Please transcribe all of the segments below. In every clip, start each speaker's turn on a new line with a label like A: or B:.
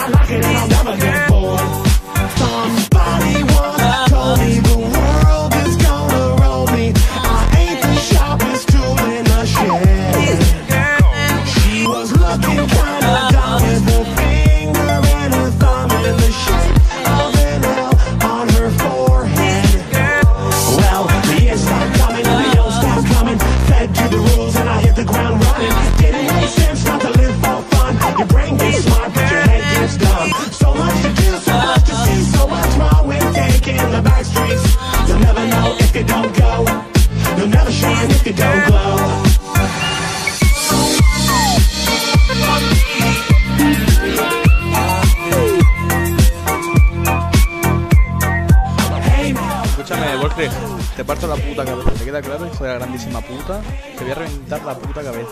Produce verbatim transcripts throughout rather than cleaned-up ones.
A: I like it and I'll never get bored. Somebody once told me the world is gonna roll me. I ain't the sharpest tool in the shed. She was looking kinda dumb with her finger and her thumb in the shape of an L on her forehead. Well, the years start coming and they don't stop coming. Fed to the rules and I hit the ground running. Didn't make sense not to live for fun. Your brain gets smart but your head gets dumb. So much to do, so much to see, so much wrong with taking the back streets. You'll never know if you don't go. You'll never shine if you don't glow.
B: Escúchame, Wolfric, te parto la puta cabeza, ¿te queda claro, hijo de la grandísima puta? Te voy a reventar la puta cabeza.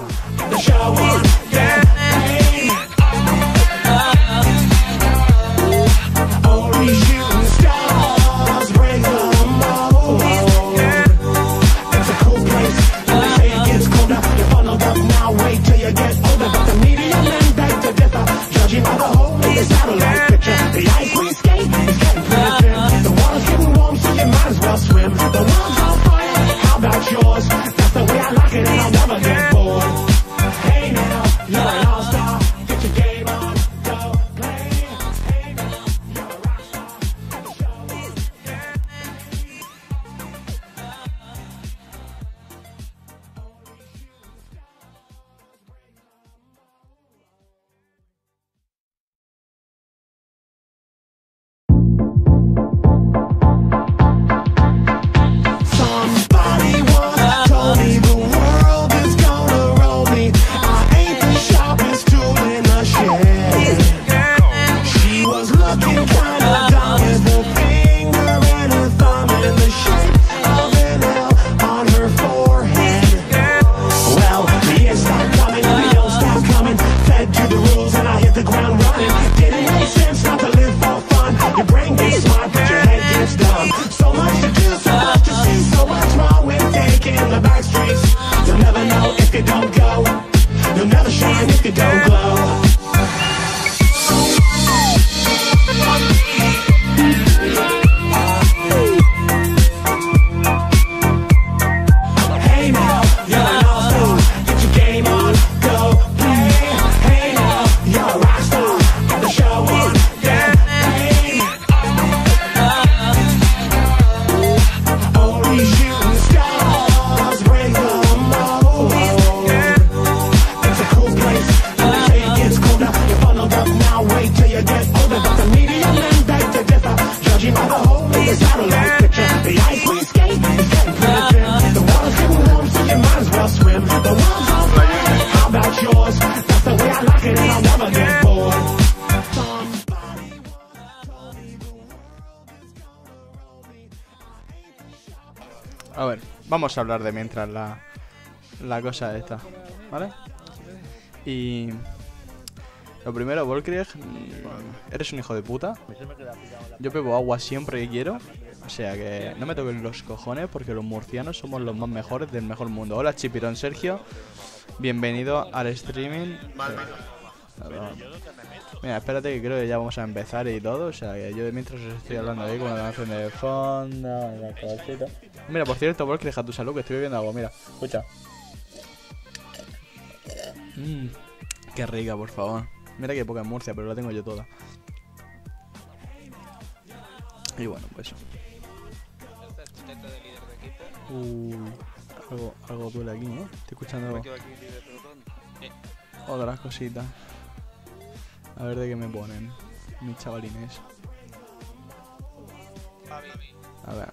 B: A ver, vamos a hablar de mientras la, la cosa esta, ¿vale? Y... Lo primero, Volkrieg, eres un hijo de puta. Yo bebo agua siempre que quiero. O sea que no me toquen los cojones porque los murcianos somos los más mejores del mejor mundo. Hola Chipirón Sergio, bienvenido al streaming. Mira, espérate que creo que ya vamos a empezar y todo. O sea que yo de mientras os estoy hablando ahí con una canción de fondo, la cosita. Mira, por cierto, Volkrieg, a tu salud, que estoy bebiendo agua, mira, escucha. Mmm, qué rica, por favor. Mira que poca en Murcia, pero la tengo yo toda. Y bueno, pues eso. Uy, algo, algo duele aquí, ¿no? Estoy escuchando otras cositas. A ver de qué me ponen mis chavalines. A ver.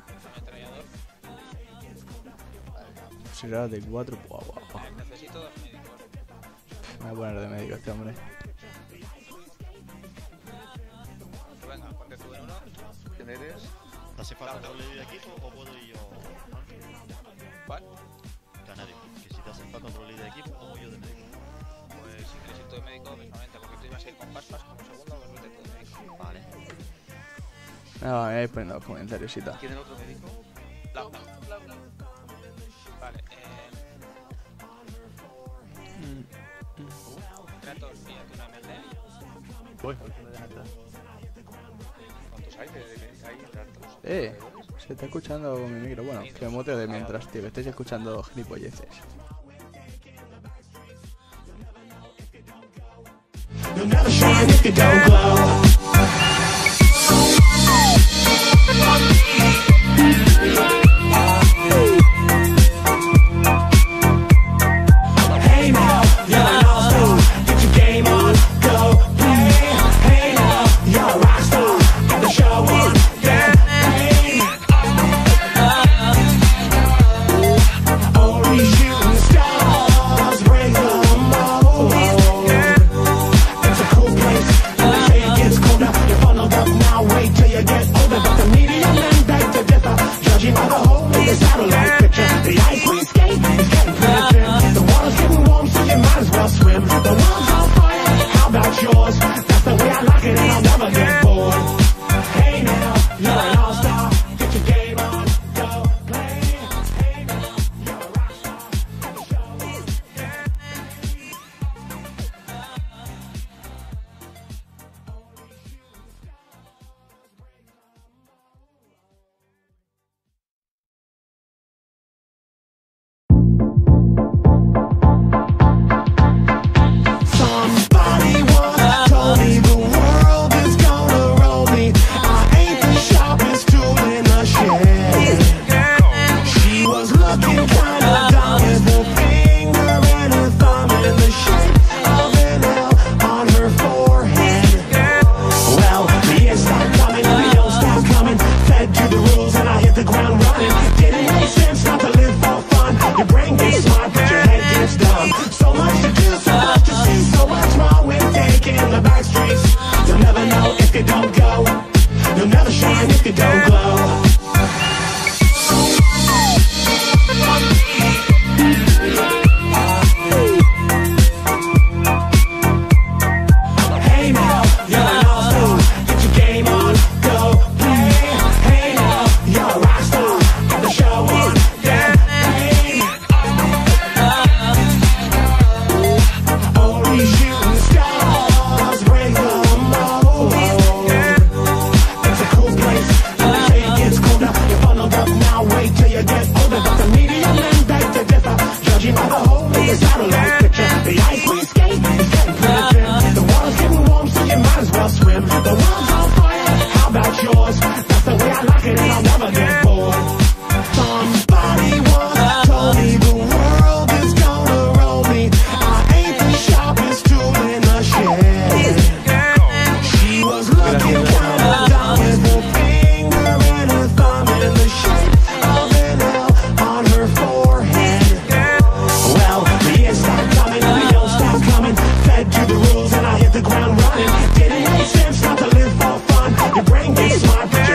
B: Será de cuatro. Buah, buah, buah. Me voy a poner de médico este hombre.
C: Venga, ponte tú en uno. ¿Quién eres?
D: ¿Te hace falta role de equipo o puedo ir yo?
C: ¿Cuál?
D: Canario, que si te hace falta role de equipo o voy yo de médico.
C: Pues si quieres ir tú de médico, mismamente, porque tú ibas a ir con paspas como segundo, pues vete tú de médico.
D: Vale.
B: No, me vais poniendo los comentarios y tal.
C: ¿Quién es el otro médico? Blau, blau, blau, blau. Vale, eh...
B: Mm, mm.
C: Kratos, píllate una M G.
D: Voy.
C: ¿Cuántos hay? De, de, de, hay tantos.
B: Eh, se está escuchando con mi micro. Bueno, que me muteo de mientras, tío, que estáis escuchando gilipolleces.
A: You'll never shine if you don't glow. Hey now, you're an all-star. Get your game on, go play. Hey now, you're a rock star. Get the show on, get paid. Only shooting stars break the mold. It's a cool place, and they say it gets colder. You're funneled up now, wait till you get older. But the media men beg to differ, judging by the hole in the satellite picture. The ice we skate is getting pretty thin. The water's getting warm, so you might as well swim. The world's on fire, how about yours? That's the way I like it, and I'll never get bored. Hey now, you're an all-star. Get your game on, go play. Hey now, you're a rock star. Get the show on, get paid. Somebody once told me the world is gonna roll me. I ain't the sharpest tool in the shed. She was looking kinda dumb with her finger and her thumb in the shape of an L on her forehead. Well, the years start coming, the don't stop coming. Fed to the rules and I hit the ground running. Didn't make sense not to live for fun. Your brain gets smart, but your head gets dumb. So much to do, so much to see, so much more with taking the back streets. You'll never know if you don't go. You'll never shine if you don't glow. Hey now, you're an all-star. Get your game on, go play. Hey now, you're a rock star. Get the show on, get paid. Only shooting stars break the mold. It's a cool place, and they say it gets colder. You're funneled up now, wait till you get older. But the media men beg to differ, judging by the hole in the satellite picture. The ice we skate is getting pretty thin. The water's getting warm, so you might as well swim. The world's on fire, how about yours? That's the way I like it, and I'll never get bored. Somebody once told me the world is gonna roll me. I ain't the sharpest tool in the shed. She was looking kinda dumb with her finger and her thumb in the shape of an L on her forehead. Well, the years start coming, the don't stop coming. Fed to the rules and I hit the ground running. Didn't make sense not to live for fun. Your brain gets smart, but your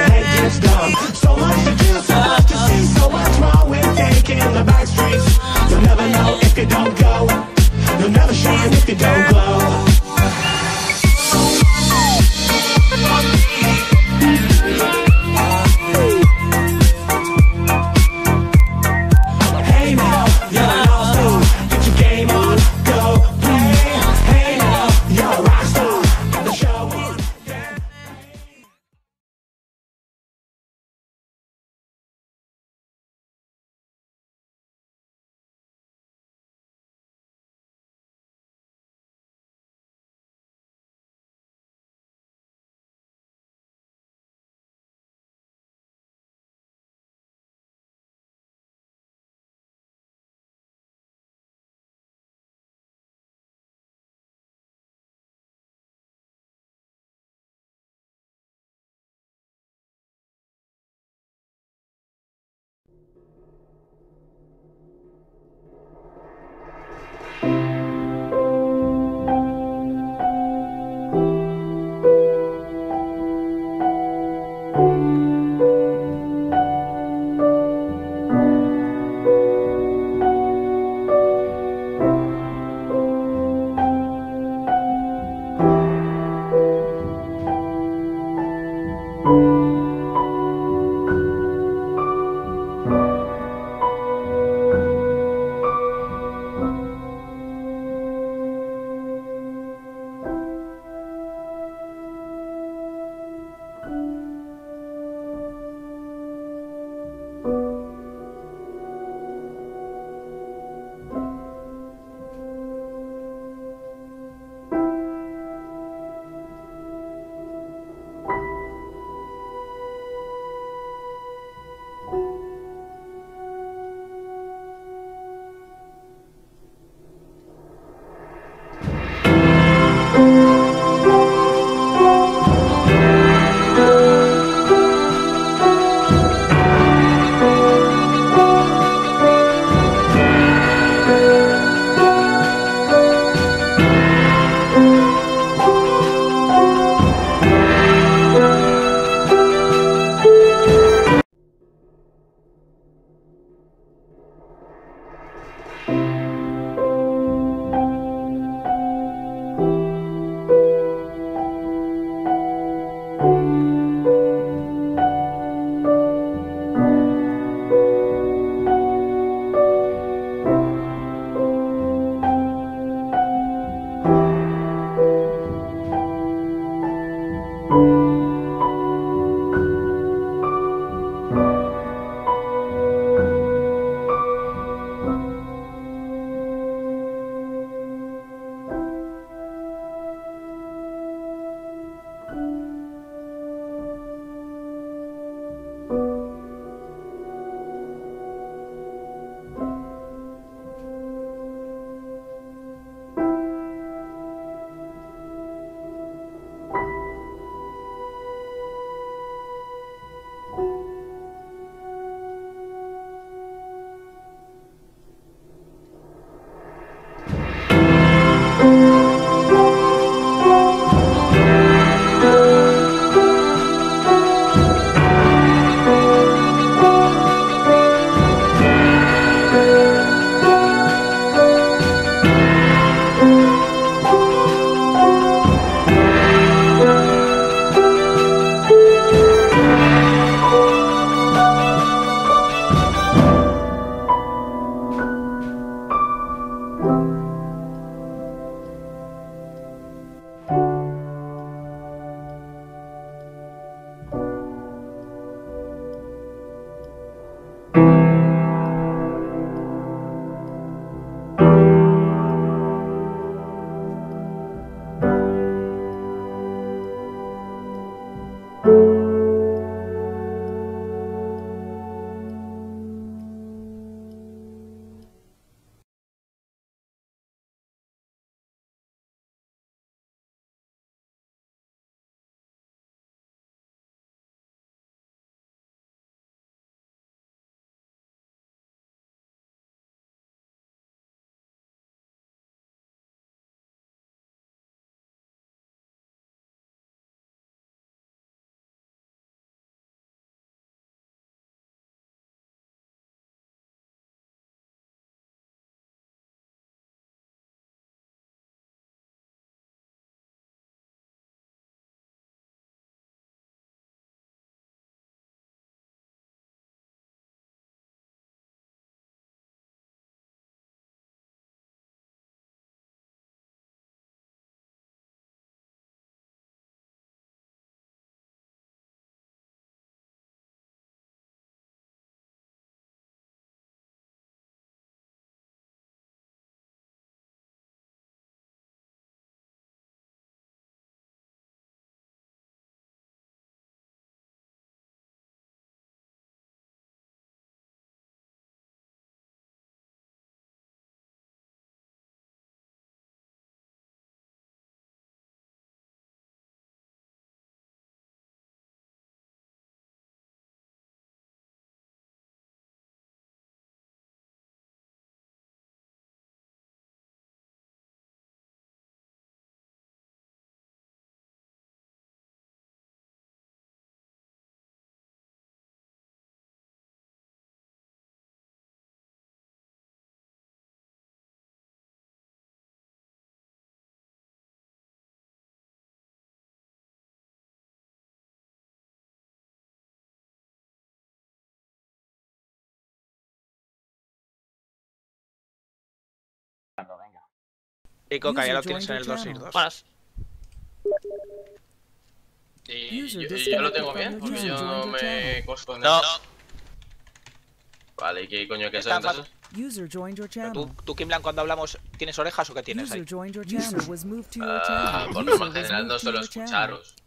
C: Y Coca, ya
E: User
C: lo tienes en
E: joined
C: el
E: your
C: dos y
E: channel.
C: dos.
F: Buenas. Y
E: User
F: yo, y yo lo tengo
E: disconnected
F: bien,
E: from
F: porque
E: your
F: yo
E: channel.
F: no me conozco en
C: No.
F: esto. Vale, ¿y qué coño que es
C: Está
F: entonces?
E: User joined your
C: Pero
E: channel.
C: tú, tú, Kimlan, cuando hablamos, ¿tienes orejas o qué tienes ahí?
E: User joined your channel. Was moved to your
F: Ah,
E: channel.
F: por
E: User
F: norma
E: was
F: general no
E: moved to
F: suelo
E: your channel.
F: escucharos.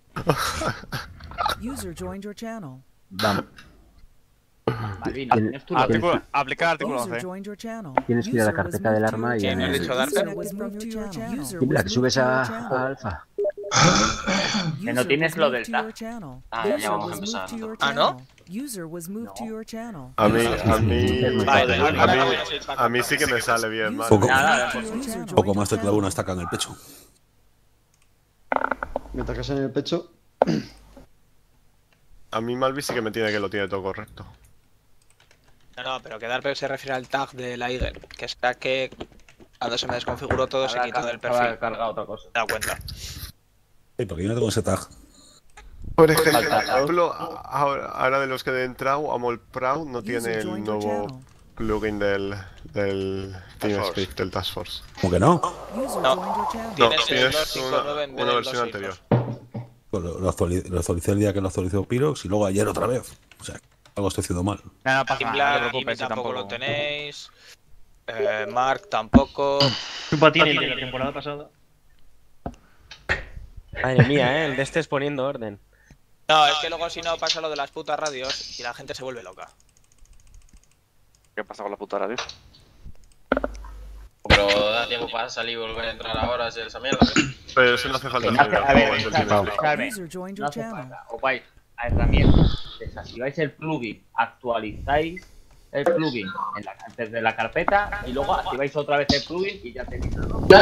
E: User joined your channel.
G: Vamos.
H: Malvina,
G: Tien-
H: ¿tienes tú lo
B: Artículo, aplicar artículo
E: User
B: once.
E: joined your channel.
G: Tienes que ir a la
E: User was
G: carpeta del
E: moved to
G: arma
E: your
G: y
C: ¿Quién
G: a-
C: has
E: channel.
C: dicho, Darker?
E: User was moved to your channel. User
G: Sí, la
E: was
G: que subes
E: moved to
G: a,
E: your channel.
G: a Alfa.
H: Que no
E: User
H: tienes
E: was
H: lo
E: moved
H: del
E: to
H: tag.
E: your channel.
F: Ah, ya
E: User
F: vamos a
E: was
F: empezar,
E: moved to
F: no
E: your
C: ¿Ah, no?
E: channel. User was moved to your channel.
I: A mí, a mí,
C: Vale,
I: a mí,
C: ahora voy a seguir para
I: a mí sí que me
C: contar.
I: sale bien,
E: User
I: man.
E: was
H: Nada,
E: moved to
H: pues,
E: your user channel.
J: Poco más te clavo una estaca en el pecho.
K: ¿Me atacas en el pecho?
I: A mí Malvi sí que me tiene que lo tiene todo correcto.
C: No, no, pero que Darper se refiere al tag de la Eagle, que está que cuando se me desconfiguró todo se quitó del perfil.
H: carga otra cosa.
C: ¿Te das cuenta?
J: Ey, porque yo no tengo ese tag.
I: Por ejemplo, ahora, ahora de los que he entrado, Amol Proud no tiene
E: User
I: el
E: joined your
I: nuevo
E: channel.
I: plugin del, del TeamSpeak,
C: Force.
I: del Task Force.
J: ¿Cómo que no?
E: User
C: No.
E: joined your channel.
I: No,
C: Tienes el
I: tienes
C: doscientos cincuenta y nueve
I: una,
C: en vez
I: una
C: del
I: versión
C: doscientos
I: anterior.
J: Pues lo, lo actuali- lo actualicé el día que lo actualizó Pirox y luego ayer otra vez. O sea, algo estoy haciendo mal.
H: No, no pasa
C: Team
H: nada, no te
C: Black,
H: preocupes,
C: Jimmy
H: yo
C: tampoco lo
H: tampoco.
C: tenéis. Eh, Mark tampoco.
G: Culpa tiene que la temporada pasada.
K: Madre mía, eh, el de este es poniendo orden.
C: No, es que luego si no pasa lo de las putas radios y la gente se vuelve loca.
K: ¿Qué pasa con la puta radio?
F: Pero da tiempo para salir y volver a entrar ahora si esa mierda.
I: Pero eso no hace falta
H: Que no hace-
I: salir
H: a
I: del
H: ver,
I: juego, es el
H: escuchadme,
I: Team Speak.
H: escuchadme.
E: User joined
H: No
E: your
H: hace
E: channel.
H: falta. Os vais a herramientas, desactiváis el plugin, actualizáis el plugin en la, desde la carpeta y luego activáis otra vez el plugin y ya tenéis el logo.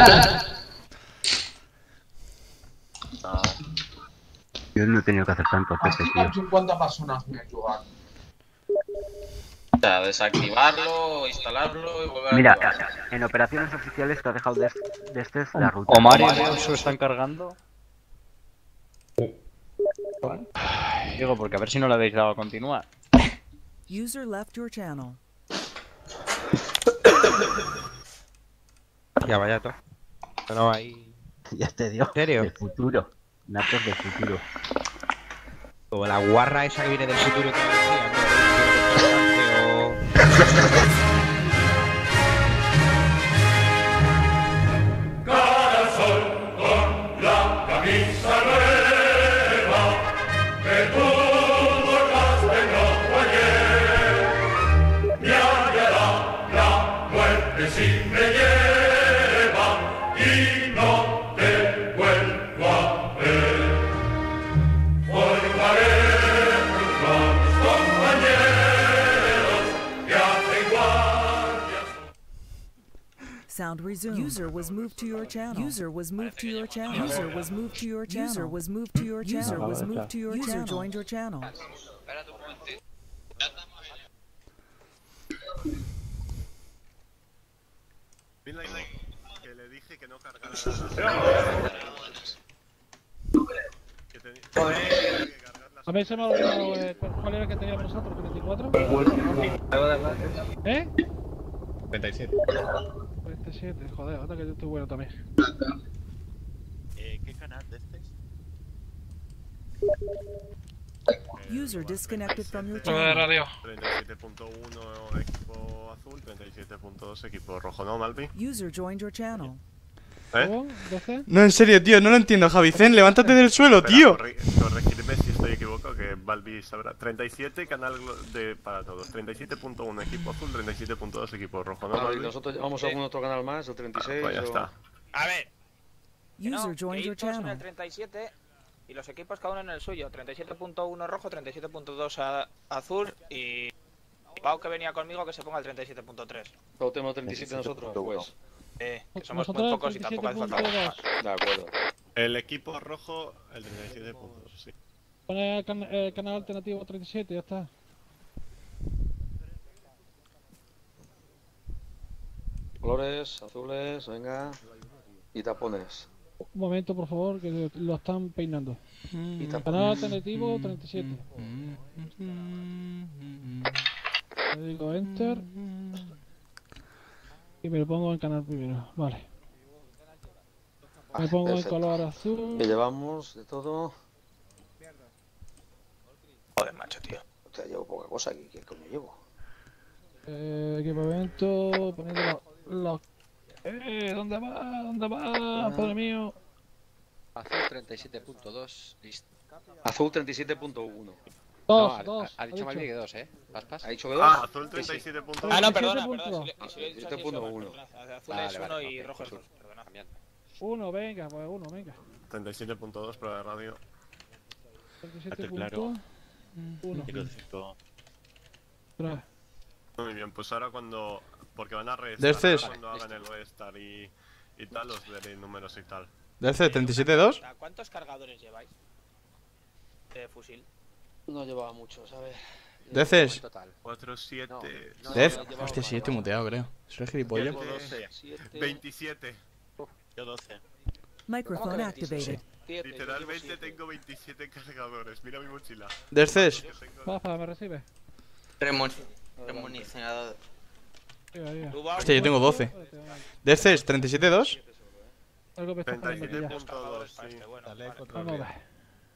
L: Yo no he tenido que hacer tanto veces, tío.
M: cincuenta personas me ayudan.
F: O sea, desactivarlo, instalarlo y volver a
L: Mira,
F: activar.
L: en operaciones oficiales te ha dejado de, de este la ruta.
K: Omar y Alonso están cargando.
G: Digo, porque a ver si no le habéis dado a continuar.
E: User left your channel.
K: Ya vaya todo. Pero ahí.
L: Ya te dio.
K: ¿En serio?
L: Del futuro. Natos del futuro.
K: Como la guarra esa que viene del futuro que decía,
A: Cara sol con la camisa nueva que tú borraste no ayer. Me hallará la muerte si me lleva y no te vuelvo a ver. Formaremos con mis compañeros que hacen guardias.
E: Sound resumed. User was moved to your channel. User was moved to your channel. User was moved to your channel. User was moved to your channel. User was moved to your channel. User joined your channel.
I: Que le dije que no cargara. Que tenía que cargar las.
N: A ver, se me ha olvidado eh, ¿cuál cuál era el que teníamos nosotros, treinta y cuatro. ¿Eh?
O: treinta y siete.
N: treinta y siete, joder, ahora que yo estoy bueno también.
D: Eh, ¿Qué canal de este es?
E: User disconnected from your
N: Nueve de
E: channel.
N: radio.
I: treinta y siete punto uno equipo azul, treinta y siete punto dos equipo rojo, ¿no, Malpi?
E: User joined your channel.
I: ¿Eh?
N: ¿Cómo? ¿doce?
B: No, en serio, tío, no lo entiendo, Javicen, levántate del suelo,
I: Espera,
B: tío.
I: corri- corregirme si estoy equivocado, que Balbi sabrá. treinta y siete canal de para todos. treinta y siete punto uno equipo azul, treinta y siete punto dos equipo rojo, ¿no,
K: Vale,
I: Balbi?
K: ¿nosotros llevamos algún otro canal más? ¿El treinta y seis?
I: Pues ya
K: o-
I: está.
C: A ver. que no,
E: User
C: que
E: joined
C: ir
E: your
C: todos en el
E: channel.
C: treinta y siete y los equipos cada uno en el suyo. treinta y siete punto uno rojo, treinta y siete punto dos a- azul y Pau que venía conmigo que se ponga el treinta y siete punto tres.
K: ¿Todos tenemos treinta y siete nosotros? Pues.
C: Eh, que somos muy
N: Nosotros
C: pocos y tampoco hace falta
N: treinta y
C: más.
N: siete punto dos.
K: De acuerdo.
I: El equipo rojo, el treinta y siete punto dos, sí.
N: Pone el can- eh, canal alternativo treinta y siete, ya está.
K: Colores, azules, venga. Y tapones.
N: Un momento, por favor, que lo están peinando.
K: Y tapones.
N: Canal alternativo treinta y siete. Le digo enter. Y me lo pongo en canal primero. Vale. Me
K: Vale,
N: pongo en
K: perfecto.
N: color azul.
K: Que llevamos de todo.
C: Joder, macho, tío.
K: Hostia, llevo poca cosa aquí. ¿Qué coño llevo?
N: Eh, equipamiento. Poniendo los. los- Eh, ¿dónde va? ¿Dónde va? Padre mío.
P: Azul treinta y siete punto dos, listo.
K: Azul treinta y siete punto uno.
N: Dos,
P: no, ha,
N: dos,
P: ha, ha dicho
N: ha
P: Malvi
N: dicho.
P: que dos, ¿eh? ¿Paspas?
K: ¿Ha dicho que dos?
I: Ah, azul treinta y siete punto uno.
C: Ah, no, perdona,
N: treinta y siete
C: perdona.
N: punto
C: Si, le- si lo he dicho
K: treinta y siete
C: así,
K: punto
C: eso,
K: uno.
C: perdona. Azul
P: Vale,
C: es
P: vale,
C: uno y
P: ok,
C: rojo es
P: perfecto.
C: dos. Perdona.
P: Cambiando.
N: Uno, venga, pues uno, venga.
I: treinta y siete punto dos, prueba de radio.
N: treinta y siete
D: Alto y claro.
N: punto uno.
D: Ciclo cinco.
N: Tres.
I: Muy bien, pues ahora cuando. Porque van a restar.
B: Derces.
I: ahora Cuando hagan el restart y, y tal, os daré números y tal.
B: ¿D C treinta y siete punto dos?
C: ¿Cuántos cargadores lleváis? De fusil.
K: No llevaba mucho, ¿sabes?
B: D Cs.
I: cuatro, siete.
B: Dez. Hostia, sí, estoy muteado, creo. ¿Soy gilipollas?
I: doce. veintisiete.
D: Yo doce.
E: Microphone activated.
I: Literalmente tengo veintisiete cargadores. Mira mi mochila.
B: D Cs.
N: Baja, ¿me recibe?
C: Remunicionador.
N: Diga, diga.
B: Hostia, yo tengo doce. D Cs treinta y siete punto dos.
N: Algo me está
I: treinta y
N: fallando
I: siete
N: aquí ya.
I: punto dos, sí.
N: Vamos a ver.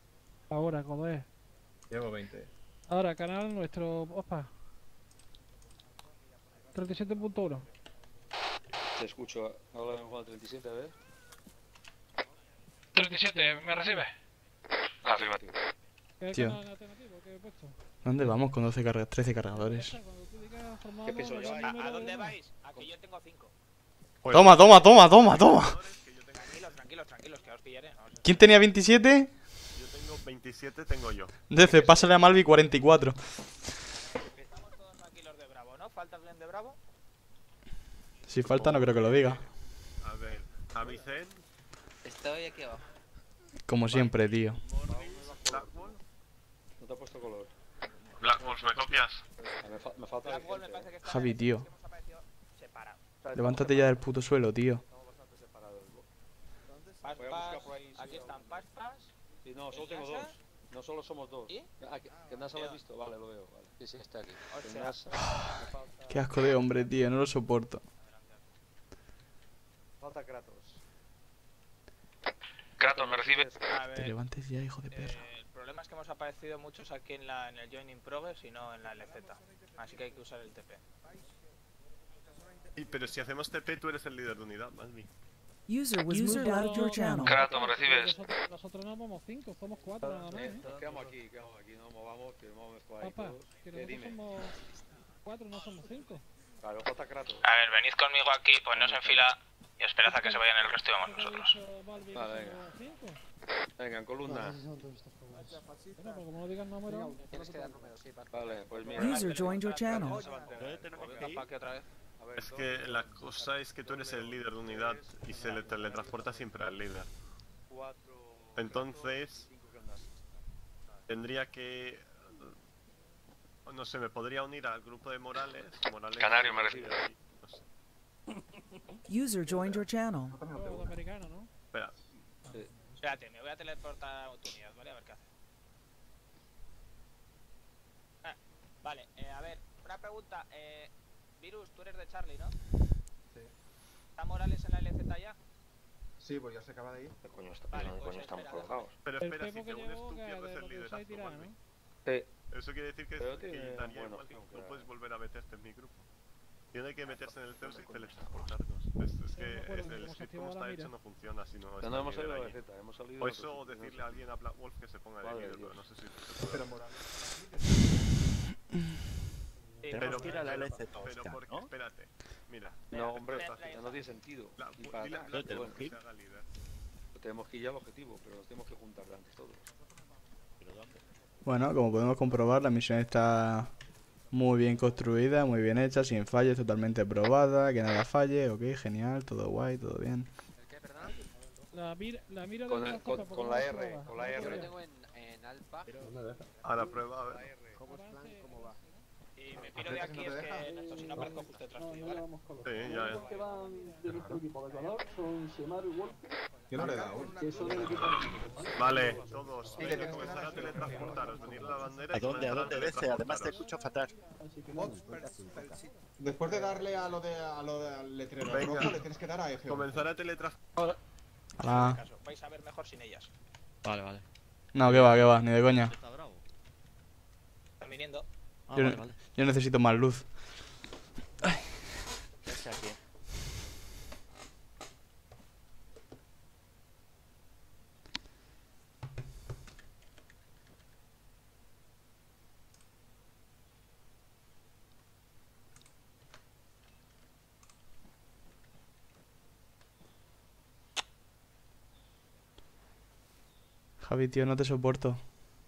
N: Ahora, joder.
O: Llevo veinte.
N: Ahora, canal nuestro, opa. treinta y siete punto uno.
P: Te escucho. Ahora en treinta y siete, a ver.
N: treinta y siete, ¿me recibe?
P: Afirmativo.
N: ¿Qué
B: Tío.
N: canal alternativo que he puesto?
B: ¿Dónde vamos con doce carga trece cargadores?
P: ¿Qué peso lleváis?
C: ¿A dónde vais? Aquí yo tengo cinco.
B: Toma, toma, toma, toma, toma.
C: Tranquilos, tranquilos, tranquilos, que os pillaré. ¿No?
B: ¿Quién tenía veintisiete?
I: Yo tengo veintisiete, tengo yo.
B: D C, pásale a Malvi cuarenta y cuatro.
C: Estamos todos aquí los de Bravo, ¿no? ¿Falta alguien de Bravo?
B: Si falta, no creo que lo diga.
I: A ver, Avicen,
P: Estoy aquí abajo.
B: Como siempre, tío.
I: Blackwall.
P: No te he puesto color.
I: Blackwall, ¿me copias?
P: Me, fa me falta
C: Blackwall me parece que está
B: Javi, tío.
C: hemos aparecido separados.
B: Levántate ya del puto suelo, tío.
C: Paspas, aquí están Paspas.
P: Sí, no, solo tengo dos. No solo somos dos.
C: ¿Y?
P: Ah, ¿que, que NASA lo has visto? Vale, lo veo. Vale. Sí, sí, está aquí.
C: O
P: Que
C: sea,
P: NASA, me falta...
B: Qué asco de hombre, tío. No lo soporto.
P: falta Kratos.
C: Kratos, ¿me recibes? A
B: Te
C: ver,
B: levantes ya, hijo de perra.
C: eh, el problema es que hemos aparecido muchos aquí en, la, en el Joining Progress y no en la L Z. Así que hay que usar el T P.
I: Y, pero si hacemos T P, tú eres el líder de unidad, Malvi.
E: User was moved out of your channel.
N: Kratos, ¿me recibes? Nosotros, nosotros no vamos cinco, somos cuatro nada más, ¿eh?
P: Nos quedamos aquí, quedamos aquí. No movamos, que vamos mezclar ahí
N: Papá,
P: todos.
N: que
P: ¿Qué,
N: nosotros
P: dime?
N: somos cuatro, no somos cinco.
P: Claro, falta Kratos.
C: A ver, venid conmigo aquí, poneos en fila y esperad a que se vayan el resto y vamos nosotros.
P: Vale, venga. Venga, en columna.
N: Bueno, pero como no digas número...
P: Tienes que dar números, sí, Vale, pues mira.
E: User joined your channel.
I: Es que la cosa es que tú eres el líder de unidad y se le teletransporta siempre al líder. Entonces, tendría que... No sé, me podría unir al grupo de Morales. Morales
C: Canario, me refiero.
I: No sé.
E: User joined your channel.
N: Juego americano, ¿no?
I: Espera.
C: Espérate, me voy a teleportar a tu unidad, ¿vale? A ver qué hace. Ah, vale, eh, a ver, una pregunta. Eh, Virus, tú eres de Charlie, ¿no?
O: Sí.
C: ¿Está Morales en la L Z ya?
O: Sí, pues ya se acaba de ir.
P: ¿Qué coño, está,
C: Vale,
P: ¿qué
C: pues
P: coño estamos
C: espera,
P: colocados?
I: Pero
N: El
I: espera, si
N: Pepo
I: te
N: que
I: unes
N: llegó,
I: tú
N: que
I: pierdes
N: de
I: el
N: lo que
I: liderazgo,
N: usáis tirá,
I: Malvi.
N: ¿no?
P: Sí.
I: Eso quiere decir que
P: Pero tiene
I: quitaría
P: buen
I: igual,
P: objetivo,
I: no
P: claro.
I: puedes volver a meterte en mi grupo. Tiene que meterse en el Zeus y teletransportarnos. Es, es que
N: me acuerdo
I: es
N: de
I: el
N: cómo se
I: script
N: activaba
I: como
N: la
I: está
N: mira.
I: hecho no funciona si no
P: Ya
I: está
P: no hemos
I: el líder
P: salido de
I: ahí.
P: Z, hemos salido
I: O
P: de
I: eso, o
P: otro sitio,
I: decirle
P: no
I: a
P: sé.
I: alguien a Black Wolf que se ponga de
P: Madre
I: líder,
P: de
I: pero
P: Dios.
I: no sé si...
O: Pero Morales.
I: Pero,
K: que ir a la
I: pero-
K: L Z,
I: pero
K: Oscar,
I: porque,
K: ¿no?
I: espérate, mira.
P: No, hombre,
C: Mira,
P: ya no tiene sentido.
I: La,
P: Y para
I: dile a
P: atrás,
I: Black
P: pero
I: Wolf
P: bueno,
I: que se haga líder.
P: tenemos que ir al objetivo, pero nos tenemos que juntar antes todos.
K: ¿Pero dónde?
B: Bueno, como podemos comprobar, la misión está muy bien construida, muy bien hecha, sin fallos, totalmente probada, que nada falle, ok, genial, todo guay, todo bien.
P: ¿El qué, perdón?
N: La mira, la mira
P: Con
N: de
P: el-
N: la
P: con-
N: zapa,
P: con
N: ¿cómo
P: la
N: se
P: R,
N: prueba?
P: con la
N: ¿Cómo
P: R.
N: se
P: Yo lo
N: prueba?
P: tengo en, en alfa.
I: Ahora prueba, a ver.
O: ¿Cómo están? ¿Cómo va?
C: Y me piro de aquí, es que Néstor, si no aparezco justo detrás tuyo, ¿vale?
I: Sí, ya, ya.
O: Yo no le he dado.
I: Vale, todos, venga, a comenzar a teletransportaros, venir a la bandera
K: ¿A
I: y
K: dónde? ¿A
I: comenzar a
K: dónde? Desce, además te
I: teletransportaros.
K: escucho fatal.
O: Después de darle a lo de a lo de- al letrero
I: Venga.
O: rojo, le tienes que dar a F.
I: Comenzar a teletransportar.
B: Ah,
C: Caso, vais a ver mejor sin ellas.
K: Vale, vale.
B: no, que va, que va, ni de coña.
D: Está bravo.
C: Están viniendo.
K: Ah,
B: Yo,
K: vale, vale.
B: yo necesito más luz.
K: Ya sé aquí.
B: Javi, tío, no te soporto.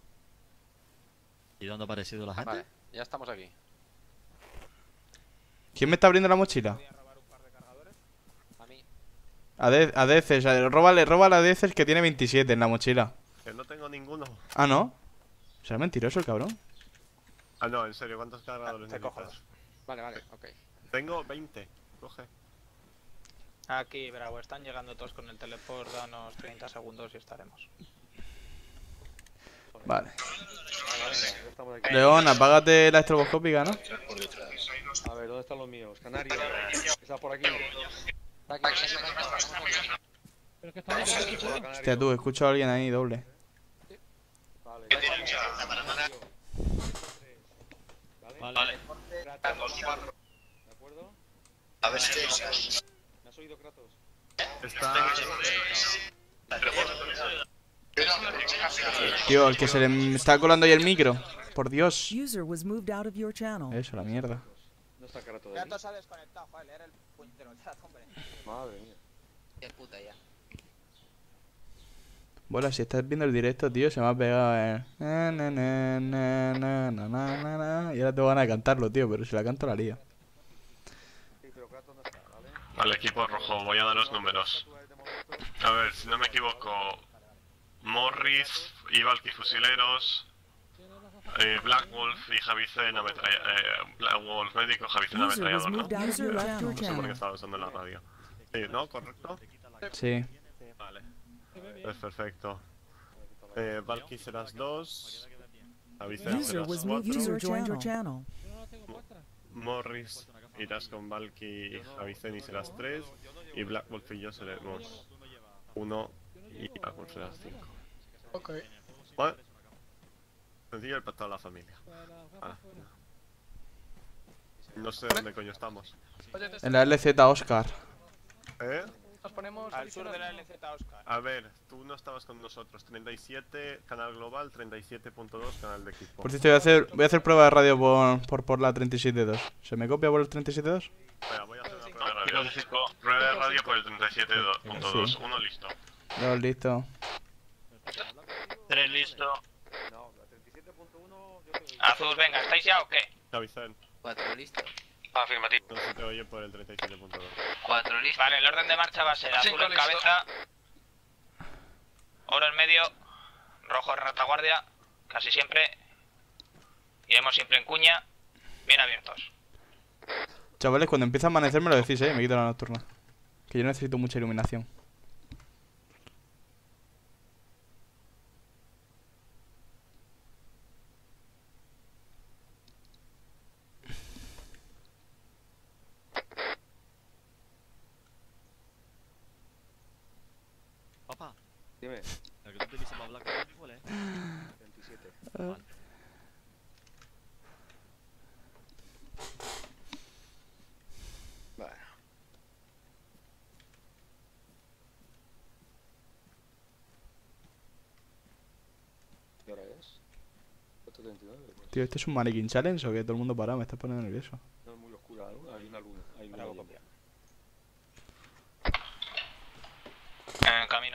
D: ¿Y dónde ha aparecido la gente?
P: Vale, ya estamos aquí.
B: ¿Quién me está abriendo la mochila?
C: Voy a robar un par de cargadores.
P: A mí.
B: A, de a Deces, a- róbale, róbale a Deces que tiene veintisiete en la mochila.
I: Que no tengo ninguno.
B: Ah, ¿no? ¿Será mentiroso el cabrón?
I: Ah, no, en serio, ¿cuántos cargadores
C: te cojo
I: necesitas?
P: Vale, vale, ok.
I: Tengo veinte. Coge.
C: Aquí, bravo, están llegando todos con el teleport, danos treinta segundos y estaremos.
B: Vale.
P: Vale, venga, ya estamos aquí.
B: León, apágate la estroboscópica, ¿no?
P: A ver, ¿dónde están los míos? Canario. ¿Está por aquí? Está aquí.
N: Pero que está bien,
P: Hola, Canario.
B: Hostia, tú, escucho a alguien ahí doble.
P: Vale, Vale. ¿De acuerdo?
F: A ver si
P: ¿Me has oído, Kratos?
I: Está...
B: Tío, el que se le está colando ahí el micro. Por Dios.
E: User was moved out of your channel.
B: Eso, la mierda.
P: No está Kratos de ahí.
C: Kratos se ha desconectado, joder, leer el puñetero chat, hombre.
P: Madre mía.
C: Qué puta ya.
B: Bola, si estás viendo el directo, tío, se me ha pegado el... na, na, na, na, na, na, na, na. Y ahora tengo ganas de cantarlo, tío, pero si la canto la lío.
I: Vale, equipo rojo, voy a dar los números. A ver, si no me equivoco, Morris y Valky Fusileros, eh, Black Wolf y Javicen ametrallador. Eh, Black Wolf médico, Javicen ametrallador, ¿no? No sé por qué estaba usando la radio. Sí, ¿no? ¿Correcto?
B: Sí.
I: Vale. Es perfecto. Eh, Valky serás dos. Javicen
E: User
I: serás
E: was moved. User joined your
I: cuatro.
E: channel.
I: Morris irás con Valky y Javicen y serás tres. Y Black Wolf y yo seremos uno y Black Wolf serás cinco.
M: Ok.
I: Bueno, sencillo el pacto de la familia. Ah. No sé dónde coño estamos.
B: En la L Z Oscar.
I: ¿Eh?
M: Nos ponemos
C: al sur de la L Z Oscar.
I: A ver, tú no estabas con nosotros. treinta y siete, canal global, treinta y siete punto dos, canal de equipo.
B: Por cierto, voy a hacer, voy a hacer prueba de radio por, por, por la treinta y siete punto dos. ¿Se me copia por el treinta y siete punto dos?
I: Venga, voy a hacer una prueba de radio. Prueba de radio por el treinta y siete punto dos.
B: Sí.
I: Uno listo.
B: Dos, listo.
F: Tres listo.
C: Azul, venga, ¿estáis ya o qué?
I: Javicen.
C: Cuatro listo.
F: Afirmativo.
I: No se te oye por el treinta y siete punto dos.
C: Cuatro listo. Vale, el orden de marcha va a ser azul
F: Cinco
C: en
F: listo.
C: cabeza, oro en medio, rojo en retaguardia, casi siempre. Iremos siempre en cuña, bien abiertos.
B: Chavales, cuando empieza a amanecer me lo decís, eh. Me quito la nocturna. Que yo necesito mucha iluminación.
D: Papá,
P: Dime.
D: ¿la que tú utilizas para hablar con cuál es?
P: veintisiete.
D: Vale.
P: Vale. ¿Qué hora es? cuatro treinta y nueve. Pues.
B: Tío, ¿este es un Mannequin Challenge o qué? Todo el mundo parado, me está poniendo nervioso.
P: No es muy oscura la luna, hay una luna. Hay una luna.
C: En camino.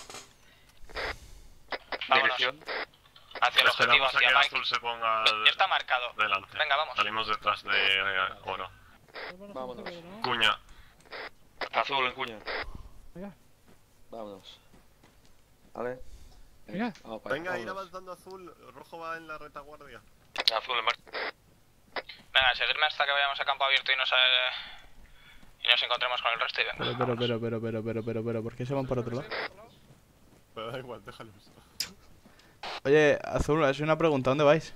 C: Vámonos. Hacia el objetivo,
I: Esperamos a que
C: hacia
I: el
C: Mike.
I: azul se ponga
C: Ya está marcado.
I: delante.
C: Venga, vamos.
I: Salimos detrás de eh, oro.
P: Vámonos.
I: Cuña.
P: Azul en cuña.
N: Venga.
P: Vámonos. Vale.
N: Venga.
P: Vamos para allá,
I: Venga, ir
P: vámonos.
I: avanzando azul. Rojo va en la retaguardia.
C: Azul en marcha. Venga, seguirme hasta que vayamos a campo abierto y nos, eh, y nos encontremos con el resto y venga.
B: Pero, pero, pero, pero, pero, pero, pero, pero, ¿por qué se van por otro lado?
I: Pero da igual, déjalos.
B: Oye, Azul, es una pregunta, ¿dónde vais?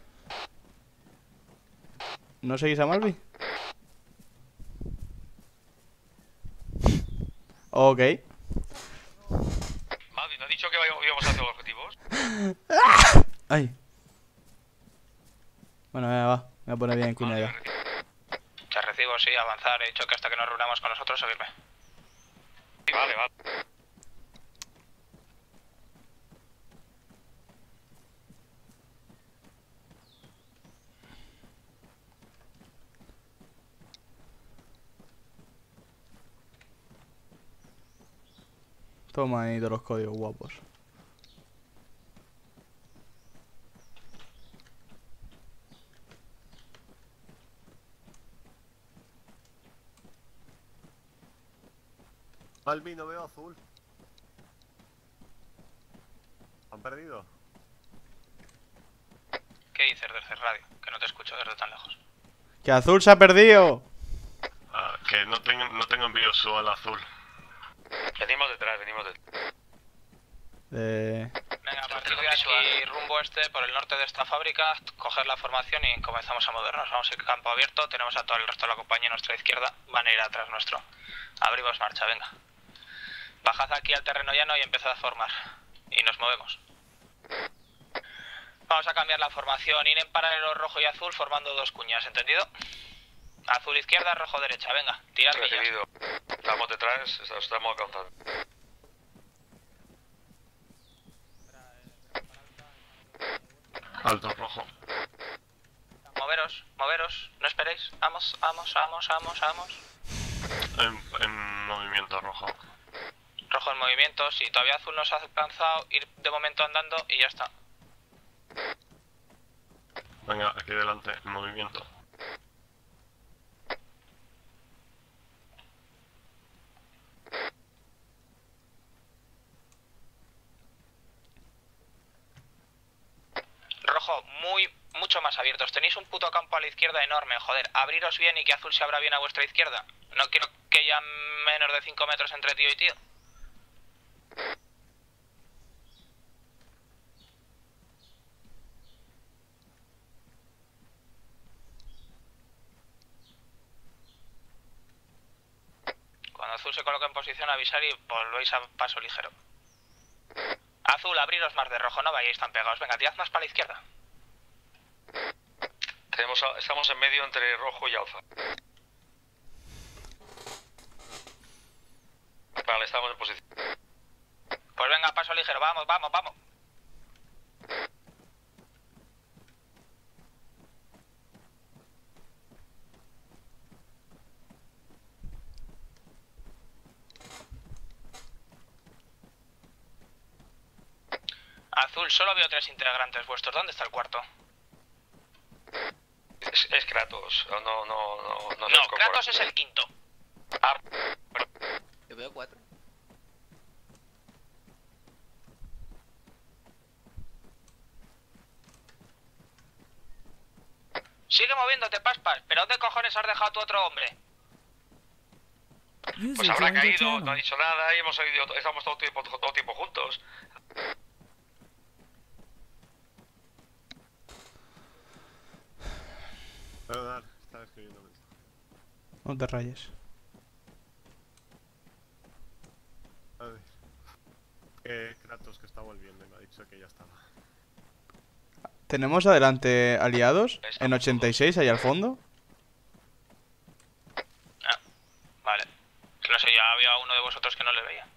B: ¿No seguís a Malvi? Ok.
P: Malvi, ¿no he dicho que íbamos hacia los objetivos?
B: Ay. Bueno, venga, va. Me voy a poner bien cuña ya.
C: Te recibo, sí, avanzar. He dicho que hasta que nos reunamos con nosotros, seguirme.
P: Vale, vale.
B: Toma ahí todos los códigos guapos.
I: Malvi, no veo azul. ¿Han perdido?
C: ¿Qué dices desde el radio? Que no te escucho desde tan lejos.
B: ¡Que Azul se ha perdido!
I: Ah, que no tengo, no tengo envío su al azul.
P: Venimos detrás, venimos detrás.
B: Eh...
C: Venga, a partir de aquí, rumbo este, por el norte de esta fábrica, coger la formación y comenzamos a movernos. Vamos a ir campo abierto, tenemos a todo el resto de la compañía a nuestra izquierda, van a ir atrás nuestro. Abrimos marcha, venga. Bajad aquí al terreno llano y empezad a formar. Y nos movemos. Vamos a cambiar la formación. Ir en paralelo rojo y azul formando dos cuñas, ¿entendido? Azul izquierda, rojo derecha. Venga, tirad millas.
P: Recibido. Estamos detrás, estamos alcanzando.
I: Alto rojo.
C: Moveros, moveros. No esperéis. Vamos, vamos, vamos, vamos, vamos.
I: En, en movimiento rojo.
C: Rojo en movimiento. Si todavía azul no se ha alcanzado, ir de momento andando y ya está.
I: Venga, aquí delante, en movimiento.
C: Rojo, muy, mucho más abiertos. Tenéis un puto campo a la izquierda enorme, joder. Abriros bien y que azul se abra bien a vuestra izquierda. No quiero que haya menos de cinco metros entre tío y tío. Cuando azul se coloque en posición, avisar y volvéis a paso ligero. Azul, abriros más de rojo, no vayáis tan pegados. Venga, tirad más para la izquierda.
P: Tenemos a- estamos en medio entre rojo y alfa. Vale, estamos en posición.
C: Pues venga, paso ligero, vamos, vamos, vamos. Azul, solo veo tres integrantes vuestros. ¿Dónde está el cuarto?
P: Es, es Kratos, no, no, no, no.
C: No,
P: nos
C: Kratos
P: corpora.
C: es el quinto.
P: Ah,
M: Yo veo cuatro.
C: Sigue moviéndote, Paspas. ¿Pero dónde cojones has dejado a tu otro hombre?
E: User
P: pues habrá
E: joined your
P: caído,
E: channel.
P: no ha dicho nada y hemos salido, estamos todo tiempo, todo tiempo juntos.
I: Perdón, estaba escribiendo mensaje.
B: No te rayes.
I: A ver. Que Kratos que está volviendo y me ha dicho que ya estaba.
B: ¿Tenemos adelante aliados? En ochenta y seis, ahí al fondo.
C: Ah, vale. No sé, ya había uno de vosotros que no le veía.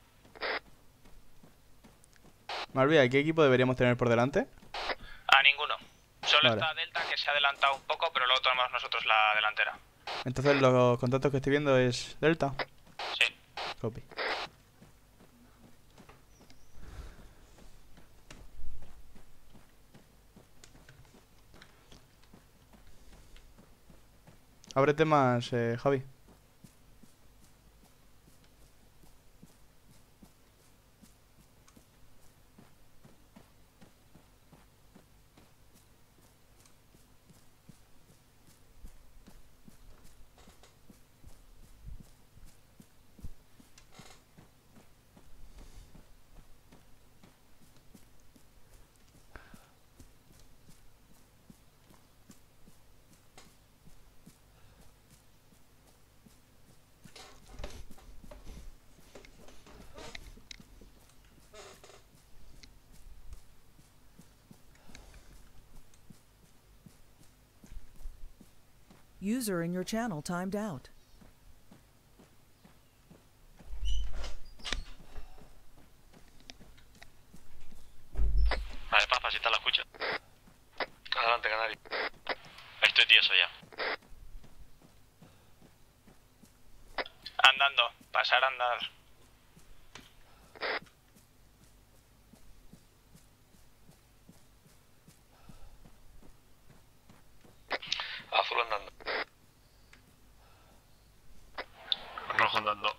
B: Marvia, ¿qué equipo deberíamos tener por delante?
C: A ninguno. Solo
B: Vale.
C: está Delta, que se ha adelantado un poco, pero luego tomamos nosotros la delantera.
B: Entonces los contactos que estoy viendo es Delta.
C: Sí.
B: Copy. Ábrete más, eh, Javi.
E: User in your channel timed out.
P: Vale, Papa, si te la escucha. Adelante, Canario. Estoy tieso ya.
C: Andando. Pasar a andar.
P: Azul andando.
I: Rojo andando.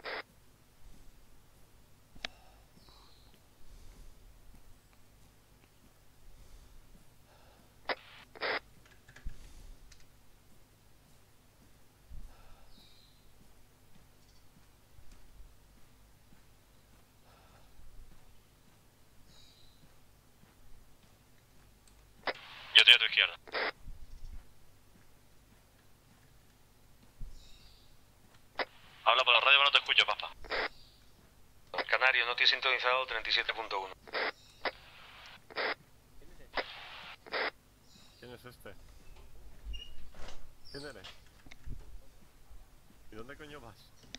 P: Yo estoy a tu izquierda. Habla por la radio, pero no te escucho, papá. Canario, no te he sintonizado treinta y siete punto uno.
I: este? ¿Quién eres? ¿Y dónde coño vas?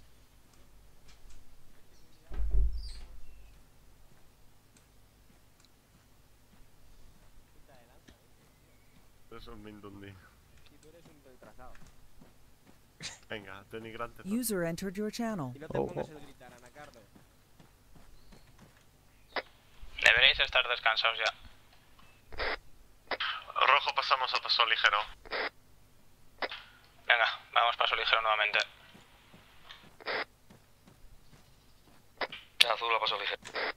I: Tú eres un mindundi.
L: Y tú eres un retrasado.
I: Venga, denigrante.
E: User entered your channel.
L: Y no te
B: Oh,
L: pongas
B: oh.
L: el gritar, Anacardo.
C: Deberéis estar descansados ya.
I: Rojo, pasamos a paso ligero.
C: Venga, vamos paso ligero nuevamente.
P: Azul a paso ligero.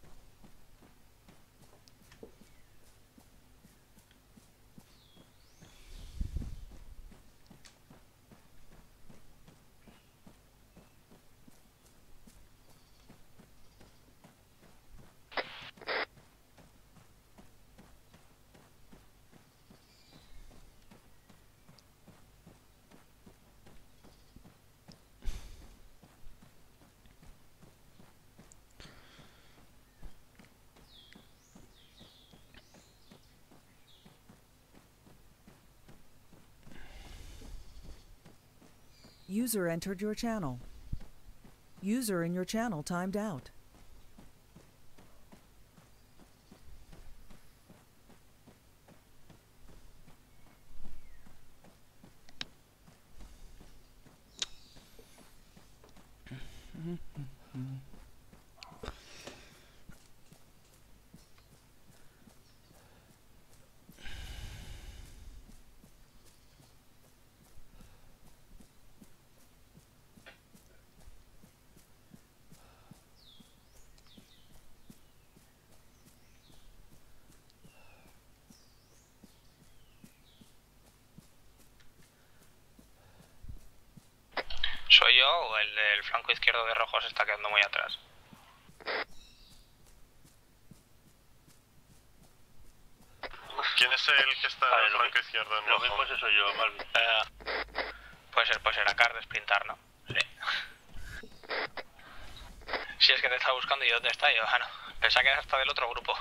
E: User entered your channel. User in your channel timed out.
C: ¿Soy yo o el del flanco izquierdo de rojo se está quedando muy atrás?
I: ¿Quién es el que está en el flanco izquierdo en rojo?
Q: Lo mismo ese soy yo, Malvin.
C: Eh, puede ser, puede ser Akar de sprintar, ¿no? Sí. Si es que te está buscando y ¿dónde está? Yo, ah, no. Pensaba que era hasta del otro grupo.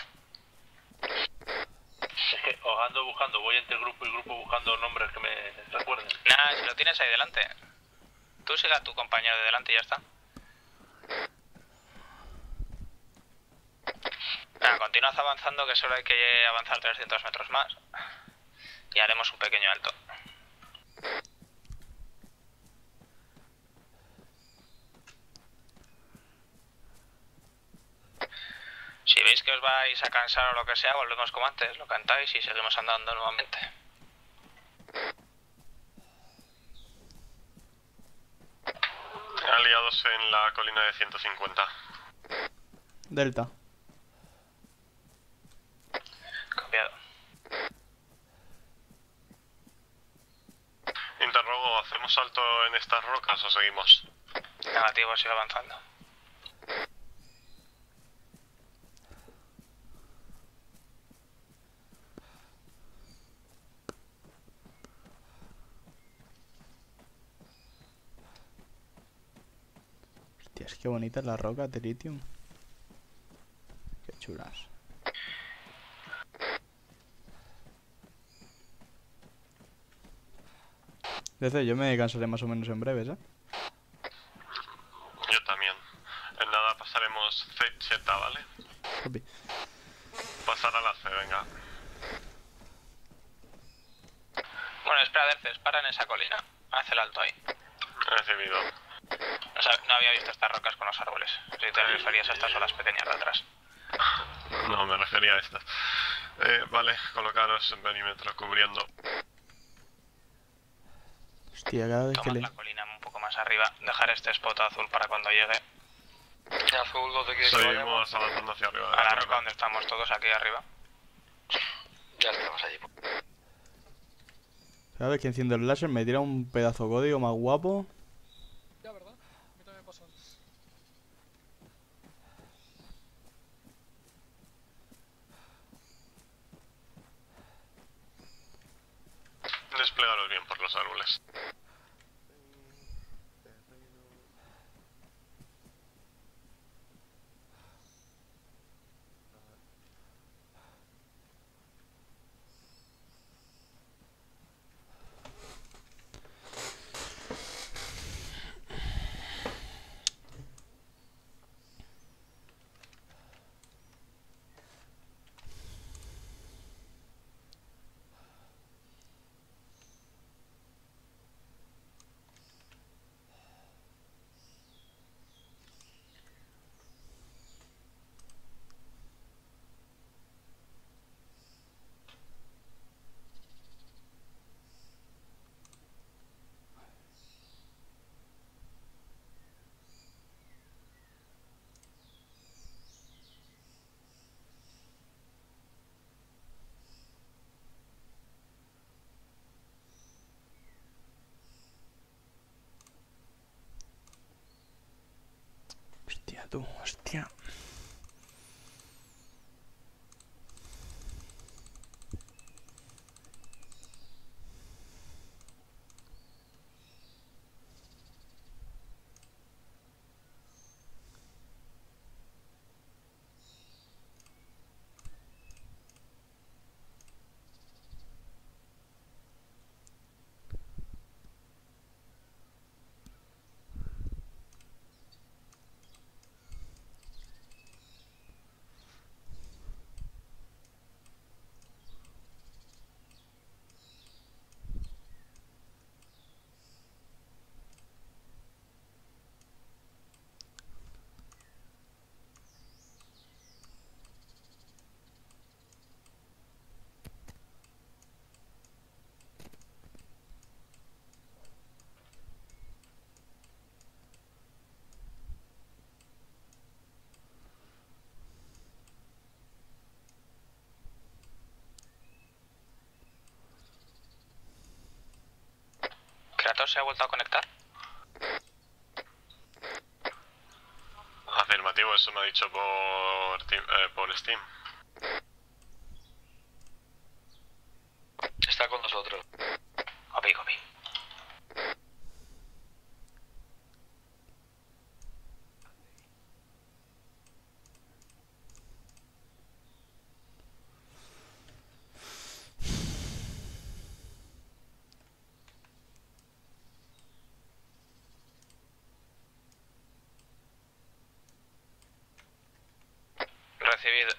Q: Es que os ando buscando, voy entre grupo y grupo buscando nombres que me recuerden.
C: Nah, si lo tienes ahí delante. Tú siga a tu compañero de delante y ya está. Nada, continuad avanzando, que solo hay que avanzar trescientos metros más. Y haremos un pequeño alto. Si veis que os vais a cansar o lo que sea, volvemos como antes, lo cantáis y seguimos andando nuevamente.
I: Aliados en la colina de ciento cincuenta.
B: Delta.
C: Copiado.
I: Interrogo, ¿hacemos salto en estas rocas o seguimos?
C: Negativo, sigue avanzando.
B: Hostias, qué bonita la roca de lithium. Qué chulas. Desde yo me cansaré más o menos en breves, ¿eh?
I: Yo también. En nada pasaremos C Z, ¿vale?
B: Copy.
I: Pasar a la C, venga.
C: Bueno, espera, Derces, para en esa colina. Haz el alto ahí.
I: Recibido.
C: No, sab- no había visto estas rocas con los árboles. Si te referías a estas olas pequeñas de atrás.
I: No, me refería a estas. Eh, vale, colocaros en perímetro cubriendo.
B: Hostia, cada vez que
C: Tomad
B: le...
C: la colina un poco más arriba. Dejar este spot azul para cuando llegue.
P: Azul, ¿dónde quieres que vayamos?
I: Seguimos avanzando hacia arriba.
C: A la roca donde estamos todos aquí arriba.
P: Ya estamos allí.
B: Cada vez que enciendo el láser me tira un pedazo de código más guapo.
N: Ya, ¿verdad? A mí también me pasó antes.
I: Desplegaros bien por los árboles.
B: tú, hostia.
C: ¿Kratos se ha vuelto a conectar?
I: Afirmativo, eso me ha dicho por, Team- eh, por Steam.
Q: Está con nosotros.
C: Copy, copy. Recibido.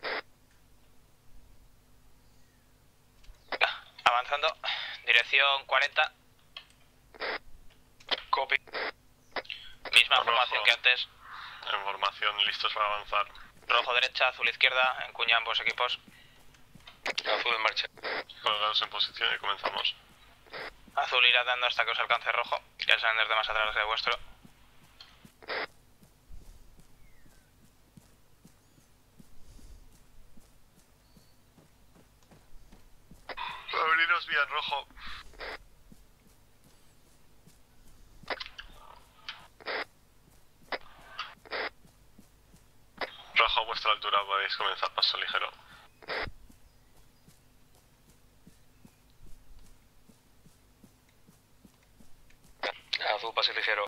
C: Avanzando. Dirección cuarenta.
Q: Copy.
C: Misma
I: Rojo.
C: formación que antes.
I: En formación, listos para avanzar.
C: Rojo derecha, azul izquierda. Encuña ambos equipos.
Q: Azul en marcha.
I: Colgados en posición y comenzamos.
C: Azul irá dando hasta que os alcance rojo. Ya saben desde más atrás que vuestro.
I: Abriros bien, rojo. Rojo a vuestra altura, podéis comenzar paso ligero.
Q: Azul pase ligero.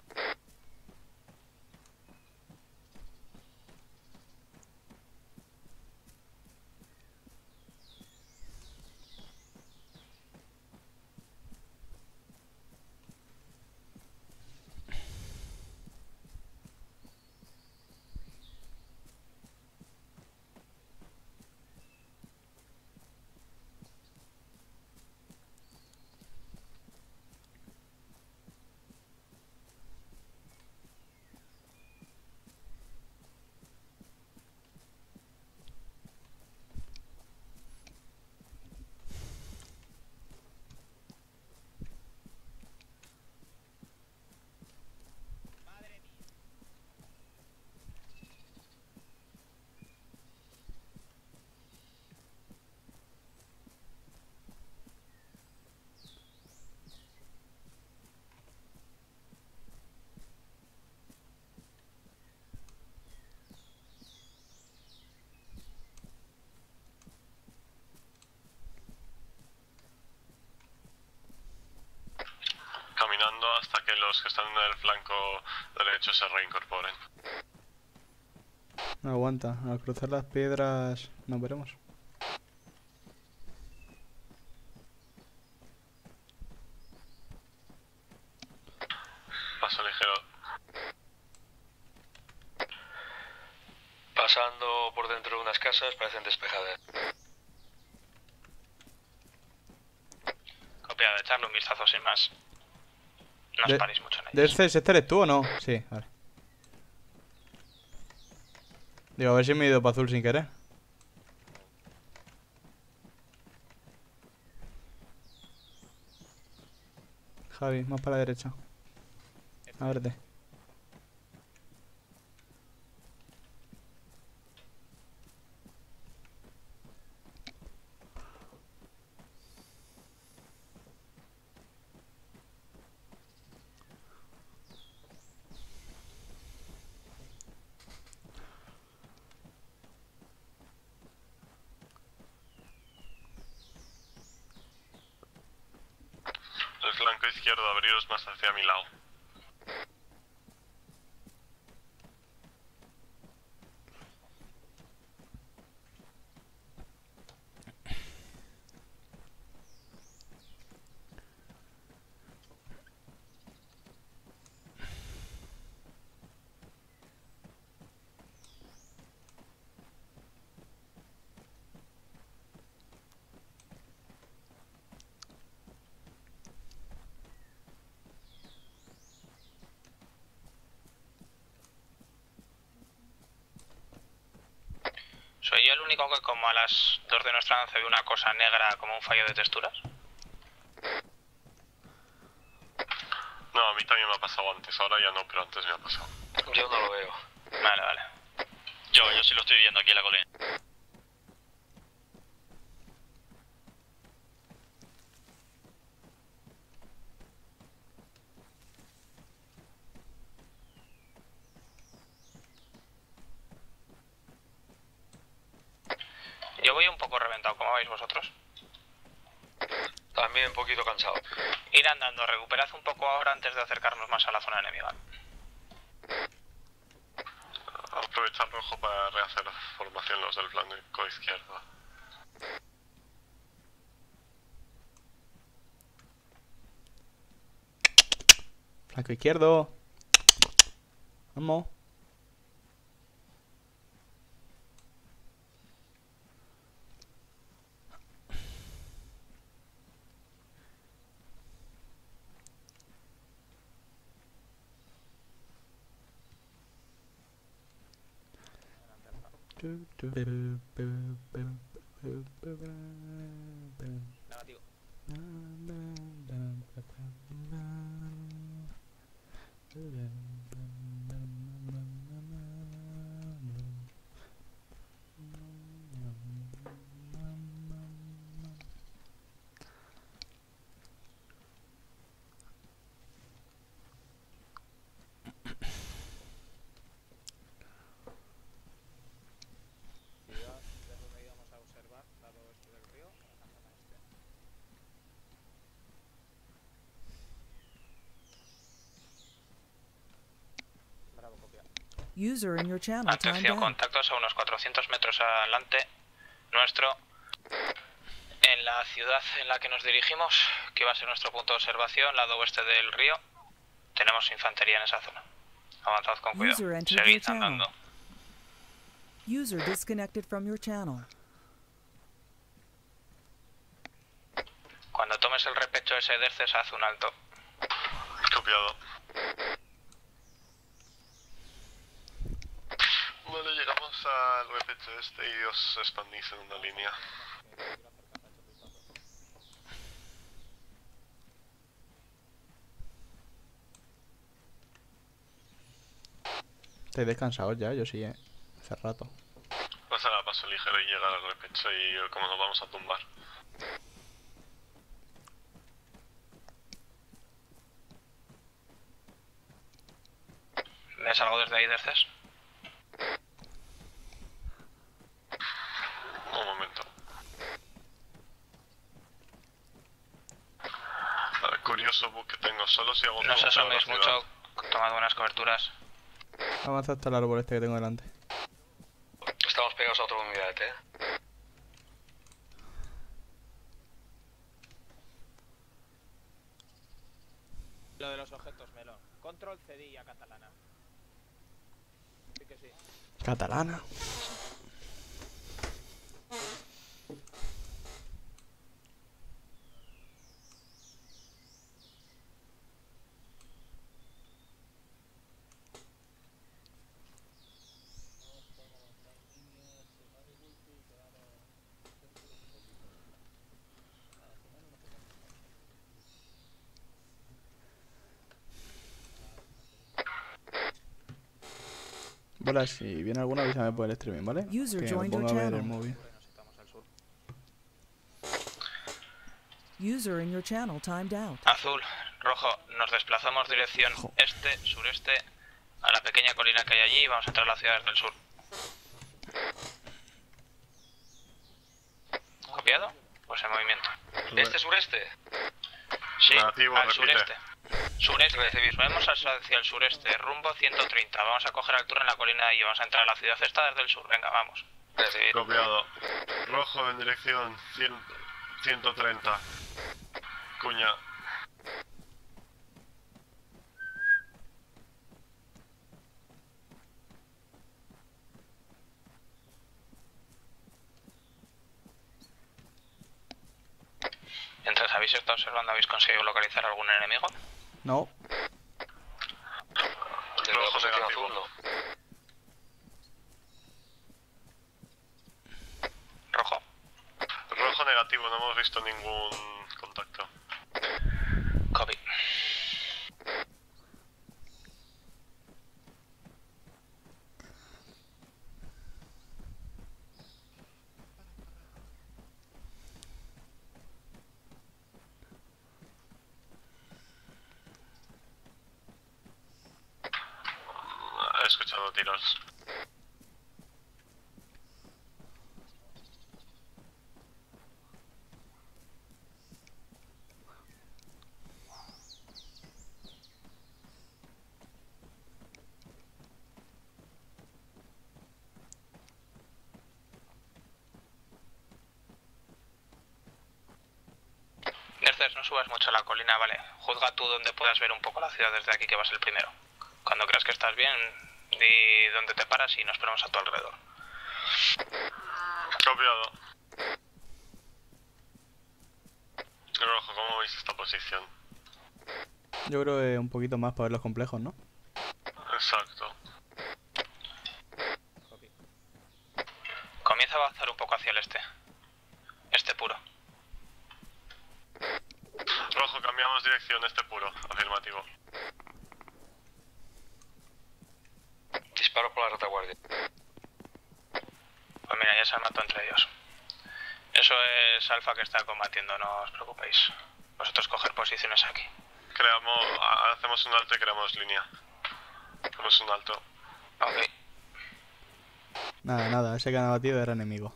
I: Caminando hasta que los que están en el flanco derecho se reincorporen.
B: No aguanta. Al cruzar las piedras nos veremos.
I: Paso ligero.
Q: Pasando por dentro de unas casas, parecen despejadas.
C: Copiado, echarle un vistazo sin más. No os
B: De-
C: paréis mucho en ellos.
B: ¿De este, este eres tú o no? Sí, vale. Digo, a ver si me he ido para azul sin querer. Javi, más para la derecha. Ábrete.
I: flanco izquierdo, abriros más hacia mi lado.
C: ¿Soy yo el único que como a las dos de nuestra once ve una cosa negra como un fallo de texturas?
I: No, a mí también me ha pasado antes, ahora ya no, pero antes me ha pasado.
Q: Yo no lo veo.
C: Vale, vale.
D: Yo, yo sí lo estoy viendo aquí en la colina.
C: Yo voy un poco reventado, ¿cómo vais vosotros?
Q: También un poquito cansado.
C: Ir andando, recuperad un poco ahora antes de acercarnos más a la zona enemiga.
I: Aprovechar rojo para rehacer formación los del flanco izquierdo.
B: Flanco izquierdo. Vamos.
C: Negativo.
E: User in your channel timed
C: Atención,
E: out.
C: contactos a unos cuatrocientos metros adelante nuestro, en la ciudad en la que nos dirigimos, que va a ser nuestro punto de observación, lado oeste del río. Tenemos infantería en esa zona. Avanzad con
E: User
C: cuidado.
E: entered your
C: Seguid
E: channel.
C: andando.
E: User disconnected from your channel.
C: Cuando tomes el repecho ese de Erces, haz un alto.
I: Copiado. Vale, llegamos al repecho este y os expandís en una línea.
B: Estáis descansados ya, yo sí, eh. Hace rato.
I: Pasar a paso ligero y llegar al repecho y como nos vamos a tumbar.
C: ¿Ves algo desde ahí, Derces?
I: Un momento. A ver, curioso book que tengo, solo si hago
C: No os
I: zoom para la
C: asoméis
I: ciudad.
C: mucho, tomad buenas coberturas.
B: Avanza hasta el árbol este que tengo delante.
Q: Estamos pegados a otra unidad, eh.
R: Lo de los objetos, melón. Control cedilla catalana. Sí que sí.
B: Catalana. Bola, si viene alguna avísame por el streaming, ¿vale?
E: User
B: Que me
E: joined your
B: pongo a ver
E: channel.
B: el móvil.
E: User in your channel timed out.
C: Azul, rojo, nos desplazamos dirección este, sureste, a la pequeña colina que hay allí y vamos a entrar a las ciudades del sur. ¿Copiado? Pues en movimiento.
Q: ¿Este sureste?
C: Sí,
I: Negativo,
C: al
I: repite.
C: sureste. Sureste. Recibís. Movemos hacia el sureste, rumbo ciento treinta. Vamos a coger altura en la colina de ahí. Vamos a entrar a la ciudad esta desde el sur. Venga, vamos. Recibir.
I: Copiado. Rojo en dirección cien, ciento treinta. Cuña.
C: Mientras habéis estado observando, ¿habéis conseguido localizar algún enemigo?
B: No.
I: Rojo negativo.
C: Rojo.
I: Rojo negativo, no hemos visto ningún contacto.
C: Copy.
I: He escuchado tiros.
C: Nerces, no subas mucho a la colina, vale. Juzga tú donde puedas ver un poco la ciudad desde aquí, que vas el primero. Cuando creas que estás bien, di dónde te paras y nos ponemos a tu alrededor.
I: Copiado. Rojo, ¿cómo veis esta posición?
B: Yo creo que un poquito más para ver los complejos, ¿no?
I: Exacto.
C: Comienza a avanzar un poco hacia el este. Este puro.
I: Rojo, cambiamos dirección, este puro. Afirmativo.
P: Disparo por la retaguardia.
C: Pues mira, ya se han matado entre ellos. Eso es Alfa que está combatiendo, no os preocupéis. Vosotros coger posiciones aquí.
I: Creamos, ha- hacemos un alto y creamos línea. Hacemos un alto.
C: Ok.
B: Nada, nada, ese que han abatido era enemigo.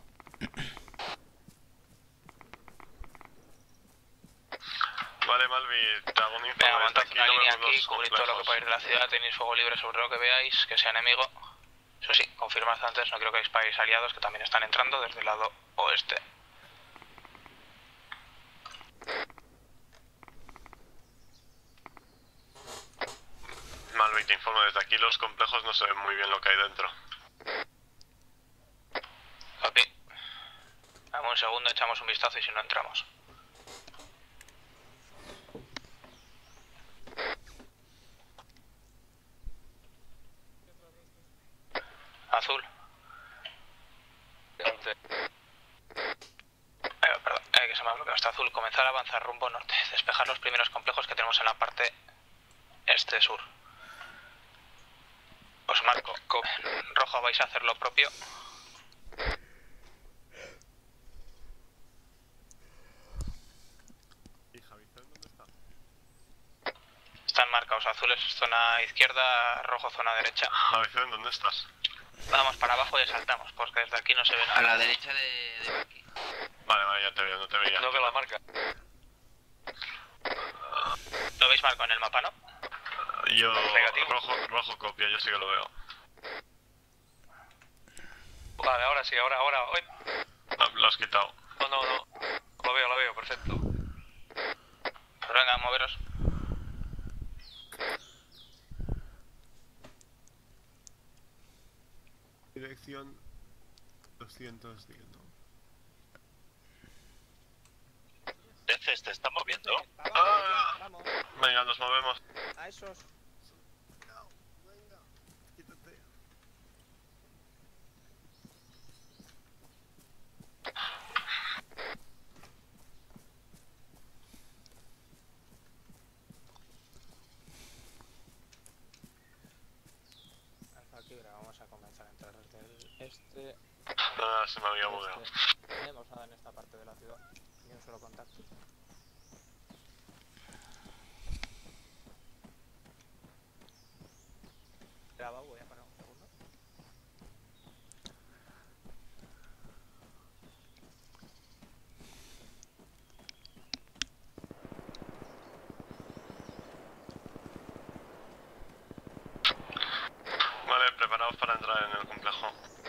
I: Vale, Malvi, te hago un informe.
C: Venga, montad
I: Aquí
C: una
I: no
C: línea
I: vemos
C: aquí,
I: los
C: cubrid todo lo que
I: complejos.
C: podáis de la ciudad, tenéis fuego libre sobre lo que veáis, que sea enemigo. Eso sí, confirmad antes, no creo que hay países aliados que también están entrando desde el lado oeste.
I: Malvi, te informo, desde aquí los complejos no se ven muy bien lo que hay dentro.
C: Ok. Dame un segundo, echamos un vistazo y si no entramos. Azul.
P: Delante.
C: Eh, perdón, eh, que se me ha bloqueado. Está azul. Comenzar a avanzar rumbo norte. Despejar los primeros complejos que tenemos en la parte este-sur. Os marco. Rojo, vais a hacer lo propio.
I: ¿Y Javicen dónde está?
C: Están marcados. Azules zona izquierda, rojo zona derecha.
I: Javicen, ¿dónde estás?
C: Vamos para abajo y saltamos, porque desde aquí no se ve nada.
M: A la derecha de, de Baki.
I: Vale, vale, ya te veo, no te veía.
P: No veo la marca.
C: Lo veis marcado en el mapa, ¿no?
I: Yo,
C: Negativo.
I: rojo, rojo copia, yo sí que lo veo.
P: Vale, ahora sí, ahora, ahora. Uy.
I: Ah, lo has quitado.
P: No, no, no. Lo veo, lo veo, perfecto.
C: Pues venga, moveros.
I: Dirección doscientos diez, ¿no?
Q: Deces, ¿te está moviendo?
I: Ah,
R: Vamos,
I: venga, nos movemos.
R: a esos. Alfa Kibra, vamos a comenzar a entrar desde el este.
I: Nada, se me había bugueado.
R: No tenemos nada en esta parte de la ciudad, ni un solo contacto. Graba, voy a parar un segundo.
I: para entrar en el complejo.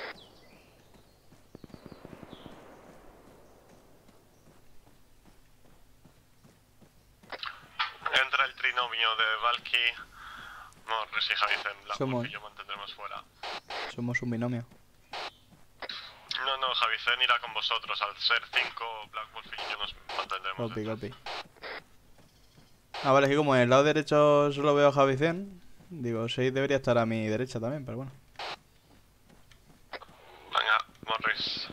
I: Entra el trinomio de Valky, Morris y Javicen. Black
B: Somos-
I: Wolf y yo mantendremos fuera.
B: Somos un binomio.
I: No, no, Javicen irá con vosotros. Al ser cinco, Black Wolf y yo nos mantendremos.
B: Copy, copy. Ah, vale, es que como en el lado derecho solo veo a Javicen, digo, seis debería estar a mi derecha también, pero bueno.
I: Venga, Morris.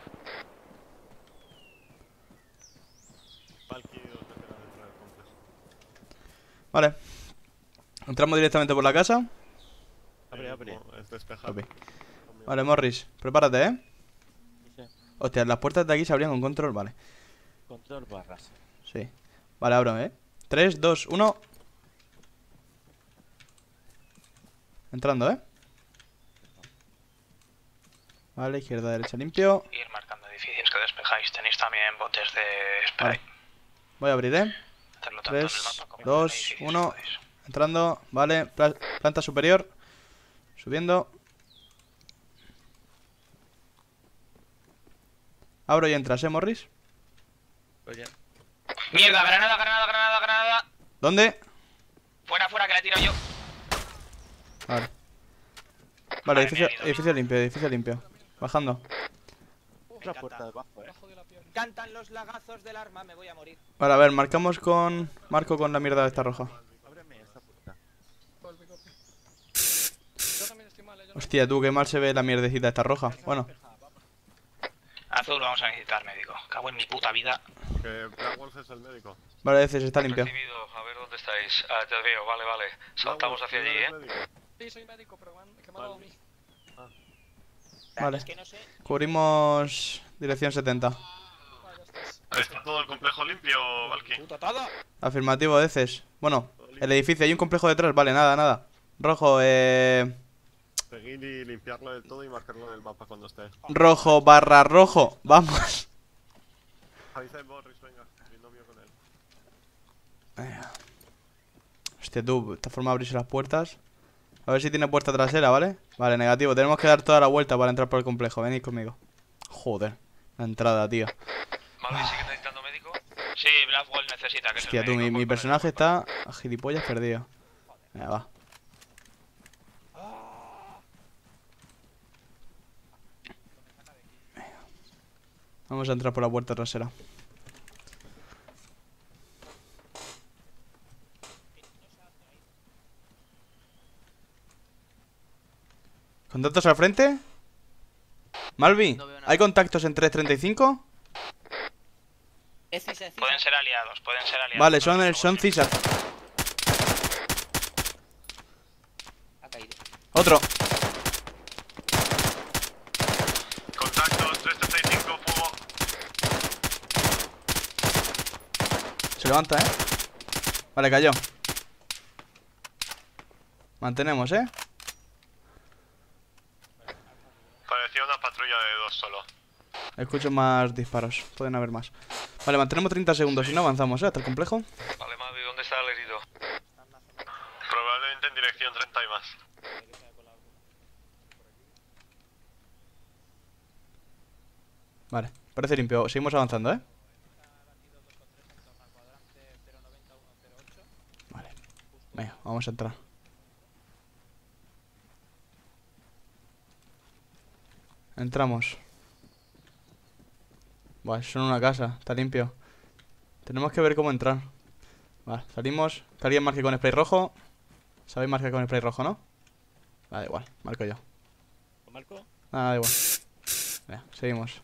D: Valky os meterá dentro del complejo.
B: Vale. Entramos directamente por la casa.
D: Abre, abre. Es despejado.
B: Copy. Vale, Morris, prepárate, ¿eh? Hostia, las puertas de aquí se abrían con control, vale.
K: Control barras.
B: Sí. Vale, abro, ¿eh? tres, dos, uno. Entrando, ¿eh? Vale, izquierda, derecha, limpio.
C: Ir marcando edificios que despejáis. Tenéis también botes de spray.
B: Vale. Voy a abrir, ¿eh?
C: Hacerlo tanto en el
B: tres,
C: mapa como en
B: dos,
C: el edificio,
B: uno.
C: podéis.
B: Entrando, vale. Pla- planta superior. Subiendo. Abro y entras, ¿eh, Morris?
K: Oye.
C: Mierda, granada, granada, granada, granada.
B: ¿Dónde?
C: Fuera, fuera, que la tiro yo.
B: Vale. Vale, edificio, edificio limpio, edificio limpio. Bajando.
K: Otra puerta debajo, eh.
R: Cantan los lagazos del arma, me voy a morir.
B: Vale, a ver, marcamos con... Marco con la mierda de esta roja.
K: Ábreme esta puerta.
B: Hostia, tú, qué mal se ve la mierdecita esta roja. Bueno,
C: Azul, vamos a necesitar médico. Cago en mi puta vida.
I: Que Black Wolf es el médico.
B: vale, ese está limpio.
Q: Recibido, a ver dónde estáis. Ah, te veo, vale, vale. Saltamos hacia allí, ¿eh?
N: Sí, soy médico, pero me han, que me han dado a mí.
B: Vale. Cubrimos dirección setenta.
I: ¿Está todo el complejo limpio, Valky?
B: Afirmativo, Deces. Bueno, el edificio, hay un complejo detrás. Vale, nada, nada. Rojo, eh...
I: Seguir y limpiarlo del todo y marcarlo en el mapa cuando esté.
B: Rojo barra rojo. Vamos.
I: Avisa en Morris, venga. Binomio con él.
B: Hostia, tú, de esta forma abrirse las puertas. A ver si tiene puerta trasera, ¿vale? Vale, negativo. Tenemos que dar toda la vuelta para entrar por el complejo. Venid conmigo. Joder, la entrada, tío.
Q: Vale, ¿sigue necesitando médico?
C: Sí, Blackwell necesita que
B: Hostia, tú, mi, mi personaje está a gilipollas perdido. Venga, va. Vamos a entrar por la puerta trasera. ¿Contactos al frente? Malvi, ¿hay contactos en tres treinta y cinco?
C: Pueden ser aliados, pueden ser aliados.
B: Vale, son, el, son C I S A.
C: Ha caído.
B: Otro.
I: Contactos, tres treinta y cinco, fuego.
B: Se levanta, ¿eh? Vale, cayó. Mantenemos, ¿eh?
I: Parecía una patrulla de dos solo.
B: Escucho más disparos. Pueden haber más. Vale, mantenemos treinta segundos. Si no, avanzamos, ¿eh? Hasta el complejo.
Q: Vale, Mavi, ¿dónde está el herido?
I: Probablemente en dirección treinta y más.
B: Vale, parece limpio. Seguimos avanzando, ¿eh? Vale. Venga, vamos a entrar. Entramos. Vale, son una casa. Está limpio. Tenemos que ver cómo entrar. Vale, salimos. Que alguien marque con spray rojo. ¿Sabéis marcar con spray rojo, no? Vale, igual. Marco yo.
K: ¿Lo marco?
B: Nada, da igual. Venga, seguimos.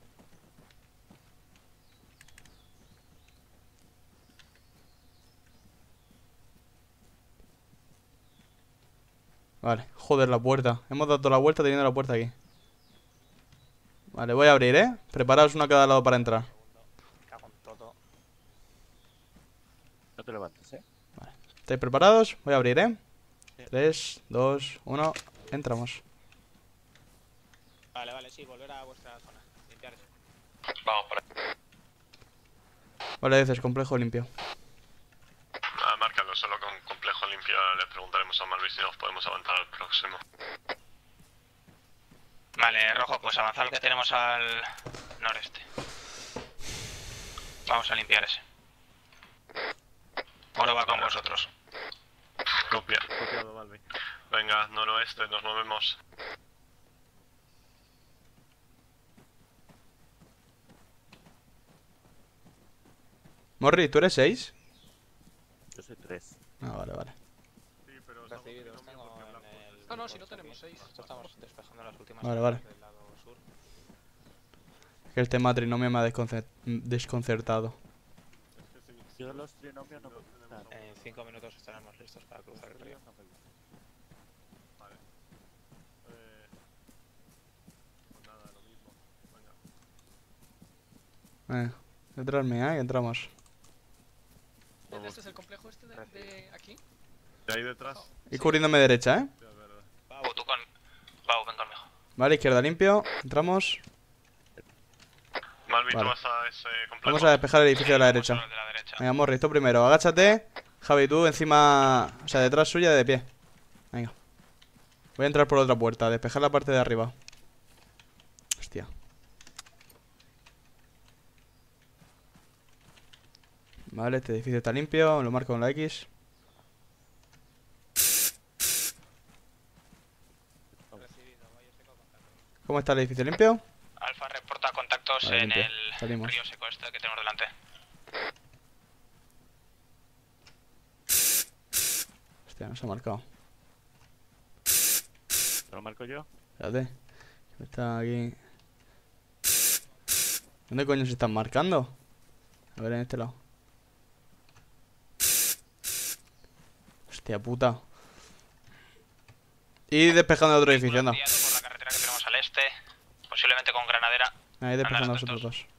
B: Vale, joder la puerta. Hemos dado la vuelta teniendo la puerta aquí. Vale, voy a abrir, ¿eh? Preparaos uno a cada lado para entrar.
K: No te levantes, eh.
B: Vale. ¿Estáis preparados? Voy a abrir, ¿eh? tres, dos, uno. Entramos.
R: Vale, vale, sí, volver a vuestra zona. Limpiar eso.
Q: Vamos para
B: Vale, dices complejo limpio.
I: Ah, márcalo, solo con complejo limpio le preguntaremos a Malvi si nos podemos avanzar al próximo.
C: tenemos al noreste. Vamos a limpiar ese. Ahora va con vosotros.
I: Copia. Copiado, Malvi. Venga, noroeste, nos movemos.
B: Morri, ¿tú eres seis?
D: Yo soy tres.
B: Ah, vale, vale.
I: Sí, pero
R: Recibidos, tengo en el...
N: No, no, si no tenemos seis.
R: Estamos despejando las últimas
B: Vale, vale.
R: del lado sur.
B: Es que el tema trinomio me ha desconcer- desconcertado.
D: Yo los trinomios no...
R: En cinco minutos estaremos listos para cruzar el río.
I: Vale. Eh... Pues nada, lo mismo. Venga.
B: Eh, detrás mía, ¿eh? Entramos.
N: ¿Este es el complejo este de, de aquí?
I: De ahí detrás.
B: Y cubriéndome derecha, ¿eh?
C: Pau, tú con... Pau, ven conmigo.
B: Vale, izquierda limpio. Entramos.
I: Malvi, tú
B: Vale.
I: vas a ese complejo.
B: Vamos a despejar el edificio de la derecha. Venga, Morri, tú primero. Agáchate. Javi, tú encima... O sea, detrás suya de pie. Venga. Voy a entrar por otra puerta. A despejar la parte de arriba. Hostia. Vale, este edificio está limpio. Lo marco con la X. ¿Cómo está el edificio limpio?
C: Alfa reporta contactos
B: Vale,
C: en
B: limpio.
C: el
B: Salimos.
C: río seco este que tenemos delante.
B: Hostia, no se ha marcado.
D: ¿Te lo marco yo?
B: Espérate. Está aquí. ¿Dónde coño se están marcando? A ver, en este lado. Hostia puta. Y despejando otro edificio, anda.
C: Guiado por la carretera que tenemos al este, posiblemente con granadera.
B: Ahí despejando a los
C: Anda,
B: otros dos.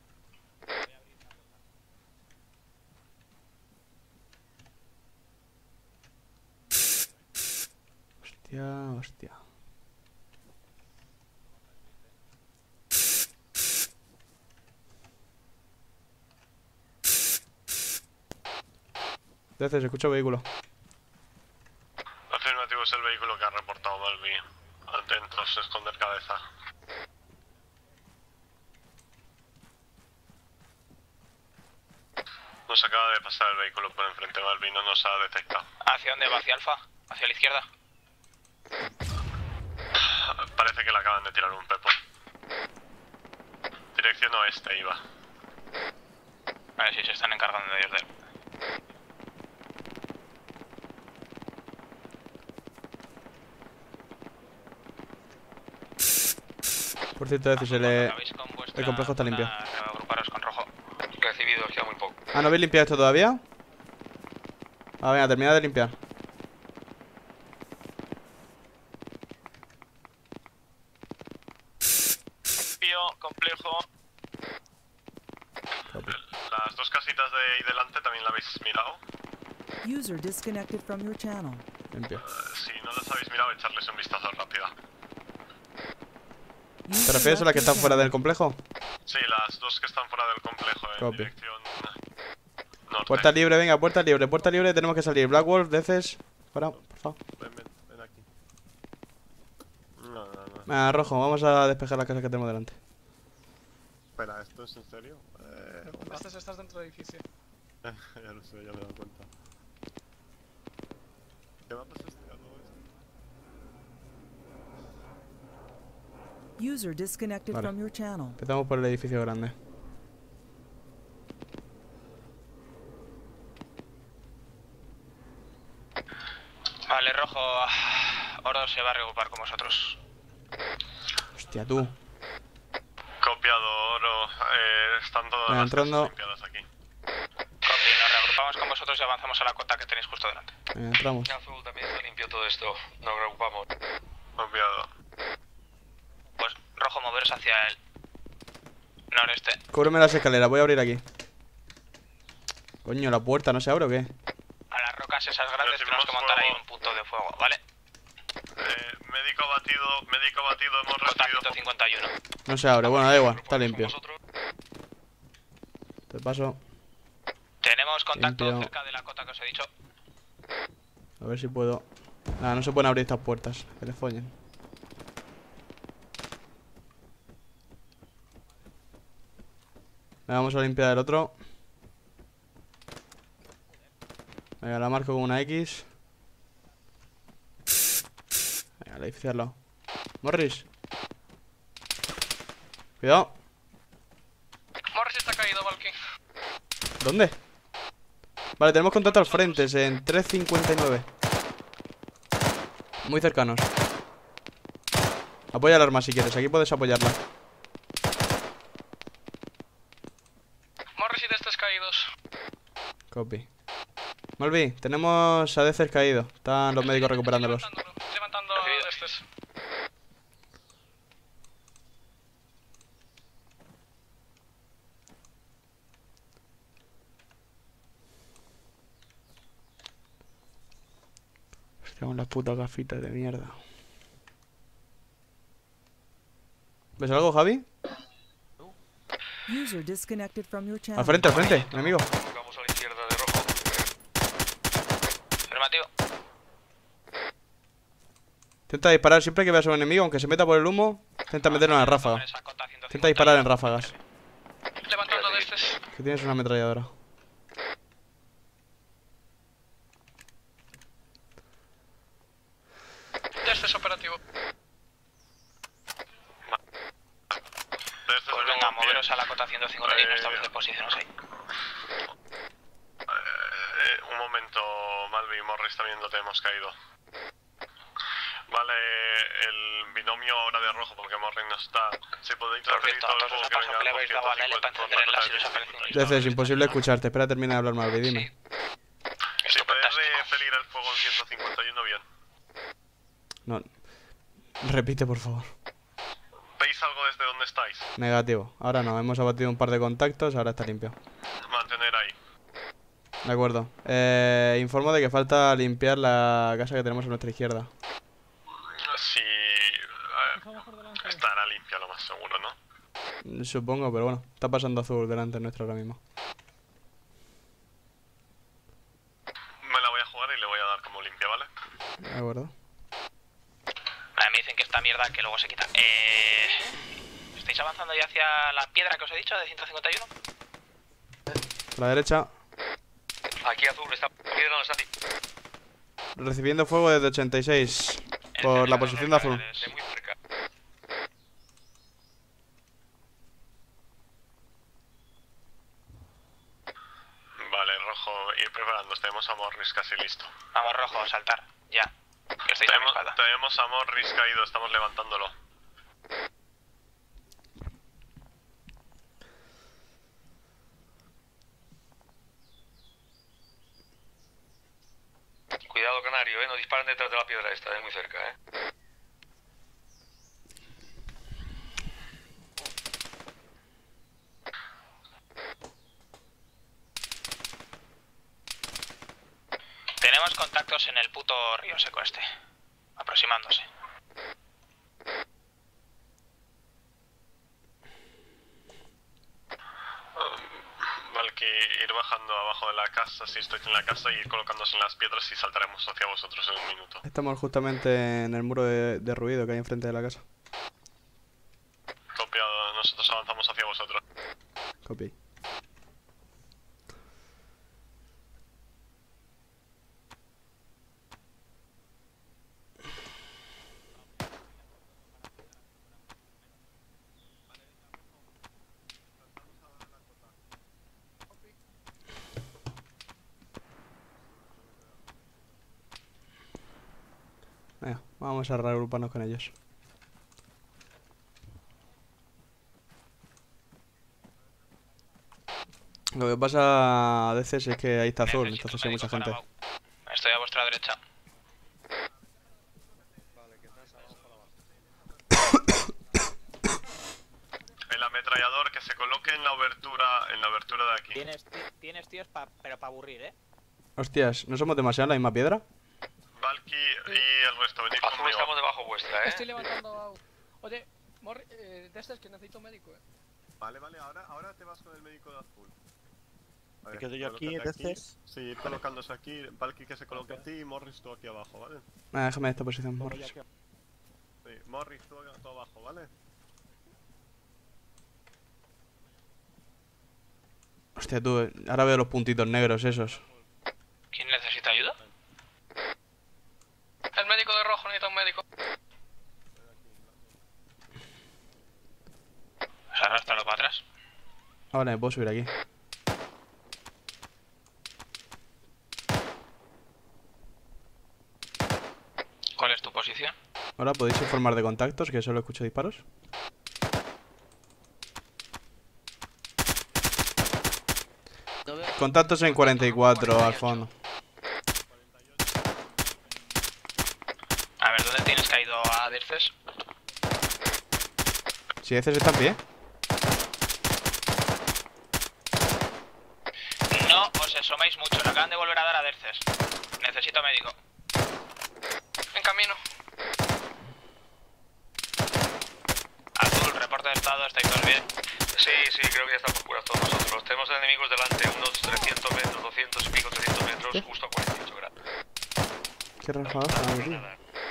B: Hostia, hostia. Entonces, escucho vehículo.
I: Afirmativo, es el vehículo que ha reportado Malvi. Atentos, esconder cabeza. Nos acaba de pasar el vehículo por enfrente, Malvi, no nos ha detectado.
C: ¿Hacia dónde va? ¿Hacia Alfa? ¿Hacia la izquierda?
I: Parece que le acaban de tirar un pepo. Dirección oeste iba.
C: A ver si se están encargando de ellos de él.
B: Por cierto, decís, el, el complejo está limpio.
C: Agruparos con rojo.
P: Recibido, queda muy poco.
B: Ah, ¿no habéis limpiado esto todavía? Ah, venga, termina de limpiar.
I: Limpio, complejo. Las dos casitas de ahí delante también la habéis mirado.
E: User disconnected from your channel.
B: Limpio.
I: Eh, si no las habéis mirado, echarles un vistazo rápido.
B: ¿Te refieres a las que están fuera del complejo?
I: Sí, las dos que están fuera del complejo en
B: Copy.
I: dirección norte.
B: Puerta libre, venga, puerta libre, puerta libre, tenemos que salir. Black Wolf, Deces. Fuera, por favor.
I: Ven, ven, ven aquí. No, no, no.
B: Venga, rojo, vamos a despejar las casas que tenemos delante.
I: Espera, ¿esto es en serio? Eh, hola.
N: Estás, estás dentro del edificio.
I: Ya lo sé, ya me he dado cuenta. ¿Qué va a pasar este gato esto?
E: User disconnected
B: Vale.
E: from your channel.
B: Empezamos por el edificio grande.
C: Vale, rojo. Oro se va a reocupar con vosotros.
B: Hostia, tú.
I: Copiado, oro. Eh, están todas
B: Venga,
I: las
B: entrando.
I: casas limpiadas aquí.
C: Copy, nos reagrupamos con vosotros y avanzamos a la cota que tenéis justo delante.
B: Venga, entramos.
P: Azul, también está limpio todo esto. Nos preocupamos.
I: Copiado.
C: Pues rojo, moveros hacia el noreste.
B: Cúbreme las escaleras, voy a abrir aquí. Coño, la puerta, ¿no se abre o qué?
C: A las rocas esas grandes tenemos que montar ahí un punto de fuego, ¿vale?
I: Eh, médico batido, médico batido, hemos recibido.
C: ciento cincuenta y uno.
B: No se abre, bueno, da igual, está limpio. Te paso.
C: Tenemos contacto
B: Limpio.
C: cerca de la cota que os he dicho.
B: A ver si puedo. Nada, no se pueden abrir estas puertas. Que les follen. Vamos a limpiar el otro. Venga, la marco con una X. Venga, a limpiarlo. Morris. Cuidado.
S: Morris está caído, Valky.
B: ¿Dónde? Vale, tenemos contacto al frente, es en tres cincuenta y nueve. Muy cercanos. Apoya el arma si quieres, aquí puedes apoyarla.
S: Morris y Destes caídos.
B: Copy. Malvi, tenemos a Deces caído. Están los médicos recuperándolos.
S: Estoy levantando Destes.
B: Con las putas gafitas de mierda. ¿Ves algo, Javi?
E: User disconnected from your channel.
B: Al frente, al frente, enemigo.
Q: Vamos a la izquierda de rojo.
C: Afirmativo.
B: Intenta disparar siempre que veas a un enemigo, aunque se meta por el humo. Intenta meterlo en la ráfaga. Intenta disparar en ráfagas.
S: Levantando Destes.
B: Que tienes una ametralladora.
S: Destes operativo.
C: Pues venga, moveros a la cota ciento cincuenta y uno, estamos de posiciones ahí.
I: Eh, un momento, Malvi, Morris también lo tenemos caído. Vale, el binomio ahora de rojo porque Morris no está. Si podéis transferir todo el juego que venga al
C: habéis dado a Lele para encender el láser y os aparece.
B: Deces, es imposible escucharte. Espera, termina de hablar, Malvi, dime.
I: Si podéis referir el fuego en ciento cincuenta y uno, bien.
B: No. Repite, por favor.
I: ¿Veis algo desde donde estáis?
B: Negativo. Ahora no, hemos abatido un par de contactos, ahora está limpio.
I: Mantener ahí.
B: De acuerdo. Eh, informo de que falta limpiar la casa que tenemos a nuestra izquierda.
I: Sí. Eh, estará limpia lo más seguro, ¿no?
B: Supongo, pero bueno. Está pasando azul delante nuestro ahora mismo.
I: Me la voy a jugar y le voy a dar como limpia, ¿vale?
B: De acuerdo.
C: Vale, me dicen que esta mierda que luego se quita. Eh... ¿Estáis avanzando ya hacia la piedra que os he dicho de ciento cincuenta y uno?
B: A la derecha.
Q: Aquí azul, está piedra no está aquí.
B: Recibiendo fuego desde ochenta y seis. Por la posición de azul.
Q: De muy cerca.
I: Vale, rojo, ir preparándose. Tenemos a Morris casi listo.
C: Vamos, rojo, saltar. Ya. Que estáis a mi
I: Tenemos,
C: espalda.
I: tenemos a Morris caído, estamos levantándolo.
Q: Cuidado, canario, eh. No disparen detrás de la piedra esta, es muy cerca, eh.
C: Tenemos contactos en el puto río seco este. Aproximándose.
I: Valky, ir bajando abajo de la casa, si estáis en la casa, y ir colocándose en las piedras y saltaremos hacia vosotros en un minuto.
B: Estamos justamente en el muro de, de ruido que hay enfrente de la casa.
I: Copiado, nosotros avanzamos hacia vosotros.
B: Copy. Venga, vamos a reagruparnos con ellos. Lo que pasa a veces es que ahí está azul, entonces hay mucha gente.
C: Estoy a vuestra derecha.
I: El ametrallador que se coloque en la abertura, en la abertura de aquí.
R: Tienes, tienes tíos pa, pero para aburrir, ¿eh?
B: Hostias, ¿no somos demasiado en la misma piedra?
I: Valky y el resto, venid
Q: Azul,
I: conmigo.
Q: estamos debajo vuestra, eh.
N: Estoy levantando a... Oye, Morri, eh, de este es que necesito médico, eh.
I: Vale, vale, ahora, ahora te vas con el médico de azul.
J: ¿Me quedo yo aquí,
I: colócate
J: entonces?
I: Sí, ir colocándose aquí, Valky que se coloque a ti y Morris tú aquí abajo, ¿vale?
B: Ah, déjame en esta posición, Morris.
I: Sí, Morris tú, tú abajo, ¿vale?
B: Hostia, tú, eh, ahora veo los puntitos negros esos.
C: ¿Quién necesita ayuda?
S: El médico de rojo necesita un médico.
C: Pues arrástralo para atrás.
B: Ahora me puedo subir aquí.
C: ¿Cuál es tu posición?
B: Ahora podéis informar de contactos, que solo escucho disparos. Contactos en cuarenta y cuatro al fondo.
C: A ver, ¿dónde tienes caído a Derces?
B: Si ese está en pie.
C: No os asoméis mucho, le acaban de volver a dar a Derces. Necesito médico.
S: En camino.
C: Azul, reporte de estado, ¿estáis todos bien?
Q: Sí, sí, creo que ya estamos curas todos nosotros. Tenemos enemigos delante, unos trescientos metros, doscientos y pico, trescientos metros,
B: ¿Qué?
Q: justo a cuarenta y ocho grados.
B: Qué rajada, tío.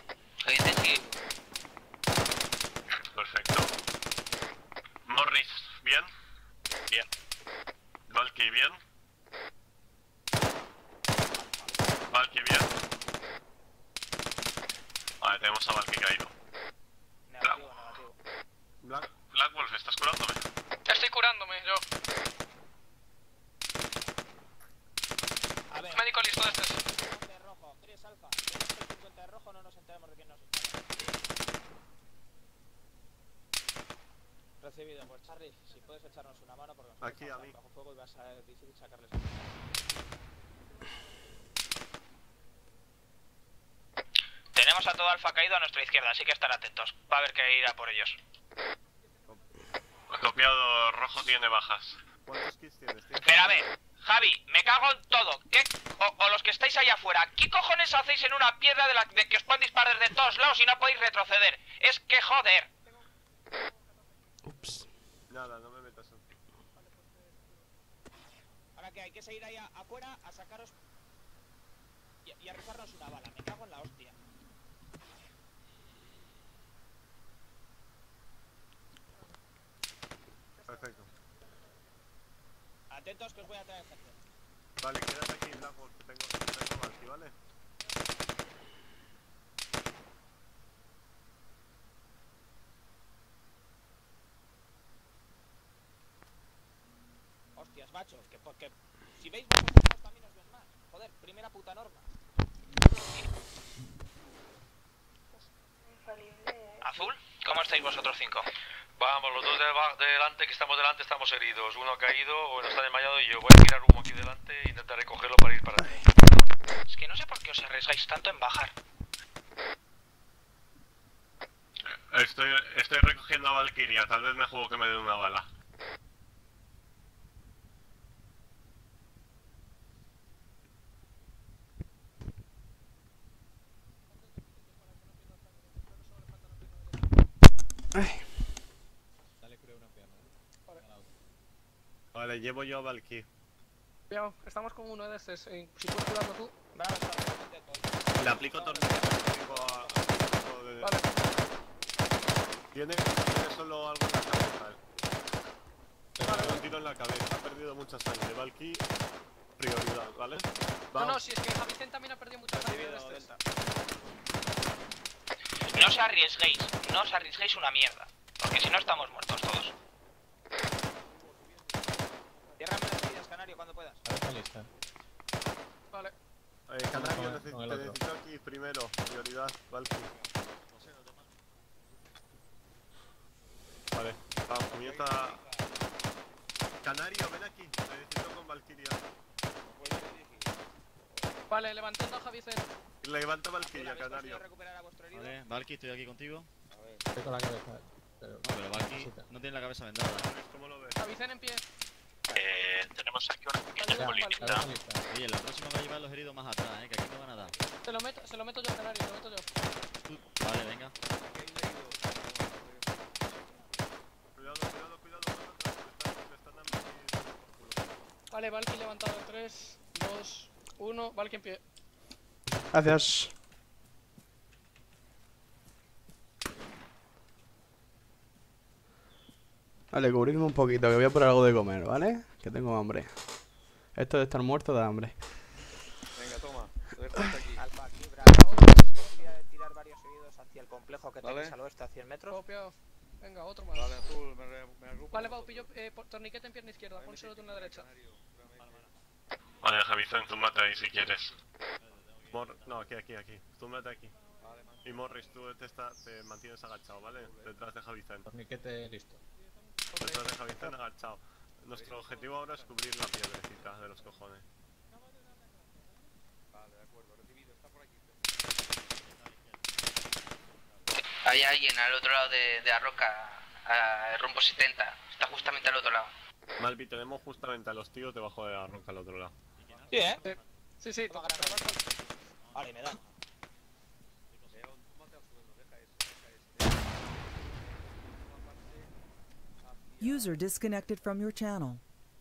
I: Perfecto. Morris, ¿bien?
C: Bien.
I: Valky, ¿bien? Valky, ¿bien? Vale, tenemos a Valky caído. Black, Black, Black Wolf, ¿estás curándome?
S: Estoy curándome, yo.
R: A ver.
S: Médico listo de este.
R: De rojo, Chris Alfa. Tienes el cincuenta de rojo, no nos enteramos de quién nos dispara. Recibido, pues Charlie, si puedes echarnos una mano porque nos
I: Aquí, a mí.
R: bajo fuego y vas a difícil sacarles.
C: Tenemos a todo Alfa caído a nuestra izquierda, así que estar atentos. Va a haber que ir a por ellos.
I: Copiado, rojo tiene bajas.
O: ¿Cuántos kills tienes? ¿Tienes
C: Pero a ver, Javi, me cago en todo. ¿Qué? O, o los que estáis allá afuera, ¿qué cojones hacéis en una piedra de la de que os pueden disparar de todos lados y no podéis retroceder? Es que joder.
B: Ups.
O: Nada, no me metas en...
R: Ahora que hay que seguir ahí a- afuera a sacaros y, y a rifarnos una bala. Me cago en la hostia.
O: Perfecto.
R: Atentos que os voy a traer gente.
O: Vale, quédate aquí, Blackboard, que tengo, que tengo Valky, ¿vale?
R: Hostias, macho, que porque si veis vosotros también os ven más. Joder, primera puta norma.
C: Azul, ¿cómo estáis vosotros cinco?
Q: Vamos, los dos de ba- delante que estamos delante estamos heridos. Uno ha caído, uno está desmayado y yo voy a tirar humo aquí delante e intentaré cogerlo para ir para ti.
C: Es que no sé por qué os arriesgáis tanto en bajar.
I: Estoy, estoy recogiendo a Valkyria, tal vez me juego que me dé una bala.
B: Ay.
O: Vale, llevo yo a Valky.
S: Cuidado, estamos con uno de estos. eh, Si puedes curarlo tú.
R: Bravo,
O: Le aplico tornillo tipo a... tipo de...
S: Vale.
O: Tiene, tiene solo algo en la cabeza. Le vale. Un tiro en la cabeza, ha perdido mucha sangre. Valky, prioridad, ¿vale?
S: No,
O: Vamos.
S: no, si es que Javicen también ha perdido mucha sangre de estos.
C: No os arriesguéis, no os arriesguéis una mierda. Porque si no estamos muertos todos.
R: Ciérrame las heridas, Canario, cuando puedas.
S: Vale.
O: Eh, Canario,
N: Con-
O: necesito,
N: con el
O: te
N: otro.
O: necesito aquí primero, prioridad, Valky. Vale, vamos, comienza... Canario, ven aquí, te necesito con Valkyria.
S: Vale, levantando a Javicen.
O: Levanta Valkyria, Canario.
D: Vale, Valky, estoy aquí contigo.
N: Estoy con la cabeza. Pero...
D: No, pero Valky no tiene la cabeza vendada.
O: ¿Cómo lo ves?
S: Javicen en pie.
C: Eh, tenemos aquí una pequeña
S: Vale,
C: polinita.
S: vale.
D: Oye, la próxima va a llevar los heridos más atrás, eh, que aquí no van a dar.
S: Se lo meto, se lo meto yo, Canario, se lo meto yo.
D: Vale, venga.
O: Cuidado, cuidado, cuidado, vosotros, que están, que están dando aquí...
S: Vale, Valky levantado. tres, dos, uno. Valky en pie.
B: Gracias. Vale, cubrirme un poquito, que voy a por algo de comer, ¿vale? Que tengo hambre. Esto de estar muerto de hambre.
P: Venga, toma. Te dejo hasta aquí.
R: Alfa, aquí, Bravo. Voy a tirar varios seguidos hacia el complejo que
P: Vale.
R: tenéis al oeste, a cien metros.
S: Copiado. Venga, otro más.
P: Vale, azul, me, re- me agrupo.
S: Vale, Pau, pillo eh, por- torniquete en pierna izquierda. Pónselo tú en la derecha.
I: Vale, Javicen, tú mate ahí si quieres.
O: Mor no, aquí, aquí, aquí. Tú mete aquí. Y Morris, tú te, está, te mantienes agachado, ¿vale? Detrás de Javicen.
T: Torniquete listo.
O: Detrás de Javicen agachado. Nuestro objetivo ahora es cubrir la piedrecita de los cojones.
P: Vale, de acuerdo, recibido, está por aquí.
M: Hay alguien al otro lado de, de la roca, a rumbo setenta. Está justamente al otro lado.
O: Malvi, tenemos justamente a los tíos debajo de la roca al otro lado.
R: Sí, ¿eh?
S: Sí, sí, toma,
R: Vale, me da.
E: User disconnected from your channel.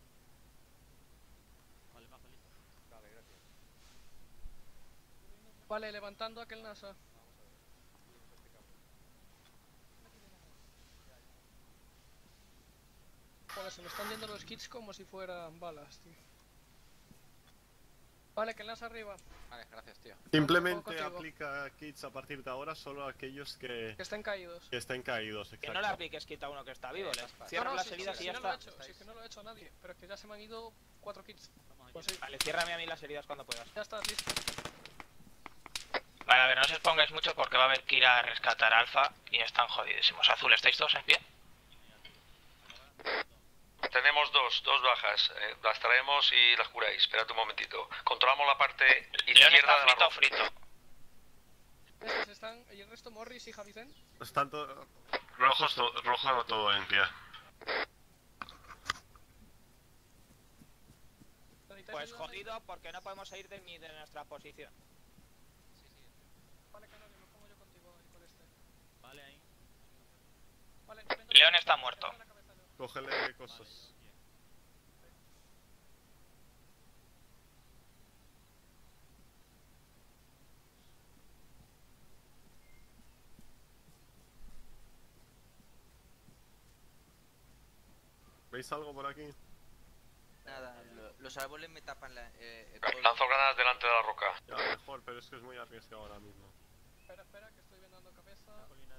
S: Vale, levantando aquel NASA. Joder, se me están yendo los kits como si fueran balas, tío. Vale, que el NASA arriba.
T: Vale, gracias, tío.
O: Simplemente
S: Contigo.
O: aplica kits a partir de ahora solo a aquellos que,
S: Que estén caídos.
O: que estén caídos.
R: Que
O: Exacto.
R: no le apliques quita a uno que está vivo. Le cierra
S: No, no,
R: las
S: sí,
R: heridas
S: sí,
R: y
S: sí,
R: ya
S: no lo he
R: está.
S: hecho, sí, que no lo he hecho a nadie. Pero es que ya se me han ido cuatro kits. Pues sí.
R: Vale, ciérrame a mí las heridas cuando puedas.
S: Ya estás listo.
C: Vale, a ver, no os expongáis mucho porque va a haber que ir a rescatar a Alfa y están jodidísimos. Azul, ¿estáis todos en pie?
Q: Tenemos dos, dos bajas. Eh, las traemos y las curáis. Esperad un momentito. Controlamos la parte
C: León
Q: izquierda
C: está
Q: de la
C: frito,
Q: roca.
C: frito.
S: Estos están. ¿Y el resto? Morris y Javicen.
O: Están to-
I: Rojos, to- rojo todo en pie.
R: Pues jodido porque no podemos salir de, ni de nuestra posición.
S: Vale, Canario, me pongo yo contigo ahí con este.
T: Vale, ahí.
S: Vale,
C: León está muerto.
O: Cógele cosas. ¿Veis algo por aquí?
M: Nada, lo- los árboles me tapan la, eh, el
Q: Lanzo granadas delante de la roca.
O: Ya, mejor, pero es que es muy arriesgado ahora mismo.
S: Espera, espera, que estoy vendando cabeza.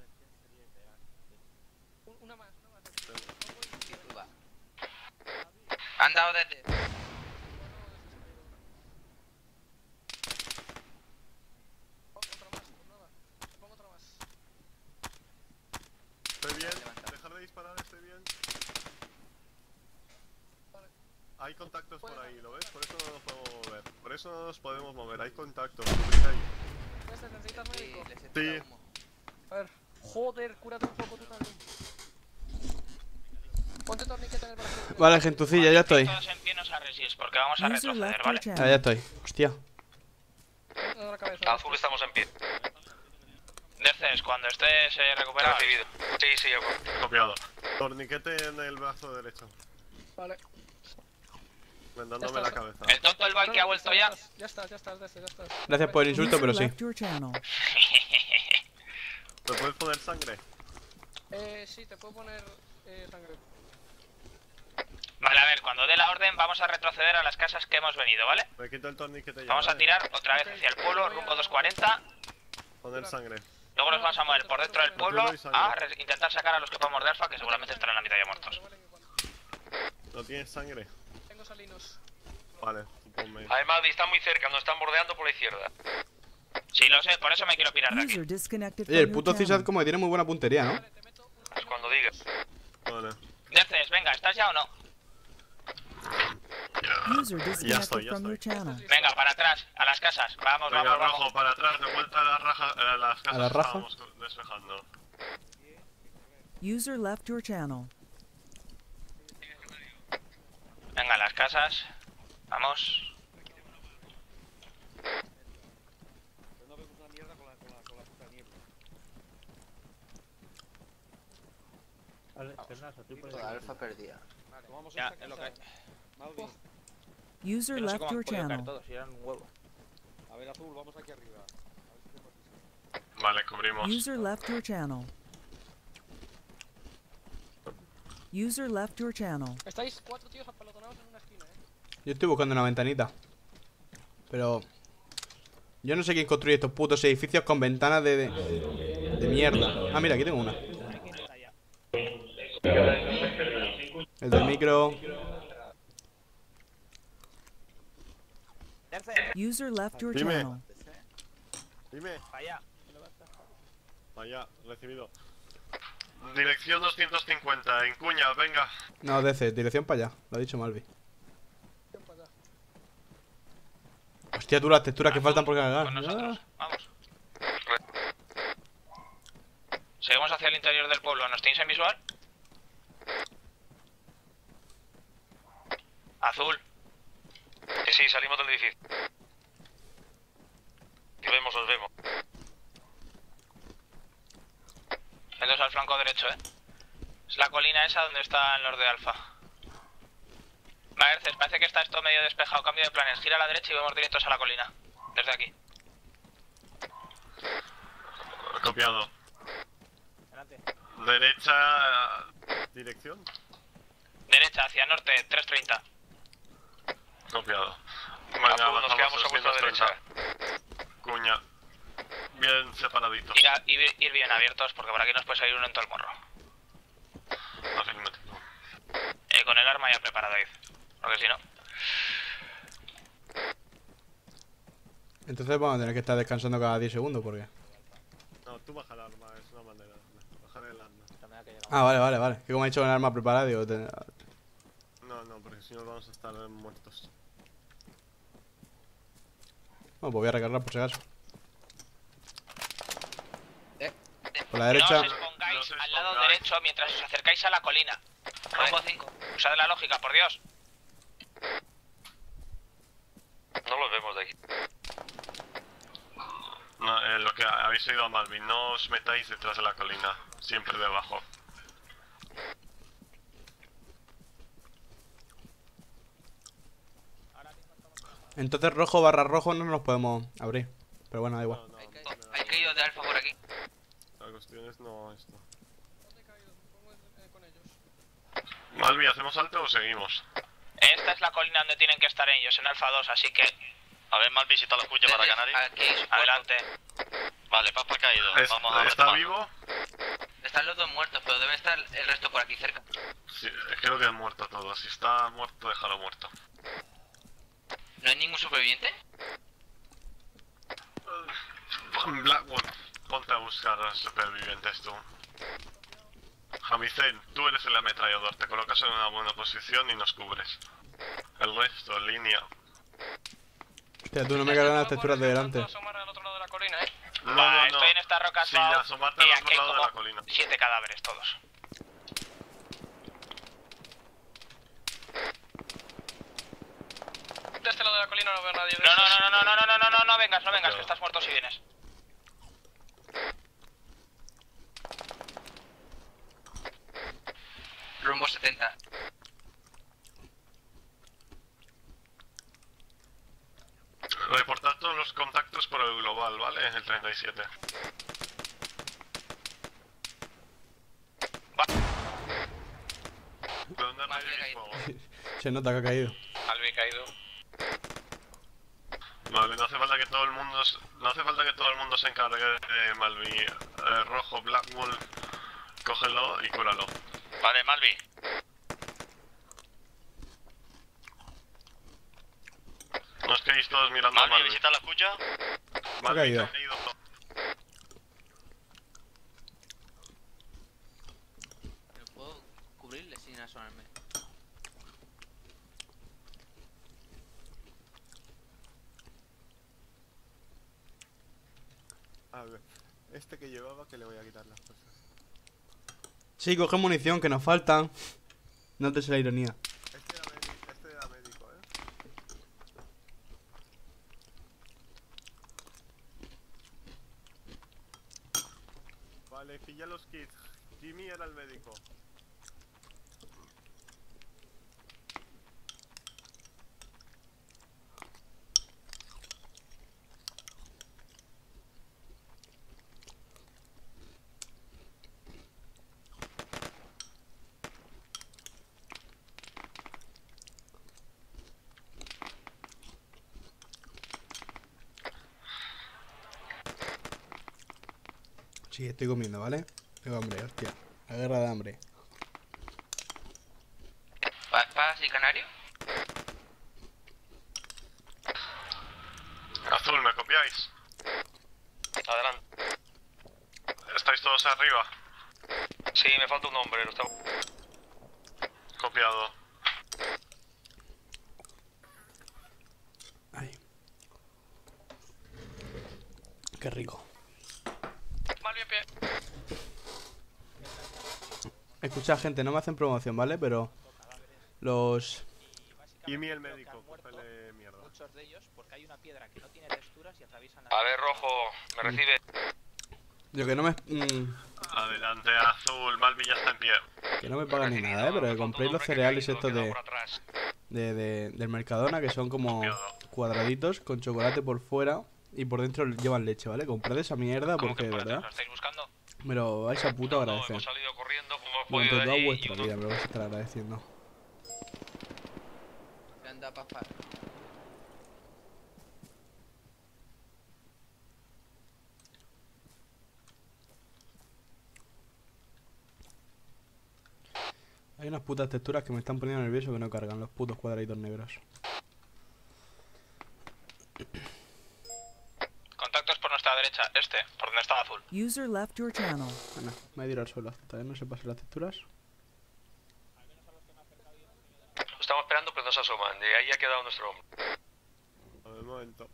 S: Un- Una más, una más.
M: Sí, tú va. Han dado desde...
S: Otra más, pues nada. Pongo otra más.
O: Estoy bien, dejar de disparar, estoy bien. Hay contactos por ahí, ¿lo ves? Por eso no nos podemos mover. Por eso no nos podemos mover, hay contactos. Subid ahí.
S: Este, ¿necesitas médico?
O: Sí.
S: A ver. Joder, cúrate un poco tú también. Ponte torniquete en el brazo.
B: Vale, gentucilla, ya estoy.
C: Todos en pie nos arresís porque vamos a
E: User
C: retroceder,
E: left
C: ¿vale?
E: your
B: Ah,
E: channel.
B: ya estoy. Hostia.
S: En la cabeza.
Q: Azul, estamos en pie.
C: Deces, cuando estés eh, recuperado.
Q: Recibido. Sí, sí, yo.
I: Copiado.
O: Torniquete en el brazo derecho.
S: Vale.
O: Vendándome
S: Ya
O: la
S: está.
O: cabeza.
C: El tonto del Valky ha vuelto ya.
S: Ya estás, ya estás, desde, ya estás.
B: Gracias por el insulto,
E: User
B: pero sí.
E: left your channel.
O: ¿Me puedes poner sangre?
S: Eh, sí, te puedo poner eh, sangre.
C: Vale, a ver, cuando dé la orden vamos a retroceder a las casas que hemos venido, ¿vale?
O: Me quito el torniquete ya.
C: Vamos a
O: ¿vale?
C: tirar otra vez hacia el pueblo, rumbo doscientos cuarenta.
O: Poner sangre.
C: Luego nos vamos a mover por dentro del pueblo
O: Yo doy sangre.
C: a re- intentar sacar a los que podamos de Alfa, que seguramente estarán a la mitad ya muertos.
O: ¿No tienes sangre?
S: Tengo salinos.
O: Vale, tú ponme.
Q: Además, está muy cerca, nos están bordeando por la izquierda.
C: Sí, lo sé, por eso me quiero pirar de aquí.
E: User disconnected
B: Oye, el
E: from
B: puto
E: your
B: Cisad
E: channel.
B: como que tiene muy buena puntería, ¿no?
Q: Pues cuando digas.
O: Vale.
C: Deces, venga, ¿estás ya o no?
E: User disconnected from your channel.
C: Venga, para atrás, a las casas. Vamos,
I: Venga,
C: vamos, vamos.
I: rojo, para atrás, de vuelta a la raja, a las casas
B: la
I: que
B: raja?
I: estábamos despejando.
E: User left your channel.
C: Venga, a las casas. Vamos.
P: No vemos una mierda con la, con la, con la puta niebla.
L: Vale, Fernández, tú puedes.
M: Toda alfa perdida.
P: Tomamos
R: Ya,
P: esta
R: es lo que
P: casa.
R: hay.
P: Malvin.
E: User
R: Yo no sé
E: left
R: cómo
E: your
R: han podido caer
E: channel.
R: todos, si eran un huevo.
P: A ver, Azul, vamos aquí arriba. A ver si tenemos aquí.
I: Vale, cubrimos.
E: User left your channel. User left your channel.
S: Estáis cuatro tíos apelotonados en una esquina, eh.
B: Yo estoy buscando una ventanita. Pero... yo no sé quién construye estos putos edificios con ventanas de... De, de mierda. Ah, mira, aquí tengo una. El del micro...
E: User left your
O: Dime.
E: channel.
O: Dime.
R: Allá.
O: Allá, recibido.
I: Dirección doscientos cincuenta, en Cuña, venga.
B: No, D C, dirección para allá. Lo ha dicho Malvi. Hostia, tú las texturas que faltan por cargar.
C: Con nosotros, vamos. Seguimos hacia el interior del pueblo. ¿Nos tenéis en visual? Azul.
Q: Sí, sí, salimos del edificio. Os vemos, os vemos.
C: Entonces al flanco derecho, ¿eh? Es la colina esa donde están los de Alfa. Maerces, parece que está esto medio despejado. Cambio de planes. Gira a la derecha y vamos directos a la colina. Desde aquí.
I: Copiado.
R: Adelante.
I: Derecha...
O: ¿Dirección?
C: Derecha, hacia norte, trescientos treinta.
I: Copiado.
Q: Azul,
I: Venga,
Q: nos
I: bajamos
Q: quedamos a vuestra
I: doscientos treinta. Cuña. Bien separaditos.
C: Ir, a- ir, ir bien abiertos porque por aquí nos puede salir uno en todo el morro.
I: Afirmativo.
C: Eh, con el arma ya preparado, Dave. Porque si no...
B: Entonces vamos a tener que estar descansando cada diez segundos, ¿por qué?
O: No, tú baja el arma, es una manera. Bajar el arma.
B: Ah, vale, vale, vale. Que como he dicho con el arma preparada, digo... te-
O: No, no, porque si no vamos a estar muertos.
B: Bueno, pues voy a recargar por si acaso.
C: Eh.
B: Por la derecha...
C: No os expongáis al lado derecho mientras os acercáis a la colina. Rombo cinco. Usad la lógica, por Dios.
Q: No los vemos de aquí.
I: No, eh, lo que habéis oído a Malvin, no os metáis detrás de la colina, siempre debajo.
B: Entonces rojo barra rojo no nos podemos abrir. Pero bueno, da igual.
M: Hay caído de Alfa por aquí.
O: La cuestión es no esto.
I: Malvi, ¿hacemos alto o seguimos?
C: Esta es la colina donde tienen que estar ellos, en Alfa dos, así que...
Q: A ver, Malvi, si está la escucha para Canarias.
C: Adelante.
Q: Vale, Papa ha caído.
I: Es-
Q: Vamos a ver.
I: ¿Está
Q: Papa.
I: vivo?
M: Están los dos muertos, pero debe estar el resto por aquí cerca.
I: Sí, creo que han muerto todos. Si está muerto, déjalo muerto.
M: ¿No hay ningún superviviente?
I: Blackwood, ponte a buscar a los supervivientes tú. Jamicen, tú eres el ametrallador, te colocas en una buena posición y nos cubres. El resto, línea.
B: Hostia, tú no me cargas las texturas de delante.
I: No,
C: Va,
I: no, no.
C: estoy en esta roca
I: Sí,
C: suave,
I: asomarte al
C: y
I: otro
C: aquí hay
I: lado de
C: como
I: la colina.
C: siete cadáveres todos.
S: De este lado de la colina no veo a nadie. de
C: No, no,
S: esos.
C: no, no, no, no, no, no, no, no vengas, no vengas, que estás muerto si vienes.
M: Rumbo setenta.
I: Reportad todos los contactos por el global, ¿vale? El treinta y siete. ¿Dónde recibís fuego?
B: Se nota que ha caído.
C: Albi caído.
I: Vale, no hace falta que todo el mundo s- no hace falta que todo el mundo se encargue de Malvi. Eh, rojo, Black Wolf, cógelo y cúralo.
Q: Vale, Malvi.
I: No os quedéis todos mirando a
Q: Malvi,
I: Malvi.
Q: visita la escucha.
B: Ha caído.
I: ha caído.
M: Pero puedo cubrirle sin asomarme.
O: A ver, este que llevaba que le voy a quitar las cosas.
B: Sí, coge munición, que nos faltan. No te sé la ironía.
O: Este era médico, este era médico, eh. Vale, pilla los kits. Jimmy era el médico.
B: Sí, estoy comiendo, ¿vale? Tengo hambre, hostia. La guerra de hambre.
M: ¿Paz y Canario?
I: Azul, ¿me copiáis?
Q: Adelante.
I: ¿Estáis todos arriba?
Q: Sí, me falta un hombre. Lo está...
I: Copiado.
B: Ay. Qué rico.
S: Mal bien pie.
B: Escucha, gente, no me hacen promoción, ¿vale? Pero los...
O: Jimmy el médico, cógele mierda.
R: Muchos de ellos, porque hay una piedra que no tiene texturas y atraviesan
Q: A ver, Rojo, ¿me recibe?
B: Yo que no me... mm,
I: Adelante, Azul. Malvi ya está en pie.
B: que no me pagan ni nada, ¿eh? Pero que compréis los cereales estos de... De, de, del Mercadona, que son como cuadraditos con chocolate por fuera y por dentro llevan leche, ¿vale? Comprad esa mierda porque, de verdad,
C: ¿Lo estáis buscando?
B: me lo vais a puto agradecer.
Q: Hemos salido corriendo, como hemos
B: Durante
Q: podido de
B: toda
Q: allí,
B: vuestra
Q: y uno-
B: vida me lo vais a estar agradeciendo.
M: Anda, papá.
B: Hay unas putas texturas que me están poniendo nervioso que no cargan los putos cuadraditos negros.
C: Contactos por nuestra derecha, este, por donde está Azul.
E: User left your channel.
B: Bueno, me voy a tirar al suelo. Todavía no se pasen las texturas.
Q: Lo estamos esperando, pero no se asoman. De ahí ha quedado nuestro hombre.
O: A ver, un momento.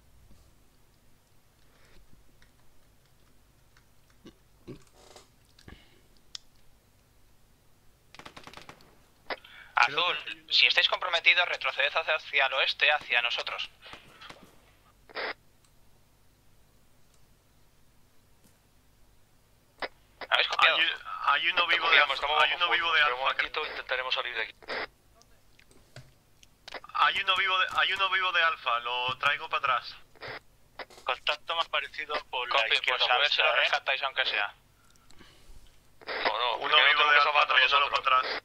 C: Azul, si estáis comprometidos, retroceded hacia, hacia el oeste, hacia nosotros. ¿Habéis copiado?
I: Hay, hay uno vivo de
Q: Copiamos,
I: Alfa.
Q: estamos
I: Hay uno
Q: bajo
I: vivo
Q: fuego,
I: de
Q: pero un
I: Alfa.
Q: momentito intentaremos salir de aquí.
I: Hay uno vivo de, hay uno vivo de Alfa. Lo traigo para atrás.
Q: Contacto más parecido por
C: Copy, pues a ver si lo rescatáis aunque sea.
Q: No, no,
I: Uno vivo de Alfa trayéndolo para atrás.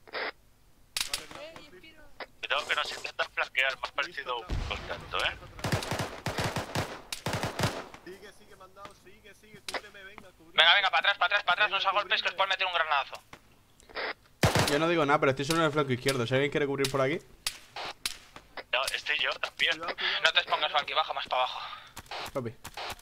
Q: Cuidado que nos intentan flanquear, más parecido a un contacto, ¿eh?
O: Sigue, sigue, mandado, sigue, sigue, cúbreme, venga, cúbreme.
C: Venga, venga, para atrás, para atrás, para atrás, no os golpes que os pueden meter un granadazo.
B: Yo no digo nada, pero estoy solo en el flanco izquierdo. Si alguien quiere cubrir por aquí.
Q: No, estoy yo también.
C: No te expongas, Valky, baja más para abajo.
B: Copy.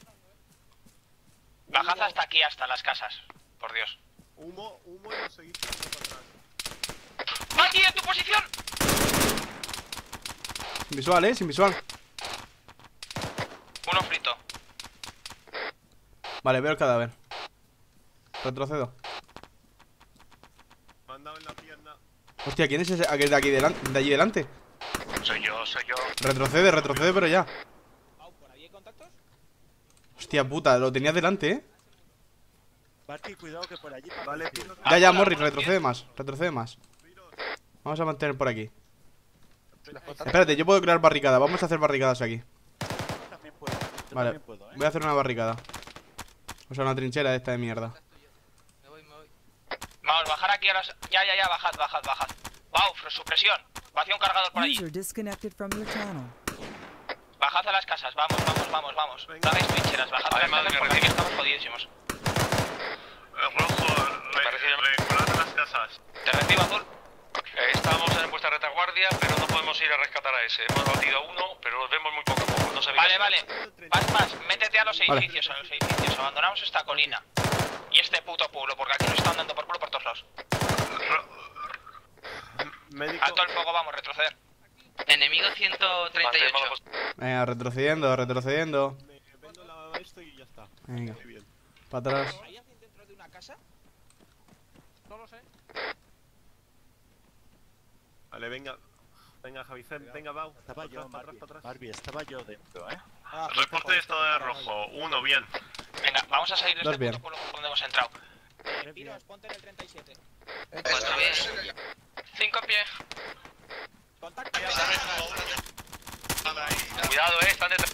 C: Bajad hasta aquí, hasta las casas. Por Dios.
O: Humo, humo y lo seguís tirando para atrás.
C: ¡Valky, en tu posición!
B: Sin visual, eh, sin visual.
C: Uno frito.
B: Vale, veo el cadáver. Retrocedo.
O: Mandado en la pierna.
B: Hostia, ¿quién es ese? Aquel de aquí delante, de allí delante.
Q: Soy yo, soy yo.
B: Retrocede, retrocede, pero ya.
R: ¿Por ahí hay contactos?
B: Hostia puta, lo tenías delante, eh.
D: Barty, cuidado que por allí.
O: Vale, Piro.
B: Ya, ya, Morris, retrocede más, retrocede más. Vamos a mantener por aquí. Espérate, yo puedo crear barricada. Vamos a hacer barricadas aquí.
D: También puedo. Yo
B: Vale,
D: también puedo, ¿eh?
B: voy a hacer una barricada. O sea, una trinchera esta de mierda.
C: Vamos, bajar aquí a las... Ya, ya, ya, bajad, bajad, bajad. Wow, supresión. Vacía un cargador por allí.
E: User disconnected from your channel.
C: Bajad a las casas, vamos, vamos, vamos, vamos. No hagáis trincheras, bajad a las casas porque aquí estamos jodidísimos.
I: Rojo, recuperad las casas.
C: Te recibo, Azul.
Q: Eh, estamos en vuestra retaguardia, pero no podemos ir a rescatar a ese. Hemos batido a uno, pero los vemos muy poco a poco. No sabéis
C: Vale,
Q: si-
C: vale. Vas, vas, métete a los
B: Vale.
C: edificios, a los edificios. Abandonamos esta colina. Y este puto pueblo, porque aquí nos están dando por culo por todos lados.
O: Médico.
C: Alto el fuego, vamos, retroceder.
M: Enemigo ciento treinta y ocho.
B: Venga, retrocediendo, retrocediendo.
O: Me vendo la esto y ya está.
B: Venga.
O: Muy bien.
B: Para atrás.
R: ¿Hay alguien dentro de una casa?
S: No lo sé.
O: Vale, venga. Venga, Javicen, venga, Bau.
D: Estaba
O: Para
D: yo,
O: atrás, para
D: Barbie.
O: atrás, para atrás.
D: Barbie, estaba yo dentro, ¿eh?
I: Reporte de estado de rojo. Uno, bien.
C: Venga, vamos a salir de
B: Dos
C: este
B: bien.
C: puto pueblo por donde hemos entrado.
R: Eh, Piros, ponte en el treinta y siete.
M: Cuatro bien.
C: Cinco pie.
R: Contacto.
Q: Cuidado, eh, están detrás.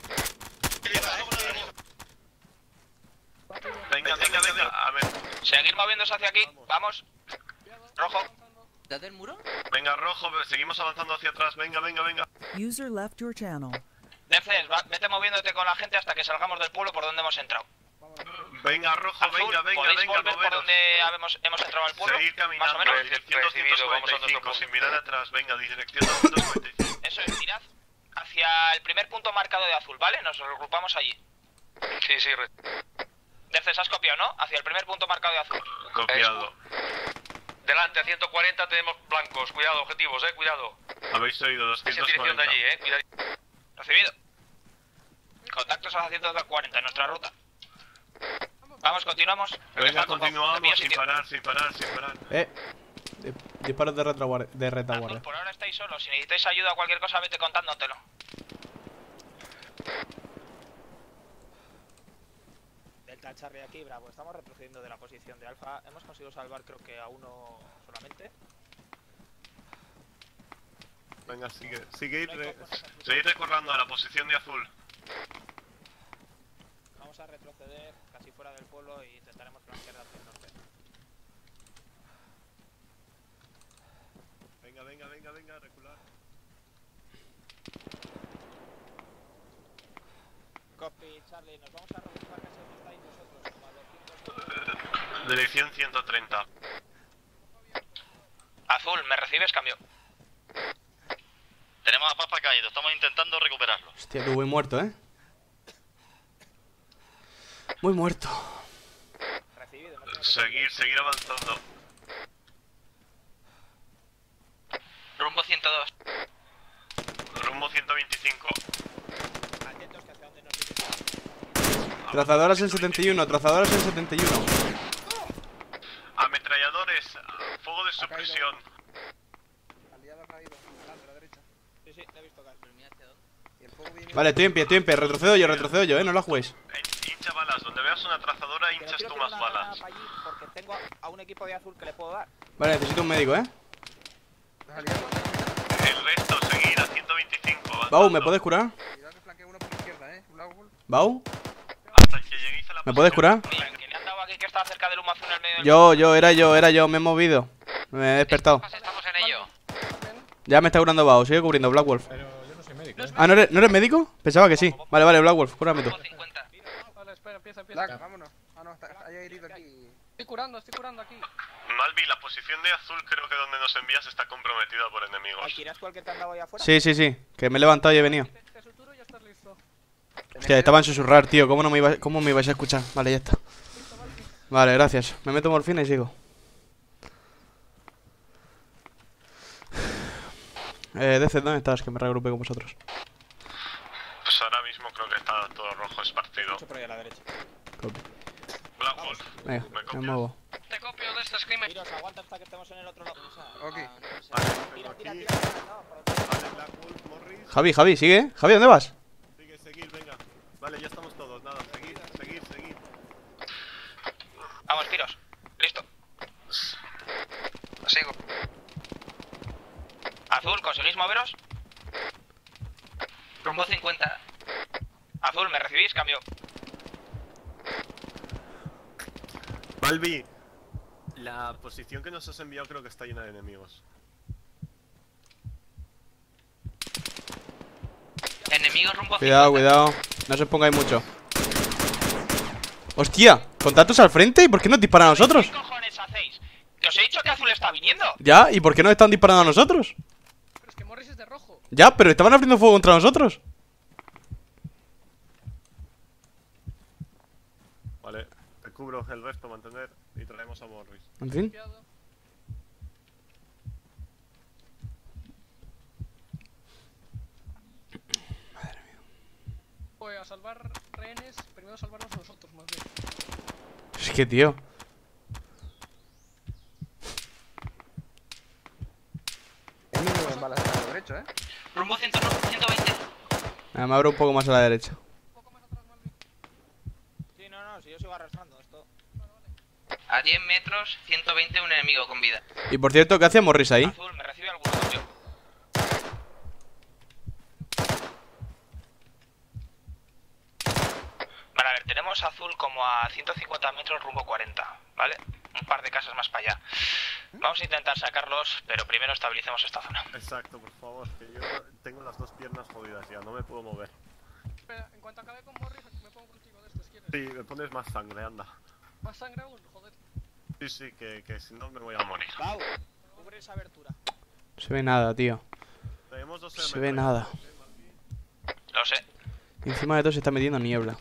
I: Venga, venga, venga. A ver.
C: Seguir moviéndose hacia aquí. Vamos. Rojo.
M: ¿Date el muro?
I: Venga, rojo. Seguimos avanzando hacia atrás. Venga, venga, venga.
E: User left your channel.
C: Defes, va, vete moviéndote con la gente hasta que salgamos del pueblo por donde hemos entrado.
I: Venga, rojo,
C: Azul,
I: venga, venga,
C: ¿podéis
I: venga,
C: volver por
I: moveros.
C: donde habemos, hemos entrado al pueblo?
I: Seguir
C: Más o
I: caminando,
C: menos.
I: dirección doscientos cuarenta y cinco, sin mirar atrás, venga, dirección doscientos cuarenta y cinco.
C: Eso es, tirad hacia el primer punto marcado de azul, ¿vale? Nos regrupamos allí.
Q: Sí, sí, re...
C: Defensa, has copiado, ¿no? Hacia el primer punto marcado de azul.
I: Copiado.
Q: Delante, a ciento cuarenta tenemos blancos. Cuidado, objetivos, eh, cuidado.
I: Habéis oído
Q: Es en
I: doscientos
Q: dirección de
I: cuarenta.
Q: allí, eh, cuidado.
C: Recibido. Contactos a ciento cuarenta en nuestra ruta. Vamos, continuamos.
I: Venga,
C: Regresad,
I: continuamos
C: pillo
I: sin
C: sitio.
I: parar, sin parar, sin parar.
B: Eh. Di- Disparos de retaguardia. De retaguardia.
C: Por ahora estáis solos. Si necesitáis ayuda o cualquier cosa, vete contándotelo. Delta Charlie aquí, Bravo. Estamos retrocediendo de la posición de Alfa. Hemos conseguido salvar, creo que a uno solamente.
I: Venga, sigue, sigue, re... seguid recorriendo a la posición de azul.
C: Vamos a retroceder casi fuera del pueblo y intentaremos flanquear hacia el norte.
O: Venga, venga, venga, venga, recular.
C: Copy, Charlie. Nos vamos a retroceder casi donde estáis vosotros. Como a doscientos.
I: Dirección ciento treinta.
C: Azul, ¿me recibes? Cambio.
D: Tenemos a Papa caído, estamos intentando recuperarlo.
B: Hostia, tú muy muerto, ¿eh? Muy muerto.
C: Recibido.
I: Seguir, seguir avanzando.
C: Rumbo ciento dos.
I: Rumbo ciento veinticinco.
C: Atentos que hacia donde nos dirigimos.
B: Trazadoras en setenta y uno, trazadoras en setenta y uno.
I: Ametralladores, fuego de supresión.
S: Aliado ha caído. Delante, a la derecha.
C: Sí, sí, le he visto caer.
S: Y el fuego viene...
B: Vale, estoy en pie, estoy en pie. Retrocedo yo, retrocedo yo, ¿eh? No la juguéis.
I: Hincha balas, donde veas una trazadora
C: Pero
I: hinchas
C: quiero
I: tú
C: tirar
I: más
C: una granada
I: balas.
C: para allí porque tengo a un equipo de azul que le puedo dar.
B: Vale, necesito un médico, ¿eh?
I: El resto, seguir a ciento veinticinco.
B: Bau, ¿me puedes curar?
S: Cuidado que flanquea uno por la izquierda, eh. Blackwool.
B: Bau,
I: Hasta que lleguéis a la
B: ¿me puedes curar?
C: Mira, que le han dado aquí que estaba cerca del humo azul en el medio del...
B: Yo, yo, era yo, era yo, me he movido. Me he despertado.
C: Estamos en ello.
B: Ya me está curando Bau, sigue cubriendo Black Wolf.
T: Pero yo no soy médico. ¿eh?
B: Ah, ¿no eres, ¿no eres médico? Pensaba que sí. Vale, vale, Black Wolf, cúrame tú.
S: Vale, espera, empieza, empieza.
P: Black,
S: vámonos. Ah, no, está, hay herido aquí.
P: Estoy curando, estoy curando aquí.
I: Malvi, la posición de azul creo que donde nos envías está comprometida por enemigos.
C: ¿Alquilas tú el que te han dado ahí afuera?
B: Sí, sí, sí, que me he levantado y he venido.
P: Te suturo y ya estás listo.
B: Hostia, estaba en susurrar, tío. ¿Cómo, no me iba, ¿Cómo me ibais a escuchar? Vale, ya está. Vale, gracias. Me meto morfina y sigo. Eh, D C, ¿dónde estás? Que me reagrupe con vosotros.
I: Pues ahora mismo creo que está todo rojo esparcido.
C: Mucho por ahí a la derecha.
B: Copy.
I: Black Wolf,
B: Venga,
I: ¿me
B: me
I: copias?
B: muevo.
P: Te copio de este screamer.
C: Tiros, aguanta hasta que estemos en el otro lado.
S: Ok.
C: Tira, tira, tira. No, por otro lado.
O: Vale, Black Wolf, Morris.
B: Javi, Javi, sigue. Javi, ¿dónde vas?
O: Sigue, seguir, venga. Vale, ya estamos todos, nada, seguir, seguir, seguir.
C: Vamos, tiros. Listo. Sigo. Azul, ¿conseguís moveros? Rumbo cincuenta. Azul, ¿me recibís? Cambio.
O: Malvi, la posición que nos has enviado creo que está llena de enemigos.
C: Enemigos rumbo
B: Cuidado, cuidado. No os pongáis mucho. ¡Hostia! ¿Contactos al frente? ¿Y por qué nos disparan a nosotros?
C: ¿Qué cojones hacéis? Que os he dicho que azul está viniendo.
B: ¿Ya? ¿Y por qué nos están disparando a nosotros?
P: Pero es que Morris es de rojo.
B: Ya, pero estaban abriendo fuego contra nosotros.
O: Vale, te cubro el resto, mantener y traemos a Morris.
B: En fin.
P: Voy a salvar rehenes, primero salvarnos a nosotros más bien.
B: Es que, tío.
S: El mismo en balas a la derecha, eh.
C: Rumbo ciento veinte.
B: Venga, me abro un poco más a la derecha.
C: Sí, no, no, si yo sigo arrastrando esto. A diez metros, ciento veinte, un enemigo con vida.
B: Y por cierto, ¿qué hacía Morris ahí?
C: Azul, ¿me recibe alguno? Cambio. Vale, a ver, tenemos azul como a ciento cincuenta metros rumbo cuarenta, ¿vale? Un par de casas más para allá. Vamos a intentar sacarlos, pero primero estabilicemos esta zona.
O: Exacto, por favor, que yo tengo las dos piernas jodidas ya, no me puedo mover.
P: Espera, en cuanto acabe con Morris, me pongo contigo de estos, ¿quieres?
O: Sí, me pones más sangre, anda.
S: ¿Más sangre aún? Joder.
O: Sí, sí, que, que si no me voy a morir.
R: Pau, cubre esa abertura.
B: No se ve nada, tío.
O: Tenemos dos
B: No se ve nada.
C: Lo sé.
B: Y encima de todo se está metiendo niebla.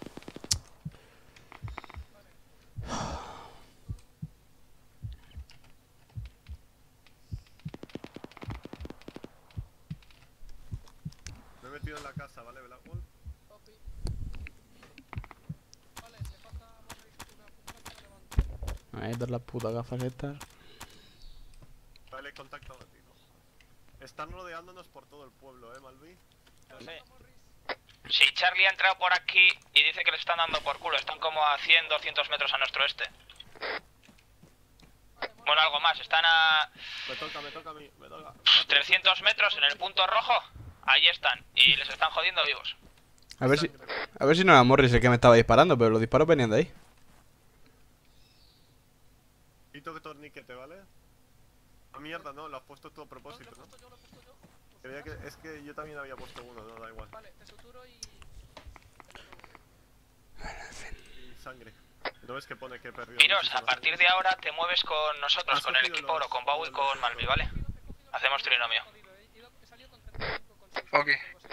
O: Me he metido en la casa, ¿vale, Blackwall?
B: Ahí todas las putas gafas estas.
O: Vale, contacto abatido. Están rodeándonos por todo el pueblo, ¿eh, Malví?
C: Lo sé. Si Charlie ha entrado por aquí y dice que le están dando por culo, están como a cien, doscientos metros a nuestro este. Bueno, algo más, están a
O: Me toca, me toca a mí, me toca.
C: trescientos metros en el punto rojo. Ahí están, y les están jodiendo vivos.
B: A ver si. A ver si no era Morris el que me estaba disparando, pero los disparos venían de ahí.
O: Quito que torniquete, ¿vale? Ah, mierda, no, lo has puesto tú a propósito, ¿no? Creía que, es que yo también había puesto uno, no, da igual.
S: Vale, te suturo y...
O: Y sangre. ¿No ves que pone que he perdido?
C: Miros,
O: muchísima
C: a partir
O: sangre?
C: de ahora te mueves con nosotros,
O: Has
C: con el
O: cogido
C: equipo
O: los-
C: oro, con Bau y con Malvi, ¿vale? Hacemos trinomio.
M: Ok.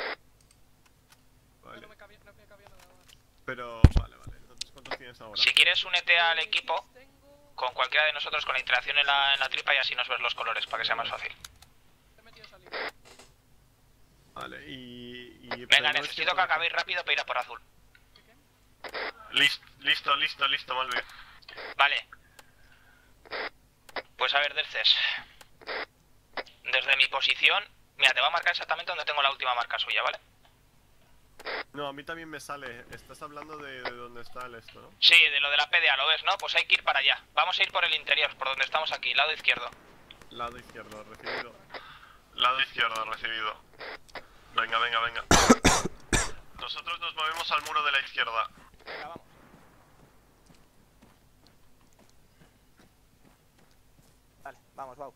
O: Vale. Pero, vale, vale. Entonces, ¿cuántos tienes ahora?
C: Si quieres, únete al equipo con cualquiera de nosotros con la interacción en la, en la tripa y así nos ves los colores, para que sea más fácil.
O: Vale, y... y pero
C: Venga,
O: no es
C: necesito que
O: pone-
C: acabéis rápido para ir a por azul.
I: Listo, listo, listo, listo, Malvi.
C: Vale. Pues a ver, Derces. Desde mi posición... Mira, te va a marcar exactamente donde tengo la última marca suya, ¿vale?
O: No, a mí también me sale. Estás hablando de, de dónde está el esto, ¿no?
C: Sí, de lo de la P D A, ¿lo ves, no? Pues hay que ir para allá. Vamos a ir por el interior, por donde estamos aquí, lado izquierdo.
O: Lado izquierdo, recibido.
I: Lado izquierdo, recibido. Venga, venga, venga. Nosotros nos movemos al muro de la izquierda.
R: Venga, vamos. Vale, vamos, Bau.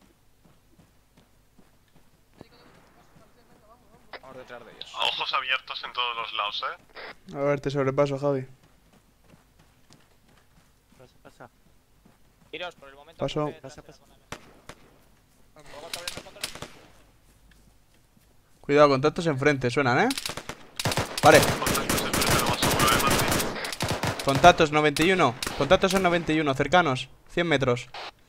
R: Vamos detrás de ellos.
I: Ojos abiertos en todos los lados, ¿eh?
B: A ver, te sobrepaso, Javi.
L: Pasa, pasa.
R: Iros, por el momento...
B: Paso.
R: coge
L: Pasa,
R: trasera
L: pasa.
R: con la- Luego te abren los controles.
B: Cuidado, contactos enfrente, suenan, ¿eh? Vale. Contactos noventa y uno. Contactos en noventa y uno, cercanos. cien metros.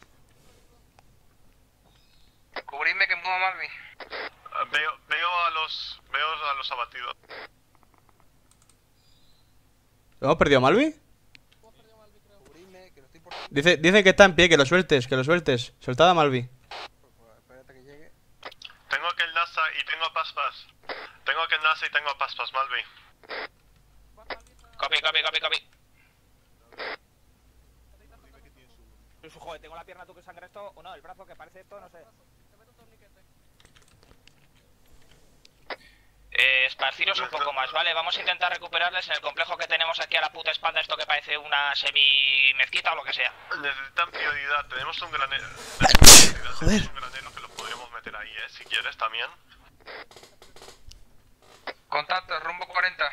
M: Cubridme que muevo a Malvi.
I: Ah, Veo, veo a los... Veo a los abatidos.
B: ¿Lo hemos perdido a Malvi? Dice, dice que está en pie, que lo sueltes, que lo sueltes. Soltada a Malvi.
I: Tengo que el NASA y tengo a Paspas. Tengo que el NASA y tengo a Paspas, Malvi.
C: Copy, copy, copy, copy.
R: Pues, joder, tengo la pierna tú que sangra esto, o no, el brazo que parece esto, no sé.
C: Eh, esparciros un poco más, ¿vale? Vamos a intentar recuperarles en el complejo que tenemos aquí a la puta espalda, esto que parece una semi-mezquita o lo que sea.
I: Necesitan prioridad. Tenemos un granero.
B: Joder.
I: Tenemos un granero que lo podríamos meter ahí, ¿eh? Si quieres también.
M: Contacto, rumbo cuarenta.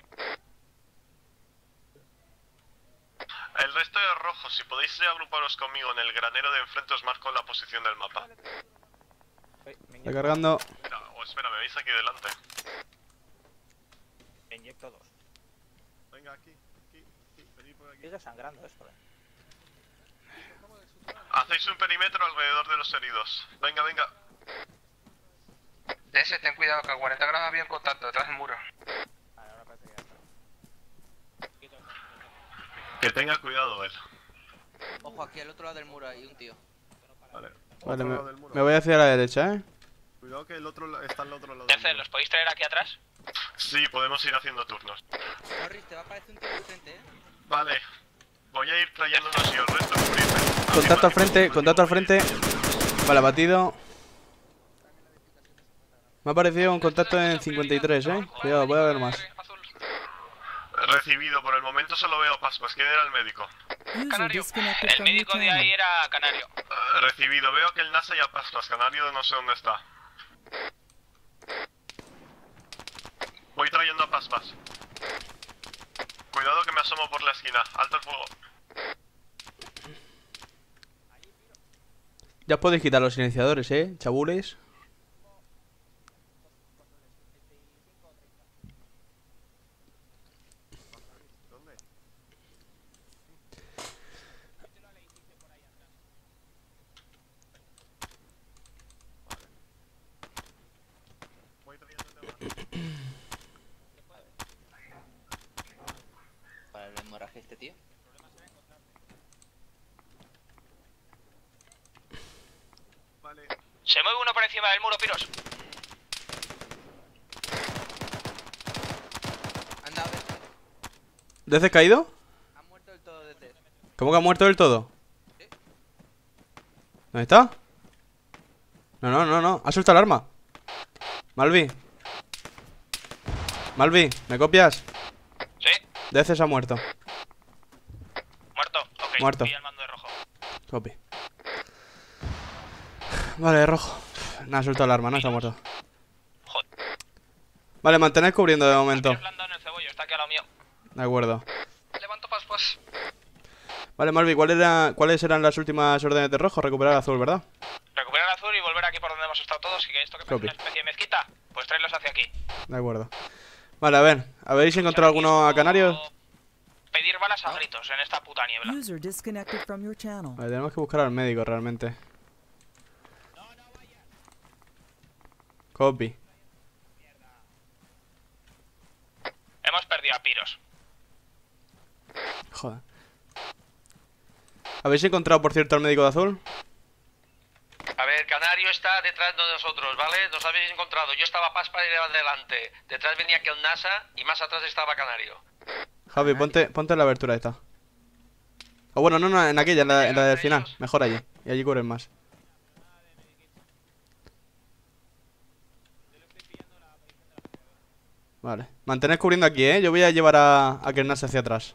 I: El resto de rojos, si podéis agruparos conmigo en el granero de enfrente, os marco la posición del mapa.
B: Está cargando.
I: Mira, o espera, me veis aquí delante.
R: Me inyecto dos.
O: Venga, aquí, aquí, aquí, venid por aquí.
R: Sigue sangrando esto, eh.
I: Hacéis un perímetro alrededor de los heridos. Venga, venga.
M: D S, ten cuidado que a cuarenta grados había un contacto detrás del muro.
R: Vale, ahora parece que ya está. Quito esto.
I: Que tenga cuidado él.
M: Ojo, aquí al otro lado del muro hay un tío.
O: Vale.
B: Vale,
O: Otro
B: me,
O: lado del muro.
B: me voy hacia la derecha, ¿eh?
O: Cuidado que el otro la- está al otro lado del
C: Tercer,
O: muro.
C: ¿los podéis traer aquí atrás?
I: Sí, podemos ir haciendo turnos.
M: Norris, te va a aparecer un tío enfrente, eh.
I: Vale. Voy a ir trayéndonos y el resto cubrirme.
B: Contacto al frente, contacto al frente. Vale, batido. Me ha aparecido un contacto en cincuenta y tres, ¿eh? Cuidado, puede haber más.
I: Recibido, por el momento solo veo Paspas. ¿Quién era el médico?
E: User disconnected
C: El
E: from your
C: médico de ahí
E: channel.
C: era Canario.
I: Eh, recibido, veo que el NASA ya Paspas. Canario no sé dónde está. Voy trayendo a Paspas. Cuidado cuidado que me asomo por la esquina. Alto el fuego.
B: Ya os podéis quitar los silenciadores, eh, chabules.
M: Para el hemorragia este tío.
C: Se mueve uno por encima del muro, Piros.
M: Anda, a ver.
B: ¿Desde caído?
M: Ha muerto del todo desde.
B: ¿Cómo que ha muerto del todo? ¿Dónde está? No, no, no, no. Ha soltado el arma. Malvi. Malvi, ¿me copias?
C: Sí.
B: D C se ha muerto.
C: Muerto. Ok.
B: Muerto.
C: Pilla el mando de rojo.
B: Copy. Vale, rojo. Nada, ha soltado el arma, no se ha muerto. Vale, mantened cubriendo de momento.
C: En el cebollo, está aquí a lo mío.
B: De acuerdo.
C: Levanto paspas.
B: Vale, Malvi, ¿cuál era, ¿cuáles eran las últimas órdenes de rojo? Recuperar azul, ¿verdad?
C: Recuperar azul y volver aquí por donde hemos estado todos. Y que esto que parece
B: Copy.
C: una especie de mezquita, pues traerlos hacia aquí.
B: De acuerdo. Vale, a ver, ¿habéis encontrado alguno a Canarios?
C: Pedir balas a gritos en esta puta niebla.
E: User disconnected from your channel.
B: Vale, tenemos que buscar al médico realmente. Copy.
C: Hemos perdido a Piros.
B: Joder. ¿Habéis encontrado, por cierto, al médico de azul?
Q: A ver, Canario está detrás de nosotros, ¿vale? Nos habéis encontrado. Yo estaba Paspa y adelante. Detrás venía que el NASA y más atrás estaba Canario.
B: Javi, ponte, ponte en la abertura esta. O bueno, no, no, en aquella, en la, en la del final. Mejor allí. Y allí cubren más. Vale. Mantened cubriendo aquí, eh. Yo voy a llevar a, a Kernas hacia atrás.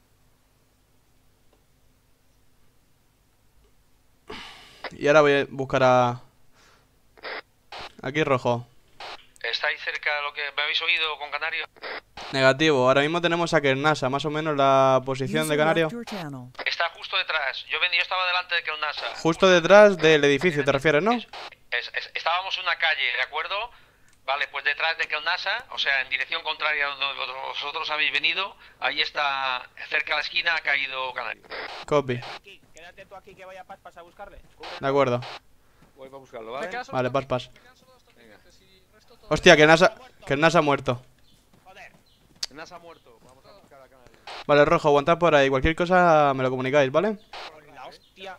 B: Y ahora voy a buscar a... Aquí rojo.
Q: ¿Estáis cerca de lo que me habéis oído con Canario?
B: Negativo. Ahora mismo tenemos a Kernasa, más o menos la posición de Canario.
Q: Está justo detrás. Yo, ven, yo estaba delante de que el NASA.
B: Justo detrás del edificio, ¿te refieres, no?
Q: Es- es- estábamos en una calle, ¿de acuerdo? Vale, pues detrás de que el NASA, o sea, en dirección contraria a donde vosotros habéis venido, ahí está, cerca de la esquina, ha caído Canario.
B: Copy.
R: Quédate tú aquí que vaya Paspas a buscarle.
B: De acuerdo.
P: Voy para buscarlo, ¿vale?
B: Vale, pas, pas.
P: Venga.
B: Hostia, Kernasa, Kernasa ha muerto.
P: El NASA ha muerto. Vamos a buscar a Canario.
B: Vale, rojo, aguantad por ahí. Cualquier cosa me lo comunicáis, ¿vale?
R: La hostia.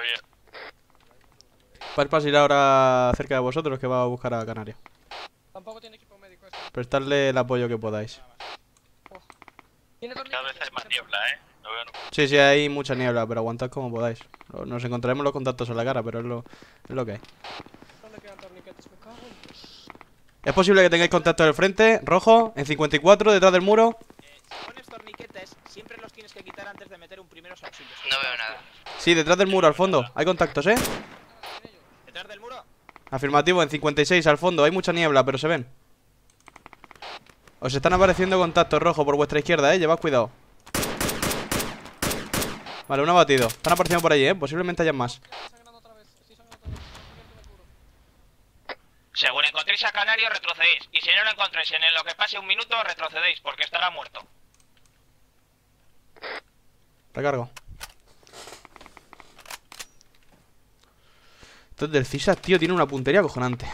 B: Pas, pas irá ahora cerca de vosotros que va a buscar a Canario.
S: Tampoco tiene equipo médico este.
B: Prestarle el apoyo que podáis.
S: Tiene
C: Cada vez hay más niebla, eh. No veo, no.
B: Sí, sí, hay mucha niebla, pero aguantad como podáis. Nos encontraremos los contactos en la cara, pero es lo, es lo que hay.
S: ¿Dónde quedan torniquetes? Me cago en...
B: Es posible que tengáis contacto del frente, rojo, en cincuenta y cuatro, detrás del muro.
R: Si pones torniquetes, siempre los tienes que quitar antes de meter un primeros auxilios.
M: No veo nada.
B: Sí, detrás del muro, al fondo. Hay contactos, ¿eh?
R: ¿Detrás del muro?
B: Afirmativo, en cincuenta y seis, al fondo. Hay mucha niebla, pero se ven. Os están apareciendo contactos rojos por vuestra izquierda, ¿eh? Llevad cuidado. Vale, uno abatido. Están apareciendo por ahí, ¿eh? Posiblemente hayan más.
C: Según encontréis a Canario, retrocedéis. Y si no lo encontréis en lo que pase un minuto, retrocedéis, porque estará muerto.
B: Recargo. Entonces del CISAT, tío, tiene una puntería acojonante.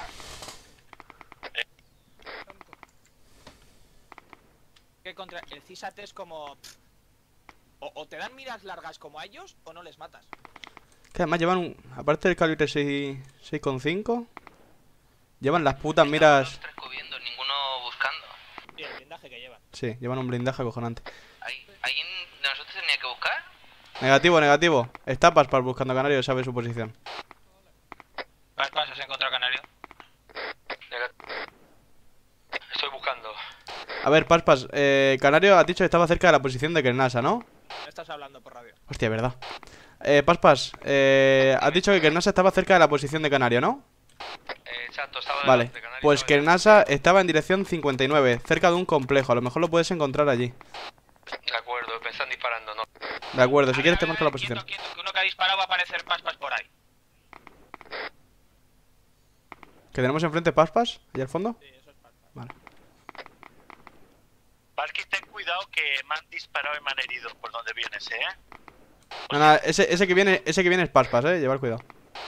R: Que contra el CISAT es como... O, o te dan miras largas como a ellos, o no les matas.
B: Que además llevan un... Aparte del calibre seis coma cinco, llevan las putas miras...
M: Ninguno buscando.
R: Y el blindaje que llevan.
B: Sí, llevan un blindaje acojonante.
M: ¿Alguien de nosotros tenía que buscar?
B: Negativo, negativo. Está Paspar buscando a Canario, sabe su posición.
C: Paspas, ¿has encontrado a Canario?
Q: Estoy buscando.
B: A ver, Paspas, eh, Canario ha dicho que estaba cerca de la posición de Kernasa, ¿no?
R: Estás hablando por radio.
B: Hostia, verdad. Eh, Paspas, eh, has dicho que Kernasa estaba cerca de la posición de Canario, ¿no?
Q: Eh, exacto, estaba
B: Vale,
Q: delante de Canario.
B: pues Kernasa estaba en dirección cincuenta y nueve, cerca de un complejo. A lo mejor lo puedes encontrar allí.
Q: De acuerdo. están disparando, no.
B: De acuerdo, si quieres te marco la posición.
R: Que uno que ha disparado va a aparecer paspas por ahí.
B: ¿Que tenemos enfrente paspas? ¿Allá al fondo?
R: Sí, eso es paspas.
B: Vale.
U: Valky, ten cuidado que me han disparado y me han herido por donde vienes, ¿eh?
B: No, nada, ese, ese que viene, ese que viene es paspas, eh, llevar cuidado.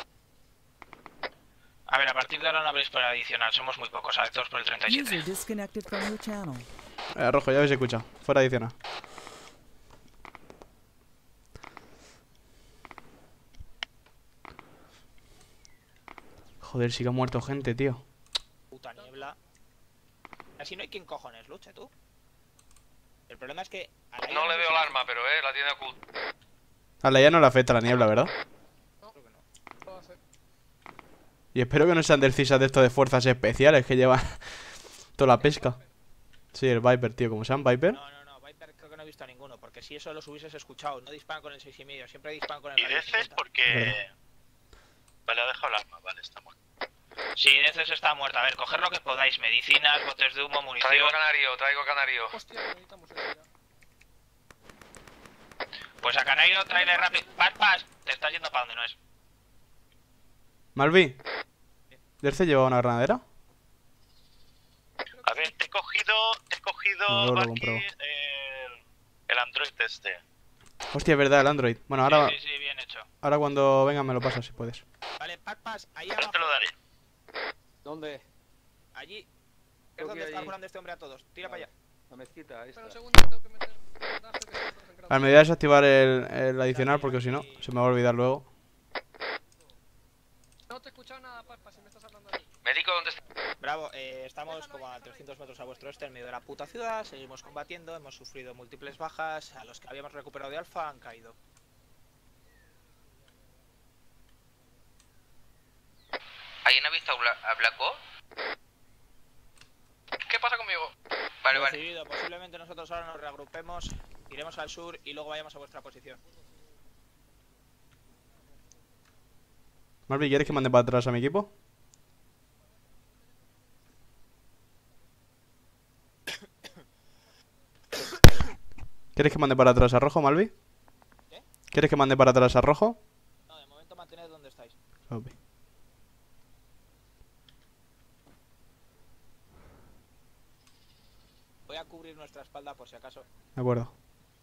R: A ver, a partir de ahora no habréis por adicional, somos muy pocos, a todos por el treinta y siete.
E: User disconnected from your channel.
B: Eh, rojo, ya habéis escuchado. Fuera adicional. Joder, sí que ha muerto gente, tío.
R: Puta niebla. Así no hay quien cojones luche, tú. El problema es que... a la
Q: No le veo el arma, pero eh, la tiene oculta.
B: A la ya no le afecta la niebla, ¿verdad? Y espero que no sean del CISA de estos de fuerzas especiales que llevan toda la pesca. Sí, el Viper, tío. Como sean Viper.
R: No, no, no, Viper creo que no he visto a ninguno. Porque si eso los hubieses escuchado, no disparan con el seis y medio, siempre disparan con el
U: Y
R: radio
U: veces
R: setenta.
U: porque... Vale, ha dejado el arma, vale, está muerto.
R: Sí, Deces está muerta. A ver, coger lo que podáis. Medicinas, botes de humo, munición.
Q: Traigo canario, traigo canario.
R: Pues a Canario, tráele rápido. Pas, pas, te estás yendo para donde no es.
B: Malvi. ¿Derce llevaba una granadera?
U: A ver, te he cogido... Te he cogido,
B: No, lo
U: Valky,
B: compruebo.
U: el, el Android este.
B: Hostia, es verdad, el Android. Bueno, ahora...
R: Sí, sí, sí, bien hecho.
B: Ahora cuando venga me lo pasas si puedes.
R: Vale, Pas, pas, ahí
U: Ahora
R: abajo.
U: te lo daré.
P: ¿Dónde?
R: Allí. Es
P: Creo
R: donde
P: que
R: está
P: allí.
R: jurando este hombre a todos. Tira para allá.
P: La mezquita, ahí está.
B: A ver, me voy a desactivar el, el adicional porque si no, se me va a olvidar luego.
S: No te he escuchado nada, Paspa, si me estás hablando ahí.
Q: Médico, ¿dónde está?
R: Bravo, eh, estamos como a trescientos metros a vuestro este en medio de la puta ciudad. Seguimos combatiendo, hemos sufrido múltiples bajas. A los que habíamos recuperado de Alfa han caído.
M: ¿Alguien ha visto a, Bla a Black Bolt?
S: ¿Qué pasa conmigo?
M: Vale, vale.
R: Recibido. Posiblemente nosotros ahora nos reagrupemos, iremos al sur y luego vayamos a vuestra posición.
B: Malvi, ¿quieres que mande para atrás a mi equipo? ¿Quieres que mande para atrás a rojo, Malvi?
R: ¿Qué?
B: ¿Quieres que mande para atrás a rojo?
R: No, de momento mantened donde estáis.
B: Ok.
R: Voy a cubrir nuestra espalda por si acaso.
B: De acuerdo.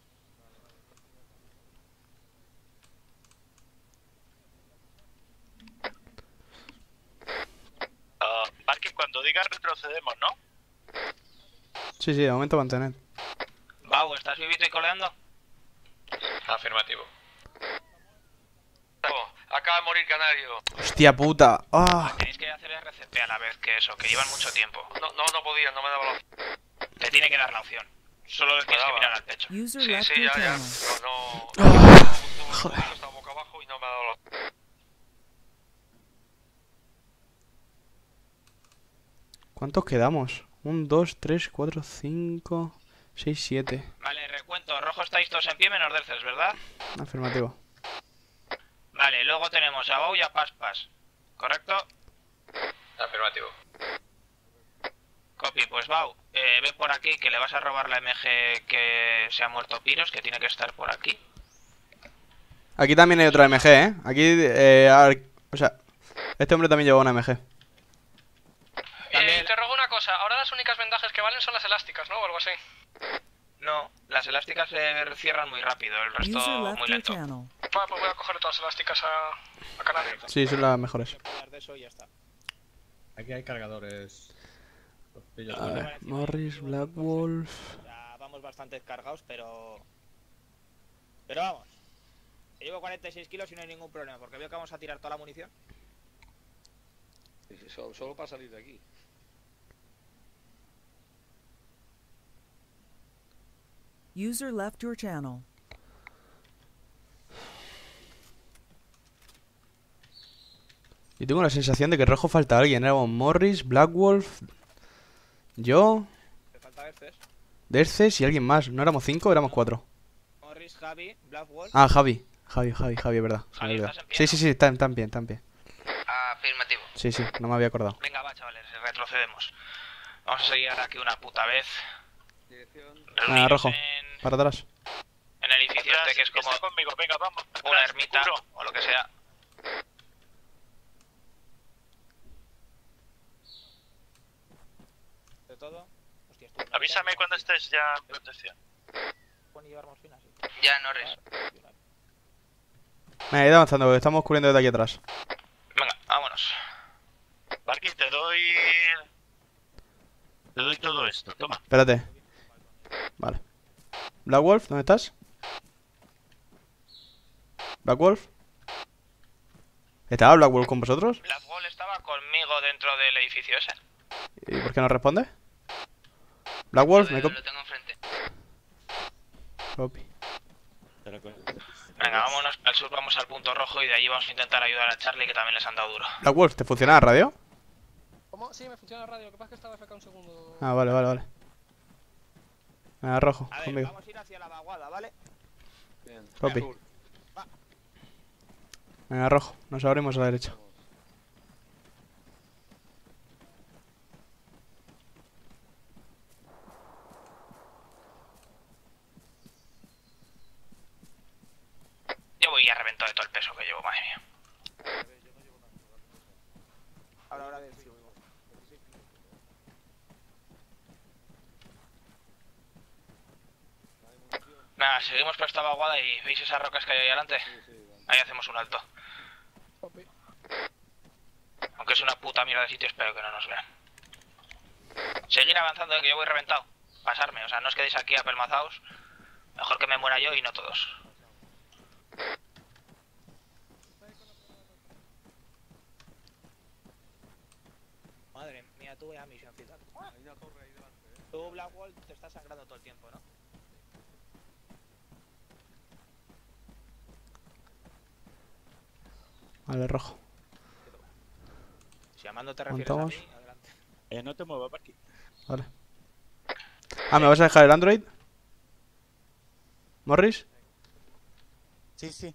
U: Uh, Valky, cuando digas retrocedemos, ¿no?
B: Sí, sí, de momento mantened.
R: Bau, ¿estás vivito y coleando?
C: Afirmativo.
Q: Oh, acaba de morir canario.
B: Hostia puta. Ah.
R: Tenéis que hacer R C P a la vez que eso, que llevan mucho tiempo.
Q: No, no, no podía, no me daba la opción.
R: Te tiene que dar la opción. Solo le tienes que mirar al pecho.
E: User
Q: Sí,
E: left
Q: sí,
E: your
Q: ya, ya.
E: channel.
Q: No, no.
B: Joder.
Q: Estaba boca abajo y no me ha dado la opción.
B: ¿Cuántos quedamos? Un, dos, tres, cuatro, cinco, seis, siete.
R: Vale, recuento. Rojo estáis todos en pie menos Derces, ¿verdad?
B: Afirmativo.
R: Vale, luego tenemos a Bau y a Paspas. ¿Correcto?
C: Afirmativo.
R: Copy, pues Bau, eh, ven por aquí que le vas a robar la M G que se ha muerto Piros, que tiene que estar por aquí.
B: Aquí también hay otra M G, ¿eh? Aquí, eh, ar- o sea, este hombre también lleva una M G.
S: Eh, te robo una cosa, ahora las únicas vendajes que valen son las elásticas, ¿no? O algo así.
R: No, las elásticas se cierran muy rápido, el resto
E: User left
R: muy
E: your
R: lento.
E: channel.
S: Vale, pues voy a coger todas las elásticas a, a Canario.
B: Sí, son las mejores.
R: De eso y ya está.
T: Aquí hay cargadores. Los pillos
B: A
T: por ahí.
B: ver, Morris, Black Wolf.
R: Ya vamos bastante cargados, pero... Pero vamos. Yo llevo cuarenta y seis kilos y no hay ningún problema, porque veo que vamos a tirar toda la munición.
P: Solo, solo para salir de aquí.
E: User left your channel.
B: Yo tengo la sensación de que rojo falta alguien. Éramos Morris, Black Wolf, yo,
R: Te falta Derces.
B: Derces y alguien más. ¿No éramos cinco o éramos cuatro?
R: Morris, Javi, Black Wolf.
B: Ah, Javi. Javi, Javi, Javi, es verdad. Se me
R: Javi,
B: olvidó.
R: ¿estás en pie,
B: Sí,
R: no?
B: sí, sí, están, están bien, están bien.
M: Afirmativo.
B: Sí, sí, no me había acordado.
R: Venga, va, chavales, retrocedemos. Vamos a seguir ahora aquí una puta vez.
B: Ah,
R: Reuniros
B: rojo,
R: en,
B: para atrás.
R: en
C: parece que es como
U: Está conmigo, venga, vamos.
C: una
U: atrás,
C: ermita
U: cubro.
C: o lo que sea.
R: De todo. Hostia, estoy en
U: Avísame cuando estés ya en protección.
R: Pon y llevar morfina, sí.
M: Ya, Norris.
B: Venga, id avanzando, porque estamos cubriendo desde aquí atrás.
C: Venga, vámonos.
U: Barky, te doy... Te doy todo esto, toma.
B: Espérate. Vale. Black Wolf, ¿dónde estás? Black Wolf. ¿Estaba Black Wolf con vosotros?
C: Black Wall estaba conmigo dentro del edificio ese.
B: ¿Y por qué no responde? Black Wolf, me
M: Lo
B: cop...
M: tengo enfrente.
B: Copy.
C: Venga, vámonos al sur, vamos al punto rojo y de allí vamos a intentar ayudar a Charlie, que también les han dado duro.
B: Black Wolf, ¿te funciona la radio?
S: ¿Cómo? Sí, me funciona la radio. Lo que pasa es que estaba F K un segundo.
B: Ah, vale, vale, vale. Venga, rojo,
R: A ver,
B: conmigo.
R: vamos a ir hacia la vaguada, ¿vale?
P: Bien.
B: Copy.
P: Azul.
B: Venga, rojo, nos abrimos a la derecha.
C: Yo voy a reventar de todo el peso que llevo, madre mía.
R: Ahora, ahora del sí, voy.
C: Nada, seguimos por esta vaguada y ¿veis esas rocas que hay ahí adelante? Ahí hacemos un alto. Aunque es una puta mierda de sitio, espero que no nos vean. Seguir avanzando, eh, que yo voy reventado. Pasarme, o sea, no os quedéis aquí apelmazados. Mejor que me muera yo y no todos.
R: Madre mía, tú a misión ciudad. Tú, Black Wall, te estás sangrando todo el tiempo, ¿no?
B: Vale, rojo.
R: Si Amando te refieres a
B: Montamos.
R: mí, adelante.
T: Eh, no te muevas, Barky.
B: Vale. Ah, ¿me vas a dejar el Android? ¿Morris?
T: Sí, sí.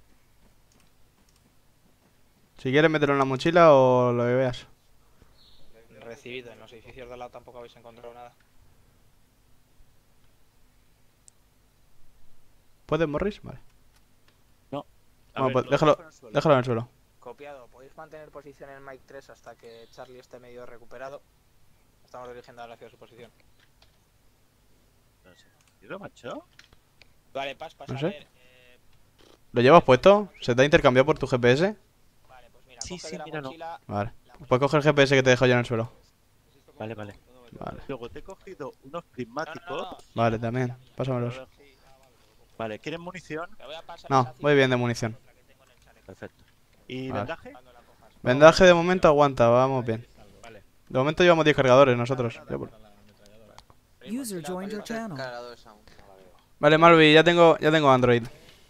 B: Si quieres meterlo en la mochila o lo que veas.
R: Recibido, en los edificios de al lado tampoco habéis encontrado nada.
B: ¿Puedes, Morris? Vale.
T: No. A
B: Bueno,
T: ver,
B: pues
T: lo
B: déjalo,
T: dejo en el suelo.
B: déjalo en el suelo.
R: Copiado, podéis mantener posición en Mike tres hasta que Charlie esté medio recuperado. Estamos dirigiendo hacia su posición.
T: No sé. ¿Y lo macho?
R: Vale, Paz, pasa
B: No
R: a
B: sé.
R: ver. Eh,
B: ¿Lo llevas puesto? ¿Se te ha intercambiado por tu G P S?
R: vale, pues mira,
T: Sí,
R: coge
T: sí,
R: de la
T: míralo.
R: mochila.
B: Vale. Pues coge el G P S que te dejo yo en el suelo.
T: Vale, vale.
B: Vale.
T: Luego te he cogido unos prismáticos.
B: Vale, también. Pásamelos.
T: Vale, ¿quieren munición?
R: Te voy a pasar
B: No,
R: esa cinta
B: voy bien de munición.
T: Perfecto. ¿Y
B: Vale.
T: vendaje?
R: cuando la cojas.
B: Vendaje de momento aguanta, vamos bien.
T: Vale.
B: De momento llevamos diez cargadores nosotros. Ya por-
E: User joined your channel.
B: Vale, Malvi, ya tengo, ya tengo Android.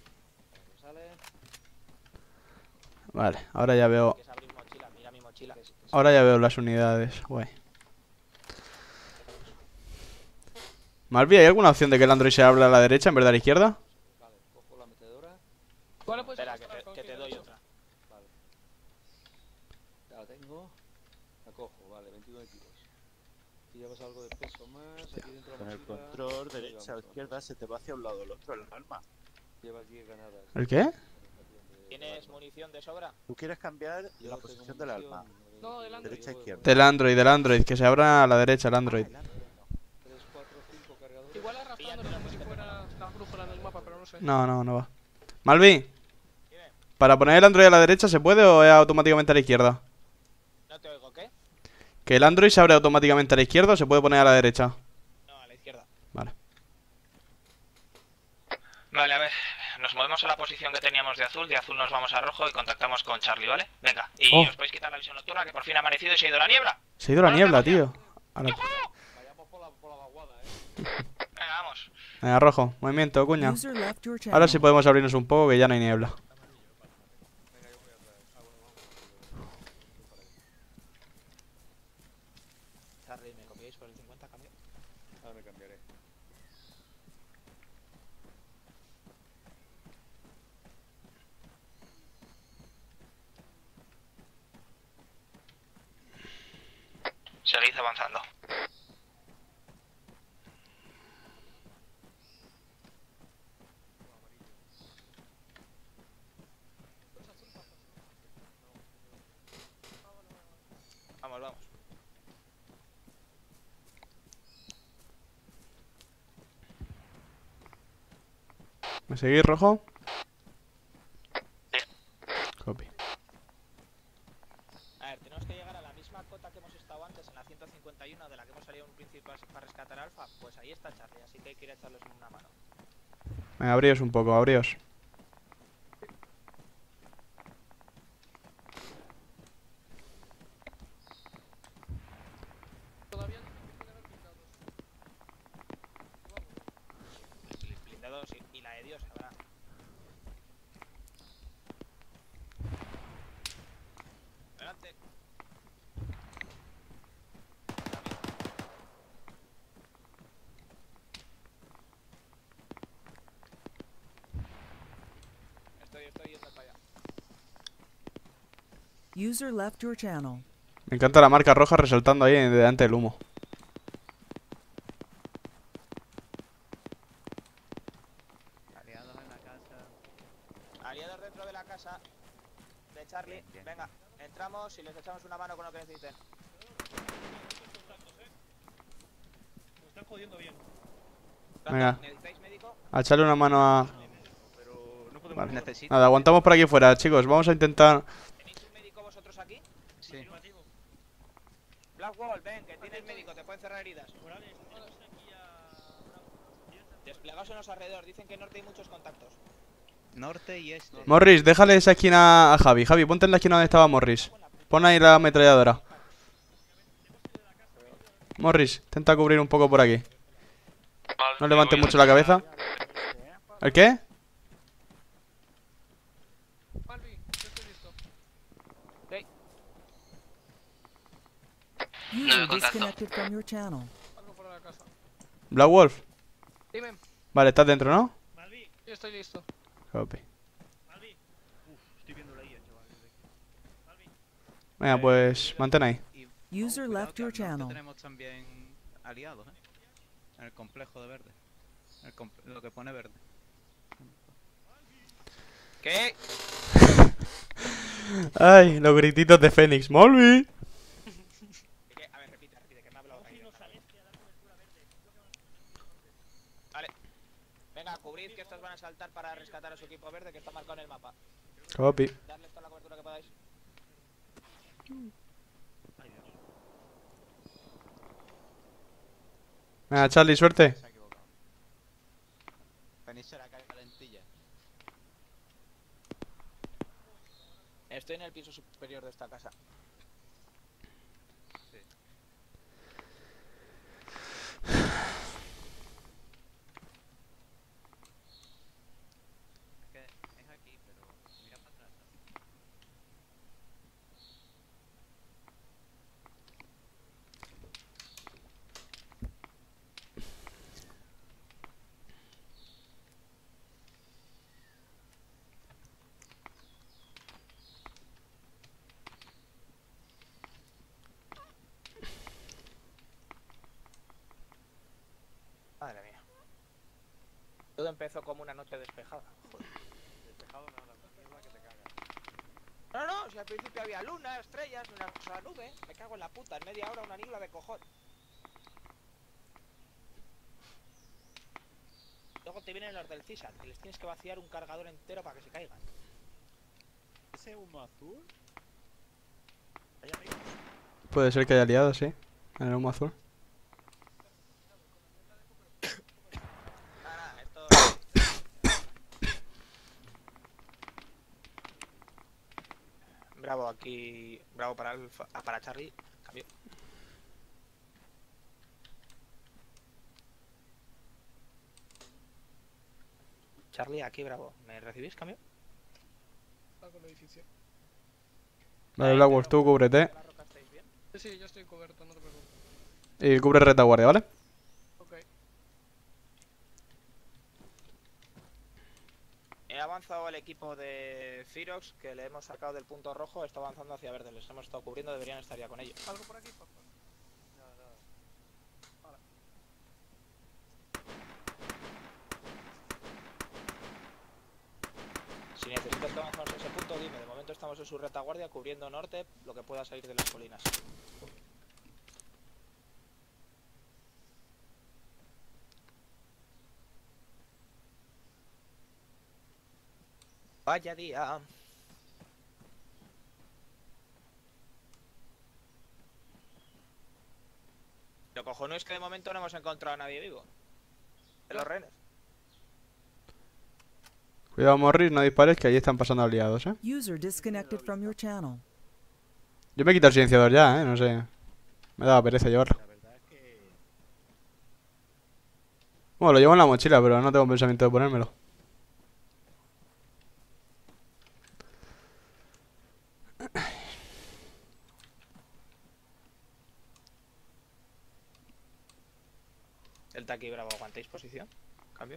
B: Vale, ahora ya veo.
R: Quieres abrir mochila, mira mi mochila.
B: Ahora ya veo las unidades. Guay. Malvi, ¿hay alguna opción de que el Android se abra a la derecha en vez de a la izquierda?
S: ¿Cuál le puedes
R: Espera, que
S: pasar
R: te,
S: con
R: que te
S: quién
R: doy
S: de
R: otra.
P: Vale. Ya la tengo. La cojo, vale, veintinueve kilos. Si llevas algo de peso más, aquí dentro de
T: Con
P: la
T: el
P: mochila,
T: control
P: te
T: derecha o
P: llevamos
T: izquierda se te va hacia un lado o el otro el arma.
P: Llevas diez granadas.
B: ¿El qué?
R: ¿Tienes munición de sobra?
T: Tú quieres cambiar
P: Yo
T: la
P: tengo
T: posición del
P: munición,
T: arma.
P: eh,
S: No, del Android.
T: Derecha e izquierda.
B: Del Android, del Android, que se abra a la derecha el Android.
P: tres, cuatro, cinco cargadores.
S: Igual arrastrándolo como si fuera la brújula del mapa, pero no sé.
B: No, no, no va. Malvi, ¿para poner el Android a la derecha se puede o es automáticamente a la izquierda?
R: No te oigo, ¿qué?
B: ¿Que el Android se abre automáticamente a la izquierda o se puede poner a la derecha?
R: No, a la izquierda.
B: Vale.
C: Vale, a ver. Nos movemos a la posición que teníamos de azul. De azul nos vamos a rojo y contactamos con Charlie, ¿vale? Venga. Y
B: Oh.
C: os podéis quitar la visión nocturna, que por fin ha amanecido y se ha ido la niebla.
B: Se ha ido la
C: Bueno,
B: niebla,
C: vamos ya.
B: tío. Ahora-
P: Vayamos por la, por la vaguada, eh.
C: Venga, vamos.
B: Venga, rojo. Movimiento, cuña.
E: User left your channel.
B: Ahora sí podemos abrirnos un poco que ya no hay niebla.
R: Charlie, ¿me copiáis por el cincuenta, cambio?
P: Ahora me cambiaré.
C: Seguid avanzando.
B: ¿Me seguís, rojo? Copy.
R: A ver, tenemos que llegar a la misma cota que hemos estado antes, en la ciento cincuenta y uno, de la que hemos salido en un principio para rescatar a Alfa. Pues ahí está Charlie, así que hay que ir a echarles una mano.
B: Venga, abríos un poco, abríos.
R: Blindados y, y la de Dios, habrá. Adelante. Estoy, estoy yendo para allá.
E: User left your channel.
B: Me encanta la marca roja resaltando ahí delante del humo.
G: Aliados en la casa.
R: Aliados dentro de la casa de Charlie. Venga, entramos y les echamos una mano con lo que necesiten.
P: Me están jodiendo bien.
B: Venga.
R: ¿Necesitáis médico?
B: A echarle una mano a...
P: Pero no podemos...
B: Vale.
P: Necesito.
B: Nada, aguantamos por aquí fuera, chicos. Vamos a intentar...
R: ¿Tenéis un médico vosotros aquí?
G: Sí.
R: Blackwall, ven, que tienes médico, te pueden cerrar heridas. Desplegaos en los alrededores, dicen que en norte hay muchos contactos.
G: Norte y este.
B: Morris, déjale esa esquina a Javi. Javi, ponte en la esquina donde estaba Morris. Pon ahí la ametralladora. Morris, intenta cubrir un poco por aquí. No levantes mucho la cabeza. ¿El qué?
E: User disconnected from your channel.
B: Black Wolf.
S: Dime.
B: Vale, estás dentro, ¿no?
S: Yo estoy listo.
B: Copy.
P: Uf, estoy viendo la I A, chaval.
B: Venga, pues mantén ahí.
E: User left your
G: Al norte
E: channel.
G: tenemos también aliados, ¿eh? En el complejo de verde. El comp- lo que pone verde.
R: ¿Qué?
B: Ay, los grititos de Fénix. ¡Molvi!
R: A ver, repite, repite, que me ha hablado Raiden. Vale. Venga, cubrid que estos van a saltar para rescatar a su equipo verde que está marcado en el mapa.
B: Copy.
R: Darles toda la cobertura que podáis.
B: Venga, Charlie, suerte.
G: Venirse la calle calentilla.
R: Estoy en el piso superior de esta casa.
G: Es que es aquí, pero mira para atrás.
R: Madre mía. Todo empezó como una noche despejada. Joder.
P: Despejado nada, mierda que te cagas.
R: No, no, si al principio había luna, estrellas, una sola nube. Me cago en la puta, en media hora una niebla de cojón. Luego te vienen los del CISAT, que les tienes que vaciar un cargador entero para que se caigan.
T: ¿Ese humo azul? ¿Hay amigos?
B: Puede ser que haya liado, sí. En el humo azul.
R: Nada, esto... Bravo aquí, bravo para Alfa, ah, para Charlie, cambio. Charlie, aquí, bravo. ¿Me recibís, cambio?
S: Salgo del edificio.
B: Vale, Black Wolf, tú cúbrete.
S: Sí, sí, yo estoy cubierto, no te preocupes.
B: Y cubre retaguardia, ¿vale?
S: Ok.
R: He avanzado al equipo de Firox, que le hemos sacado del punto rojo, está avanzando hacia verde. Les hemos estado cubriendo, deberían estar ya con ellos.
S: ¿Algo por aquí, papá?
P: Nada, nada.
S: Vale.
R: Si necesitas que avancemos a ese punto, dime. De momento estamos en su retaguardia, cubriendo norte, lo que pueda salir de las colinas. Vaya día. Lo cojonudo es que de momento no hemos encontrado a nadie vivo. De los rehenes.
B: Cuidado, Morris, no dispares, que ahí están pasando aliados, eh.
E: User disconnected from your channel.
B: Yo me he quitado el silenciador ya, eh, no sé. Me daba pereza llevarlo. Bueno, lo llevo en la mochila, pero no tengo pensamiento de ponérmelo.
R: El Taki Bravo, ¿aguantáis posición? Cambio.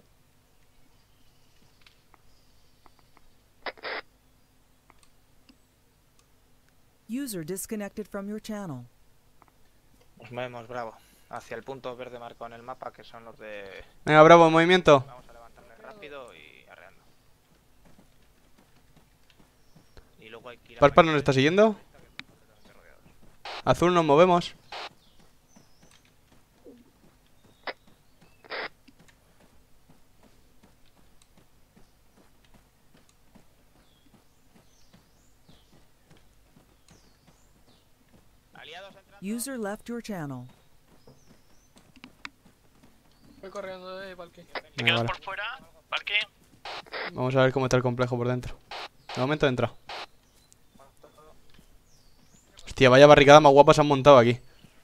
E: User disconnected from your channel.
R: Nos movemos, Bravo. Hacia el punto verde marcado en el mapa, que son los de...
B: Venga, Bravo, en movimiento.
R: Vamos a levantarle rápido y arreando. Y luego hay que ir a...
B: ¿Parpar nos está siguiendo? Azul, nos movemos.
E: User left your channel.
S: Voy corriendo de Valky.
U: ¿Te
B: Venga,
U: quedas
B: vale.
U: por fuera, Valky?
B: Vamos a ver cómo está el complejo por dentro. De momento entra. Hostia, vaya barricada más guapa se han montado aquí.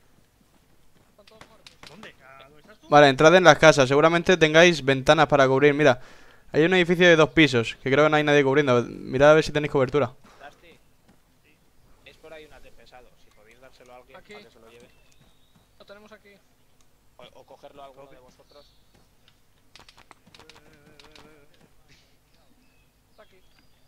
B: Vale, entrad en las casas. Seguramente tengáis ventanas para cubrir. Mira, hay un edificio de dos pisos que creo que no hay nadie cubriendo. Mirad a ver si tenéis cobertura.
R: Dusty, es por ahí un A T pesado. Si podéis dárselo a alguien
S: Aquí.
R: para que se lo lleve.
S: Lo tenemos aquí.
R: O, o cogerlo a alguno de vosotros.
S: Está aquí.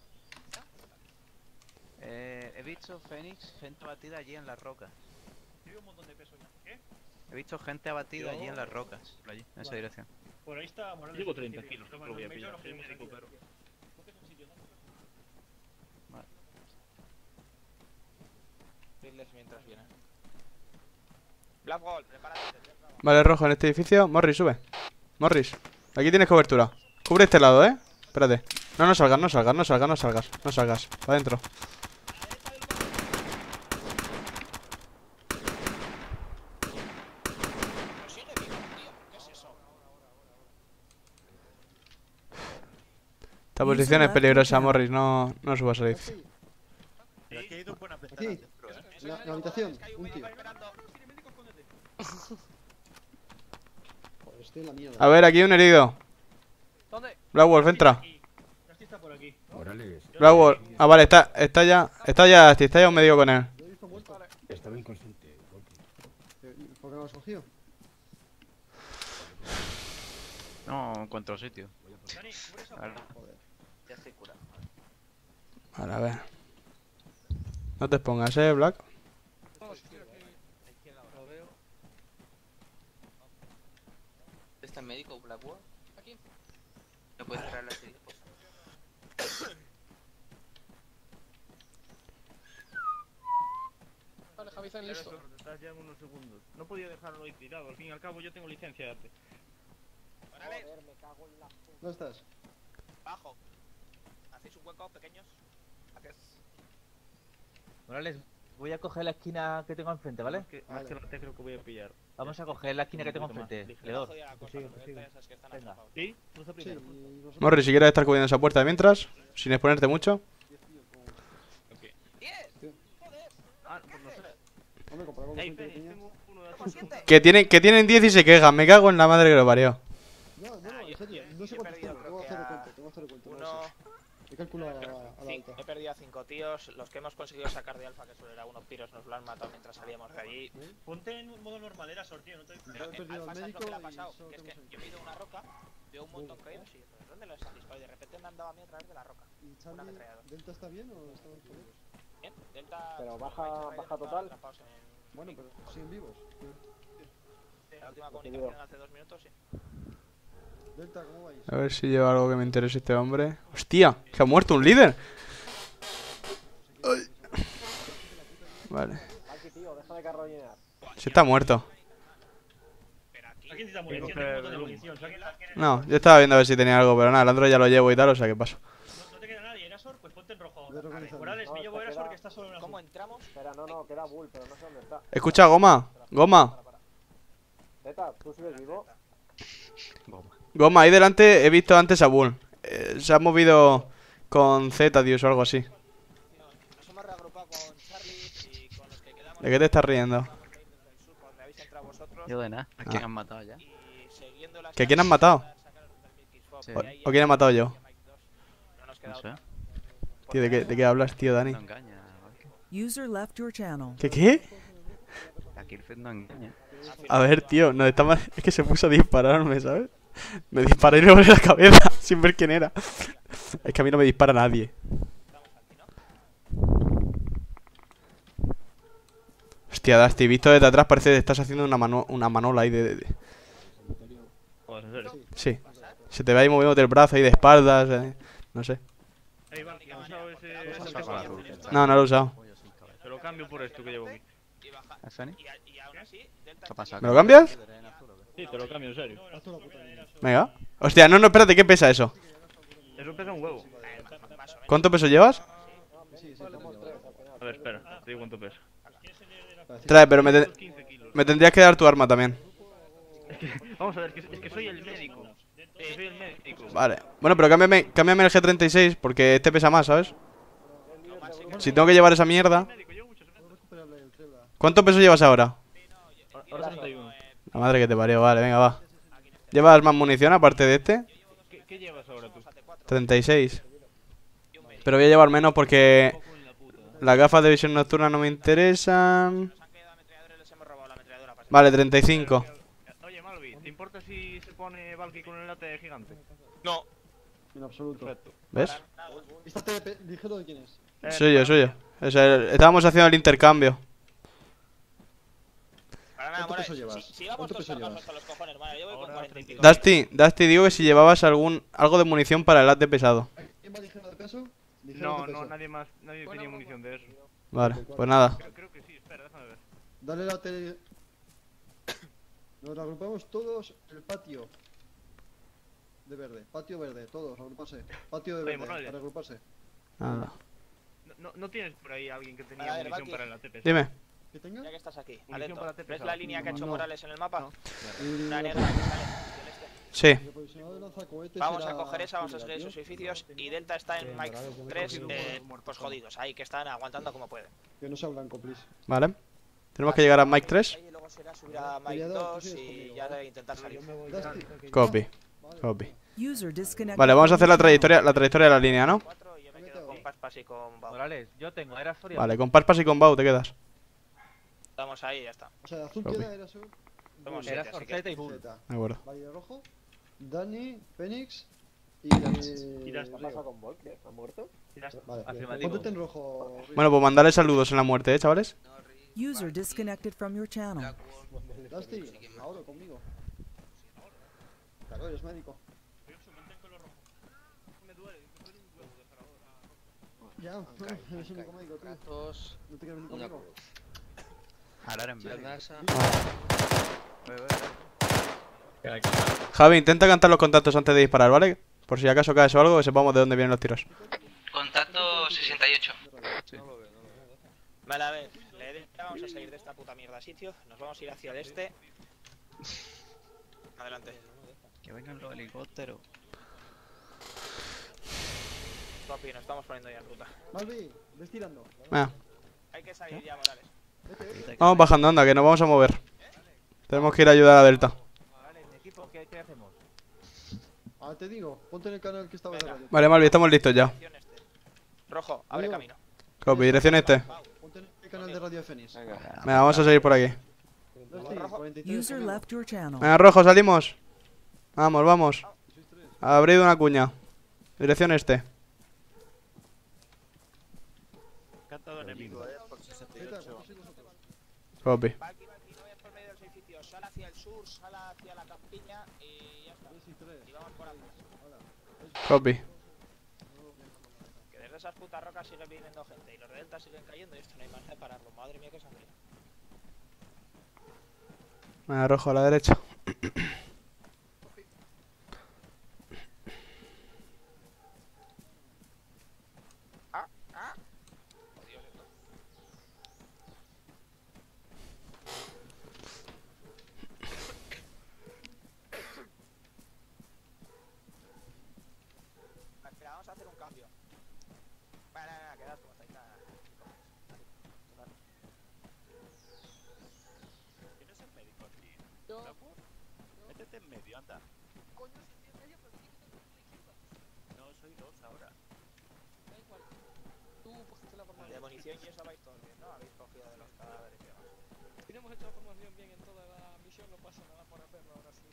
G: Eh, he visto Fénix, gente abatida allí en las rocas.
T: Tiene un montón de peso ya. ¿Qué?
G: He visto gente abatida
T: Yo-
G: allí en las rocas. Por allí, en esa
T: Vale.
G: dirección.
T: Por ahí está Morales.
P: Llevo treinta kilos, no te lo voy a
T: Me he hecho
P: pillar.
T: los
P: Soy
T: primeros
P: médico,
T: aquí.
P: pero...
T: Ponte en un sitio, ¿no?
G: Vale.
R: Diles mientras vienen. Black Gold, prepárate.
B: Vale, rojo en este edificio. Morris, sube. Morris, aquí tienes cobertura. Cubre este lado, eh. Espérate. No, no salgas, no salgas, no salgas, no salgas. No salgas. Para adentro. Esta posición es peligrosa, Morris. No, no subas al edificio.
T: Pero aquí hay dos buenas ventanas
H: Aquí,
T: dentro, ¿eh?
H: la, la habitación, un tío. Joder, estoy en la mierda.
B: A ver, aquí hay un herido.
S: ¿Dónde?
B: Black Wolf, entra.
T: Dusty está por aquí.
B: Black Wolf. Ah, vale, está, está ya. Está ya, está ya un medio con él.
H: Lo he visto muerto.
V: Estaba inconsciente.
H: Eh, ¿Por qué no lo has cogido?
G: No encuentro sitio.
T: Dani, cubre esa
G: Vale.
T: puerta.
H: Joder.
M: Ya estoy curado.
B: Vale, a ver. No te expongas, eh, Black.
G: Lo veo.
M: ¿Está el médico Blackwood?
S: Aquí.
M: ¿Me puedes traer la herida, por favor?
S: Vale, Javicen, listo.
T: Eso, estás ya en unos segundos. No podía dejarlo ahí tirado. Al fin y al cabo yo tengo licencia de arte.
R: Morales,
H: ¿Dónde estás?
R: bajo. ¿Hacéis un hueco, pequeños? ¿A qué es?
W: Morales, voy a coger la esquina que tengo enfrente, ¿vale?
T: Más que, más que no te creo que voy a pillar.
W: Vamos a coger la esquina que tengo
T: Un poquito
W: enfrente.
T: más,
W: Le doy.
R: Bajo ya la cosa,
W: sigue,
R: porque
W: sigue.
R: estas esas que están
W: Venga.
R: atrapados.
T: ¿Sí? ¿Tú
H: Sí,
T: primero?
H: y vosotros.
B: Morris, si quieres estar cubriendo esa puerta de mientras, sin exponerte mucho.
T: Ah, pues no sé.
H: Hombre, comparado con
T: Ey,
H: gente que
T: Fénix,
H: tenía.
T: tengo uno de azul.
B: Que tienen, que tienen diez y se quejan. Me cago en la madre que lo parió.
H: No, no, no, en serio. No sé
R: yo he
H: cuántos
R: perdido,
H: tengo.
R: creo
H: Tengo que
R: que
H: hacer el
R: a
H: cuento. Tengo que hacer el cuento. no
R: Uno,
H: lo sé. He calculado a la, a la
R: cinco.
H: alta.
R: He perdido a cinco tíos. Los que hemos conseguido sacar de alfa, que solo era unos piros, nos lo han matado mientras salíamos de allí.
T: Ponte en modo normal, era sorteo, no te...
R: Pero
H: He
R: eh,
H: perdido
R: alfa,
H: al
R: ¿sabes lo
H: médico
R: que le ha
H: y
R: pasado?
H: solo
R: Que es que
H: tengo
R: yo he ido a una roca, veo un montón caídos y digo, ¿dónde los han disparado? Y de repente me han dado a mí a través de la roca.
H: ¿Y
R: Una
H: Charlie,
R: ametralladora.
H: Delta está bien o estamos jodidos?
R: Bien, Delta.
H: Pero
R: los
H: baja-
R: White Riders
H: baja
R: estaban
H: total.
R: atrapados en-
H: Bueno, pero siguen vivos.
R: La última comunicación hace dos minutos, sí.
H: Delta, ¿cómo vais?
B: A ver si lleva algo que me interese este hombre. ¡Hostia! ¡Que ha muerto un líder! Ay. Vale.
H: Aquí, tío, deja de carroñear.
B: Si está muerto.
T: ¿A quién te da munición? Tengo un montón de munición. ¿A quién- a quién-
B: No, yo estaba viendo a ver si tenía algo, pero nada, el Android ya lo llevo y tal, o sea que paso.
T: No te queda nadie, rojo.
H: Voy reorganizando.
T: Morales,
H: No,
T: me llevo
H: espera,
T: eras porque está solo en azul.
R: ¿Cómo entramos?
H: Espera, no, no, queda Bull, pero no sé dónde está.
B: Escucha, Goma. Goma.
H: Zeta, ¿tú sigues vivo?
B: Goma, ahí delante he visto antes a Bull. Eh, se ha movido con Z, Dios, o algo así.
R: Nos hemos reagrupado con Charlie y con los que quedamos.
B: ¿De qué te estás riendo?
R: Me habéis entrado vosotros.
G: Yo de nada. ¿A quién
B: Ah.
G: han matado ya?
R: Y siguiendo las
B: ¿Que quién han matado?
G: Sí.
B: ¿O, o quién he matado yo?
R: no nos queda
G: No sé.
R: otra.
B: Tío, ¿de qué, de qué hablas, tío, Dani?
G: No engaña.
E: User left your channel.
B: ¿Qué qué?
G: La Killfed no engaña.
B: A ver, tío, no estaba... Es que se puso a dispararme, ¿sabes? Me disparé y le volé la cabeza sin ver quién era. Es que a mí no me dispara nadie. Hostia, Dusty, visto desde atrás parece que estás haciendo una, mano una manola ahí de... de- de-
T: Joder, ¿en serio?
B: Sí. Se te ve ahí moviéndote el brazo ahí de espaldas, eh, no sé.
T: Ey, Valky, ¿has usado ese... ese saco?
B: No, no lo he usado.
T: Te lo cambio por esto que llevo aquí.
G: ¿A Sani?
R: Y aún así, Delta
G: ¿Qué ha pasado?
B: ¿Me lo cambias?
T: Sí, te lo cambio, en serio.
B: Venga. Hostia, no, no, espérate, ¿qué pesa eso?
T: Eso pesa un huevo.
B: ¿Cuánto peso llevas?
T: A ver, espera, te digo cuánto pesa.
B: Trae, pero me, te- me tendrías que dar tu arma también.
T: Es que, vamos a ver, es que, es que soy el médico. Es que soy el médico.
B: Vale. Bueno, pero cámbiame, cámbiame el G treinta y seis porque este pesa más, ¿sabes? Si tengo que llevar esa mierda... ¿Cuánto peso llevas ahora?
T: Ahora sesenta y uno.
B: La madre que te parió, vale, venga, va. ¿Llevas más munición aparte de este?
T: ¿Qué, qué llevas ahora tú?
B: treinta y seis. Pero voy a llevar menos porque las gafas de visión nocturna no me interesan. Vale, treinta y cinco.
T: Oye, Malvi, ¿te importa si se pone Valky con el late gigante?
R: No.
H: En absoluto.
T: Perfecto.
B: ¿Ves?
H: ¿Este T P ligero de quién es?
B: Suyo, suyo. O sea, estábamos haciendo el intercambio.
R: Para nada,
H: ¿Cuánto
R: Morales,
H: peso llevas?
R: si, si vamos
H: ¿Cuánto
R: todos
H: peso
R: cargados
H: llevas?
R: hasta los cojones, vale, yo voy con cuarenta y pico.
B: Dusty, Dusty, digo que si llevabas algún algo de munición para el late pesado.
H: ¿Quién va ligero de peso? Ligero
T: No,
H: de peso.
T: no, nadie más, nadie tenía munición de eso.
B: Vale, pues nada.
T: Creo, creo que sí, espera, déjame ver.
H: Dale la tele. Nos agrupamos todos el patio. De verde, patio verde, todos, agruparse. Patio de
T: Oye,
H: verde,
T: Morales.
H: para agruparse.
B: Nada.
T: No, no, ¿no tienes por ahí alguien que tenía
R: A ver,
T: munición
R: Valky.
T: para el A T P?
B: Dime.
H: ¿Qué tenga?
R: Ya que estás aquí,
T: Munición
R: atento.
T: para T P
R: ¿Ves
T: S.
R: la línea que ha hecho
H: No.
R: Morales en el mapa?
H: Y-
R: Una negra que sale hacia el este.
B: Sí.
H: Pues si no de lanzacohetes
R: Vamos
H: era
R: a coger esa, vamos a
H: Julia,
R: salir
H: tío.
R: esos edificios y Delta está en Mike tres, eh, pues jodidos, ahí que están aguantando como pueden.
H: Que no sea blanco, please.
B: Vale. Tenemos que llegar a Mike tres.
R: Y luego será subir a Mike
H: Peleador, tú
R: dos
H: sigues
R: y
H: conmigo,
R: ya
H: ¿vale?
R: de intentar salir.
H: Dusty.
B: Copy. Copy.
E: User disconnected.
B: Vale, vamos a hacer
E: from
B: la
E: your
B: trayectoria, la trayectoria de la línea, ¿no?
R: Cuatro y yo me quedo con Paspas y con Bau.
W: Morales, yo tengo, era Soria.
B: Vale, con Paspas y con Bau te quedas.
R: Estamos ahí y ya está.
H: O sea, azul
B: Copy.
H: queda, era azul.
R: Somos
W: Era
R: siete, así que...
W: Orzeta y Bull.
H: Zeta.
B: De acuerdo.
H: Valle rojo. Dani, Fénix. Y.
T: Y
H: ¿Qué
T: Dusty.
H: ha pasado con Volk? ¿Ha muerto? Vale,
W: Afirmativo.
H: póntete en rojo.
B: Bueno, pues mandarle saludos en la muerte, ¿eh, chavales?
E: channel. User disconnected from your channel.
H: Dusty, ahora conmigo. Claro, eres médico. Ya, no, eres el único médico, tú.
P: Dos.
H: No te quieres venir conmigo.
G: Hablar en verde.
B: Javi, intenta cantar los contactos antes de disparar, ¿vale? Por si acaso caes o algo, que sepamos de dónde vienen los tiros.
M: Contacto sesenta y ocho.
R: Vale, a ver, le vamos a salir de esta puta mierda sitio, nos vamos a ir hacia el este. Adelante.
G: Que vengan los helicópteros.
R: Copy, nos estamos poniendo ya en ruta.
H: Malvi, ves tirando.
B: Venga,
R: Hay que salir ya, Morales.
H: Vete, vete.
B: vamos bajando, anda, que nos vamos a mover. Tenemos que ir a ayudar a Delta.
W: Vale, mi equipo, ¿qué, qué hacemos?
H: Ahora te digo, ponte en el canal que estaba de radio.
B: Vale, Malvi, estamos listos ya.
R: Rojo, abre
H: Amigo.
R: camino.
B: Copy, dirección este.
H: Ponte en el canal de radio de Fénix.
B: Venga, vamos a seguir por aquí.
H: Dusty, cuarenta y tres
E: User
H: conmigo.
E: left your channel.
B: Venga, rojo, salimos. Vamos, vamos. Abrid una cuña. Dirección este.
T: Cantado enemigo, eh.
H: Zeta, ¿cuántos sois vosotros?
B: Copy.
R: Valky, Valky, no vayas por medio de los edificios, sal hacia el sur, sal hacia la campiña y ya está. Y vamos por aquí.
B: Copy.
R: Que desde esas putas rocas sigue viniendo gente y los de Delta siguen cayendo y esto no hay manera de pararlo. Madre mía, que sangría.
B: Venga, rojo a la derecha.
R: vamos a hacer un cambio. Bueno, nada, nada, quedad como estáis, nada. Total.
U: ¿Quién es el médico aquí?
S: Yo.
U: ¿Blackwood? Métete en medio, anda.
S: Coño, si estoy en medio, pero sí que tengo la izquierda.
U: No, soy dos ahora.
S: Da igual. Tú cogiste la formación.
R: De munición y eso vais todos bien, ¿no? Habéis cogido de los cadáveres y demás.
S: Si no hemos hecho la formación bien en toda la misión, no pasa nada por hacerlo ahora sí.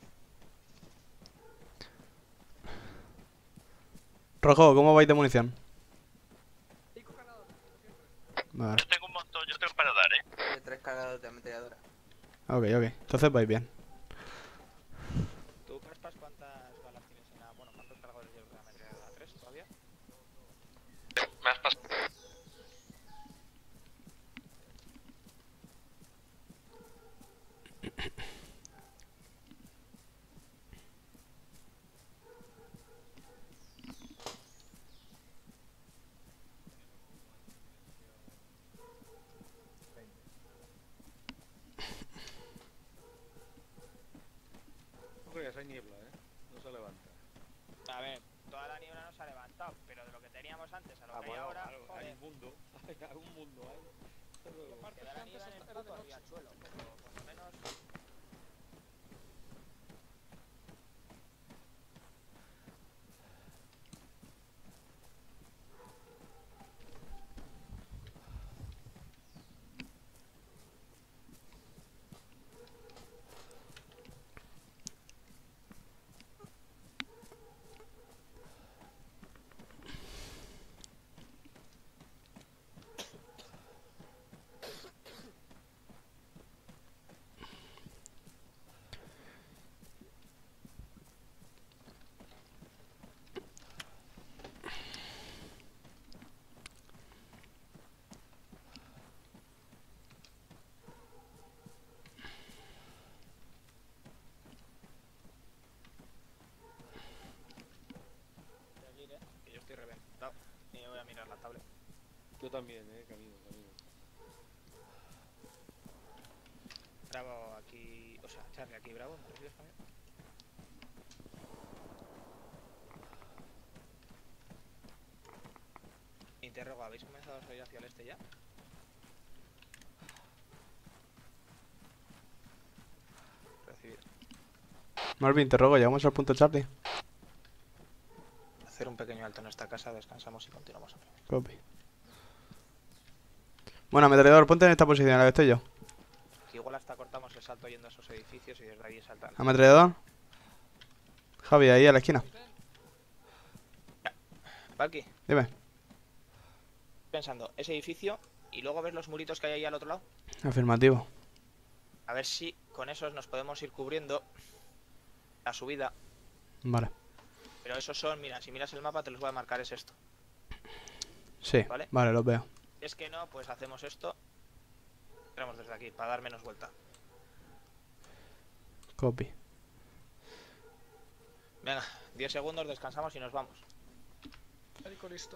B: Rojo, ¿cómo vais de munición?
S: Cinco cargadores, como siempre.
B: Vale.
U: Yo tengo un montón, yo tengo para dar, ¿eh?
M: De tres cargadores de ametralladora.
B: Ok, ok. Entonces vais bien.
R: ¿Tú, Caspas, cuántas balas tienes en la... Bueno, cuántos cargadores llevas de la ametralladora? ¿Tres todavía?
Q: Me has pasado.
P: No creas, hay niebla, ¿eh? No se levanta.
R: A ver, toda la niebla no se ha levantado, pero de lo que teníamos antes a lo
P: Ah,
R: que hay
P: bueno,
R: ahora,
P: claro,
R: joder.
P: hay un mundo. Hay un mundo, hay.
R: Queda la niebla en el puto riachuelo, pero por lo menos... Seguir, eh, que yo estoy reventado y me voy a mirar la tablet.
P: Yo también, eh, camino, camino.
R: Bravo aquí... O sea, Charlie aquí, Bravo, ¿me recibes también? Interrogo, ¿habéis comenzado a salir hacia el este ya? Recibido.
B: Marvin, te rogo, llegamos al punto Charlie.
R: Hacer un pequeño alto en esta casa, descansamos y continuamos.
B: Copy. Bueno, ametrallador, ponte en esta posición, en la que estoy yo.
R: Que igual hasta cortamos el salto yendo a esos edificios y desde ahí saltan.
B: Ametrallador. Javi, ahí a la esquina.
R: Valky,
B: Dime.
R: pensando, ese edificio y luego ves los muritos que hay ahí al otro lado.
B: Afirmativo.
R: A ver si con esos nos podemos ir cubriendo la subida.
B: Vale.
R: Pero esos son, mira, si miras el mapa te los voy a marcar, es esto.
B: Sí,
R: Vale.
B: vale, los veo.
R: Si es que no, pues hacemos esto. Entramos desde aquí, para dar menos vuelta.
B: Copy.
R: Venga, diez segundos, descansamos y nos vamos.
S: Médico listo.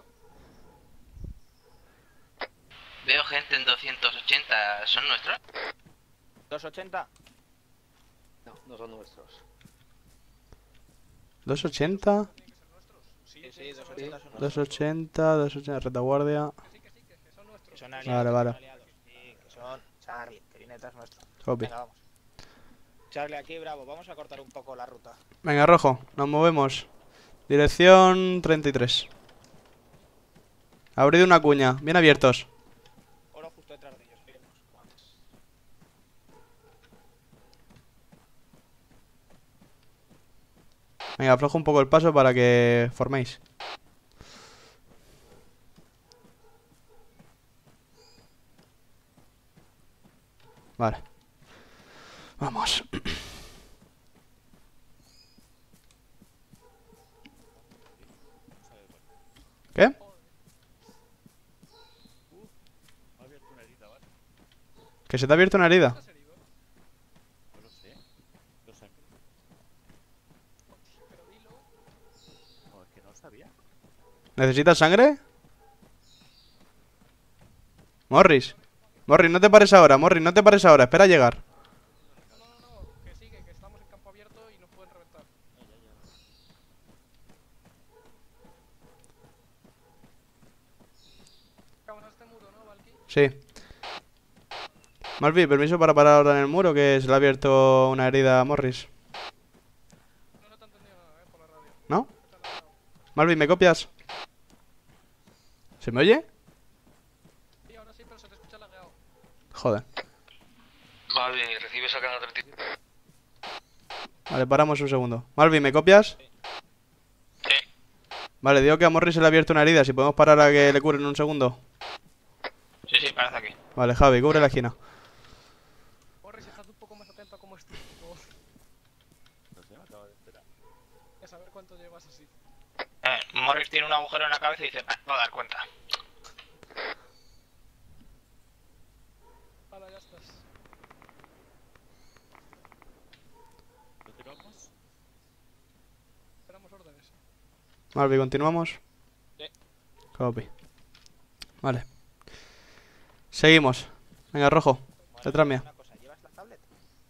M: Veo gente en doscientos ochenta, ¿son nuestros?
R: ¿doscientos ochenta?
P: No, no son nuestros.
B: ¿doscientos ochenta?
R: Sí, sí, doscientos ochenta son nuestros.
B: doscientos ochenta, doscientos ochenta, retaguardia.
R: Que son aliados,
B: Vale, vale.
R: que son aliados. Sí, que son Charlie, que viene detrás nuestro.
B: Copy.
R: Venga, vamos. Charlie aquí, Bravo, vamos a cortar un poco la ruta.
B: Venga, rojo, nos movemos. Dirección treinta y tres. Abrid una cuña, bien abiertos.
R: Oro justo detrás de ellos, iremos.
B: Venga, aflojo un poco el paso para que forméis. Vale. Vamos. ¿Qué? ¿Que se te ha abierto una herida?
U: No lo sé. Lo sangre. No, es que no sabía.
B: ¿Necesitas sangre? Morris. Morris, no te pares ahora, Morris, no te pares ahora, espera a llegar.
S: No, no, no, no, que sigue, que estamos en campo abierto y nos pueden reventar.
B: Sí. Malvi, permiso para parar ahora en el muro, que se le ha abierto una herida a Morris. ¿No? Malvi, ¿me copias? ¿Se me oye?
S: Sí, ahora sí, pero se te escucha lagueado.
B: Joder.
Q: Malvi, recibes el canal treinta y cinco.
B: Vale, paramos un segundo. Malvi, ¿me copias?
C: Sí.
B: Vale, digo que a Morris se le ha abierto una herida. Si podemos parar a que le curen un segundo.
C: Sí, sí, parece aquí.
B: Vale, Javi, cubre la esquina.
S: Morris, estás un poco más atento a cómo estoy.
D: No sé, me acabo de enterar.
S: A saber cuánto llevas así.
C: Eh, Morris tiene un agujero en la cabeza y dice, "Ah, no voy a dar cuenta".
S: Vale, ya estás.
D: ¿Dónde vamos?
S: Esperamos órdenes.
B: Malvi, ¿continuamos?
R: Sí.
B: Copy. Vale. Seguimos. Venga, Rojo. Detrás mía.
R: Una cosa, ¿llevas la tablet?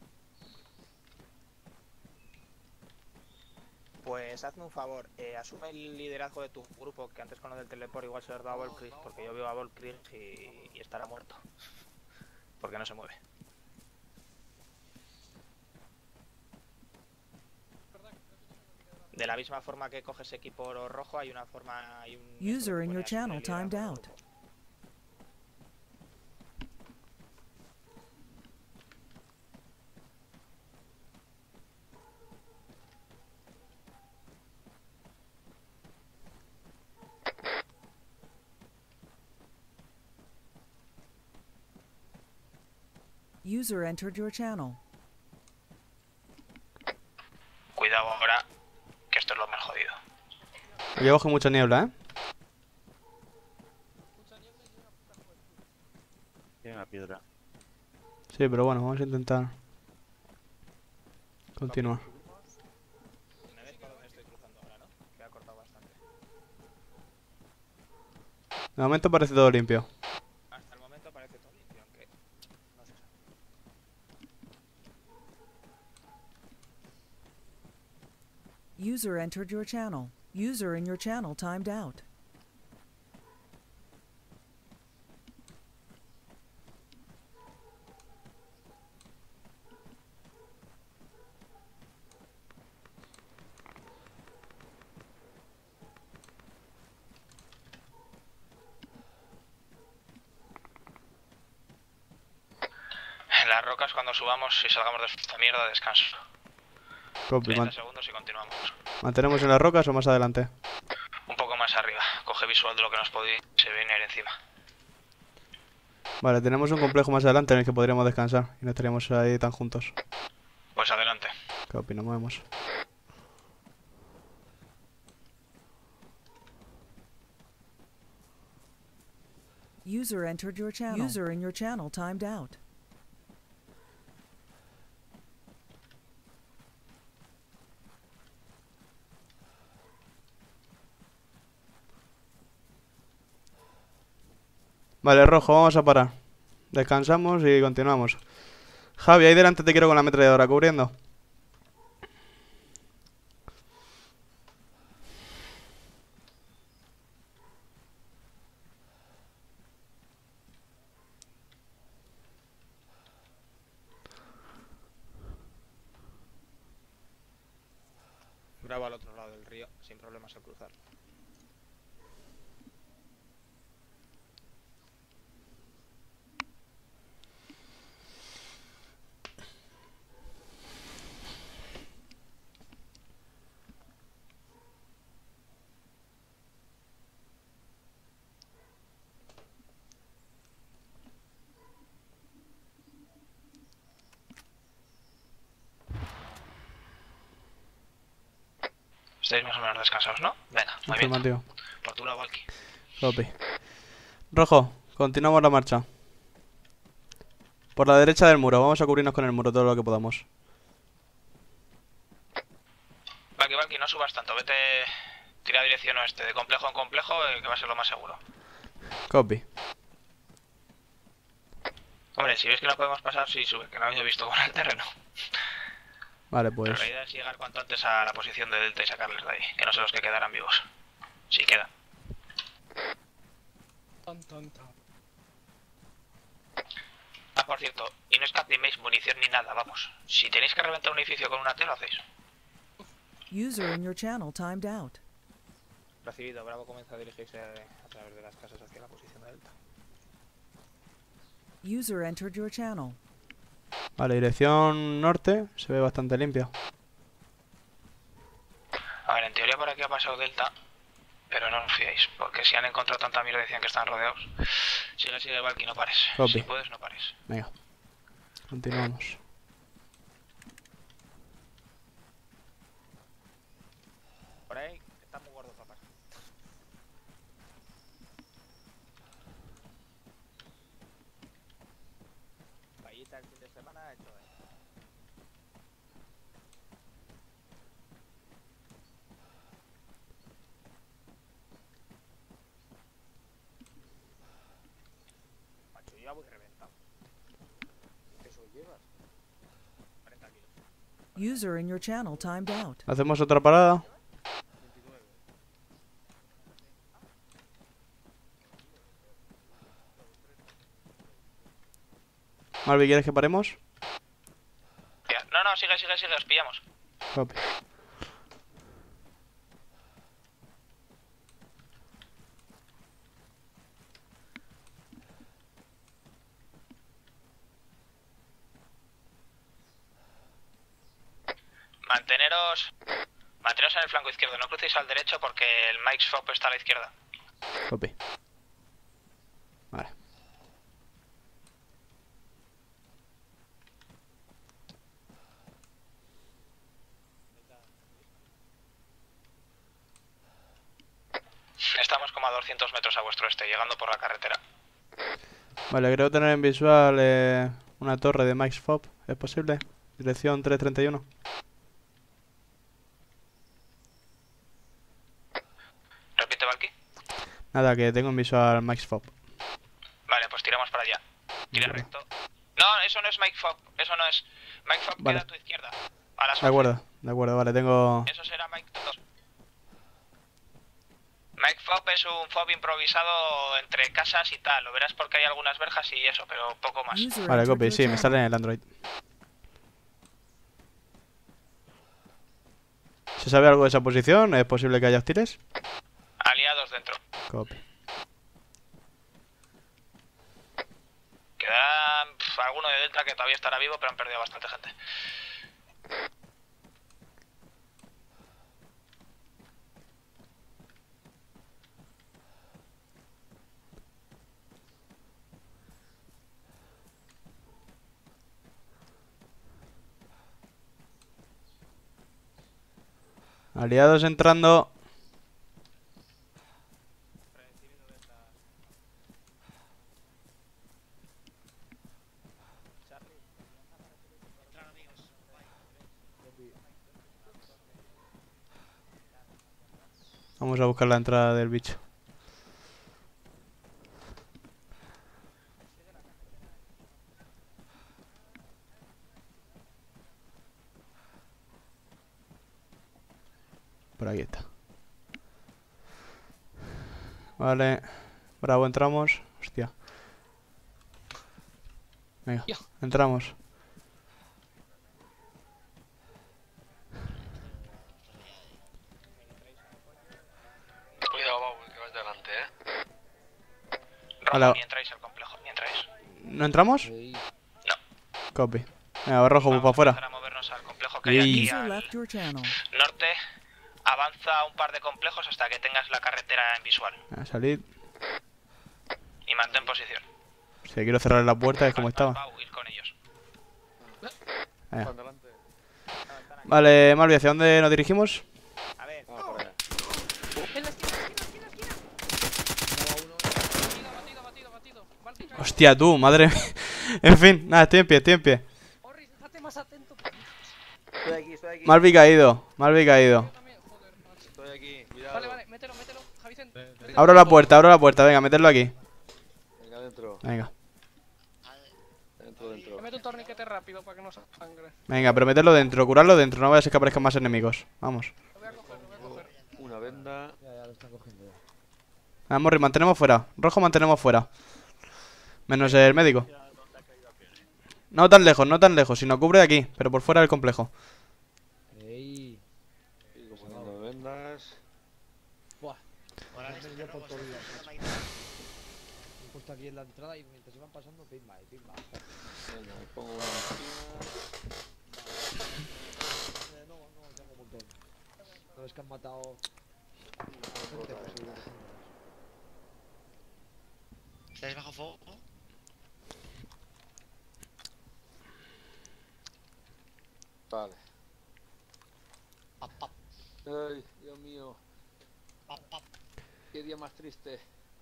R: Pues hazme un favor, eh, asume el liderazgo de tu grupo, que antes con lo del teleport igual se lo he dado a Volkrieg, porque yo veo a Volkrieg y, y estará muerto. Porque no se mueve. De la misma forma que coges equipo rojo, hay una forma... Hay un
E: User in your channel timed out. User entered your channel.
C: Cuidado ahora, que esto es lo más jodido.
B: Aquí abajo hay mucha niebla, ¿eh?
D: Tiene una piedra.
B: Sí, pero bueno, vamos a intentar continuar.
R: ¿Me ves por dónde estoy cruzando ahora, no? Que ha cortado bastante.
B: De momento parece todo limpio.
R: Hasta el momento parece todo limpio, aunque no se sabe.
E: User entered your channel. User in your channel timed out.
C: En las rocas cuando subamos y salgamos de esta mierda, descanso.
B: Copy,
C: treinta
B: man-
C: segundos y continuamos.
B: ¿Mantenemos en las rocas o más adelante?
C: Un poco más arriba. Coge visual de lo que nos podéis se viene encima.
B: Vale, tenemos un complejo más adelante en el que podríamos descansar y no estaríamos ahí tan juntos.
C: Pues adelante.
B: Copy, nos movemos.
E: User entered your channel. User in your channel timed out.
B: Vale, Rojo, vamos a parar. Descansamos y continuamos. Javi, ahí delante te quiero con la ametralladora cubriendo.
R: Bravo al otro lado del río, sin problemas al cruzar.
C: Estáis más o menos descansados, ¿no? Venga, movimiento.
B: Afirmativo.
C: Por tu lado, Valky.
B: Copy. Rojo, continuamos la marcha. Por la derecha del muro, vamos a cubrirnos con el muro todo lo que podamos.
C: Valky, Valky, no subas tanto. Vete, tira dirección oeste, de complejo en complejo, eh, que va a ser lo más seguro.
B: Copy.
C: Hombre, si ves que no podemos pasar, sí sube, que no había visto con el terreno.
B: Vale,
C: Pero
B: pues.
C: la idea es llegar cuanto antes a la posición de Delta y sacarles de ahí, que no sé los que quedarán vivos. Si quedan.
S: Tan, tan, tan.
C: por cierto, y no escatiméis munición ni nada, vamos. Si tenéis que reventar un edificio con una T, lo hacéis.
E: User in your channel timed out.
R: Recibido, Bravo comienza a dirigirse a través de las casas hacia la posición de Delta.
E: User entered your channel.
B: Vale, dirección norte, se ve bastante limpia.
C: A ver, en teoría por aquí ha pasado Delta, pero no os fiéis, porque si han encontrado tanta mierda decían que están rodeados. Sigue, sigue, Valky, no pares.
B: Copy.
C: Si puedes, no pares.
B: Venga, continuamos.
R: Por ahí está muy gordo, papá. Vallita el fin de semana hecho, eh. Macho, yo ya voy reventado. ¿Qué eso llevas? cuarenta kilos.
E: User in your channel timed out.
B: Hacemos otra parada. Malvi, ¿quieres que paremos?
C: No, no, sigue, sigue, sigue, os pillamos.
B: Copy.
C: Manteneros... Manteneros en el flanco izquierdo, no crucéis al derecho porque el Mike's Fop está a la izquierda.
B: Copy. Vale.
C: Estamos como a doscientos metros a vuestro este, llegando por la carretera.
B: Vale, creo tener en visual eh, una torre de Mike's Fop. ¿Es posible? Dirección tres treinta y uno.
C: Repite, Valky.
B: Nada, que tengo en visual Mike's Fop.
C: Vale, pues tiramos para allá. Tira
B: Vale.
C: recto. No, eso no es Mike Fop, eso no es. Mike Fop
B: Vale.
C: queda a tu izquierda. A las
B: De acuerdo, de acuerdo, vale, tengo...
C: Eso será Mike dos. Mike Fop es un fob improvisado entre casas y tal. Lo verás porque hay algunas verjas y eso, pero poco más.
B: Vale, copy, sí, me sale en el Android. ¿Se sabe algo de esa posición? ¿Es posible que haya hostiles?
C: Aliados dentro.
B: Copy.
C: Queda pff, alguno de Delta que todavía estará vivo, pero han perdido bastante gente.
B: Aliados entrando. Vamos a buscar la entrada del bicho. Por aquí está. Vale. Bravo, entramos. Hostia. Venga, entramos.
Q: Cuidado, Baúl, que vas delante, eh.
B: Hola.
C: Ni entráis al complejo, ni entráis.
B: ¿No entramos?
C: No.
B: Copy. Venga, rojo, para afuera.
C: Para movernos al complejo que hay aquí
B: Y...
C: al norte. Avanza un par de complejos hasta que tengas la carretera en visual.
B: A salir.
C: Y mantén posición.
B: Si quiero cerrar la puerta es como estaba.
C: Pau, ir con ellos.
B: Venga. Vale, Malvi, ¿hacia dónde nos dirigimos?
R: A ver.
S: En la esquina, esquina, esquina, esquina. Batido, batido, batido, batido.
B: Hostia, tú, madre mía. En fin, nada, estoy en pie, estoy en pie.
S: Orris, estate más atento.
L: Estoy aquí, estoy aquí.
B: Malvi caído, Malvi caído.
L: Estoy aquí, cuidado.
S: Vale, vale, mételo, mételo. Javicen.
B: Abro la puerta, abro la puerta, venga, meterlo aquí.
L: Venga, dentro.
B: Venga.
L: Dentro, dentro.
S: Me meto un torniquete rápido para que no se sangre.
B: Venga, pero meterlo dentro, curarlo dentro, no vaya a ser que aparezcan más enemigos. Vamos.
S: Lo voy a coger, lo voy a coger.
L: Una venda.
W: Ya, ya lo están cogiendo ya.
B: Vamos, Morri, mantenemos fuera. Rojo, mantenemos fuera. Menos el médico. No tan lejos, no tan lejos, sino cubre de aquí, pero por fuera del complejo.
P: Ey.
T: Sigo poniendo vendas.
P: Buah. Ahora me yo por todos lados. Me he puesto aquí en la entrada y mientras se van pasando, pimba y pimba.
T: Venga, me pongo una esquina.
P: Eh, no, no, tengo un montón. No es que han matado gente, pues sí,
A: ¿Estáis bajo fuego?
T: Vale. Ay, Dios mío. Qué día más triste.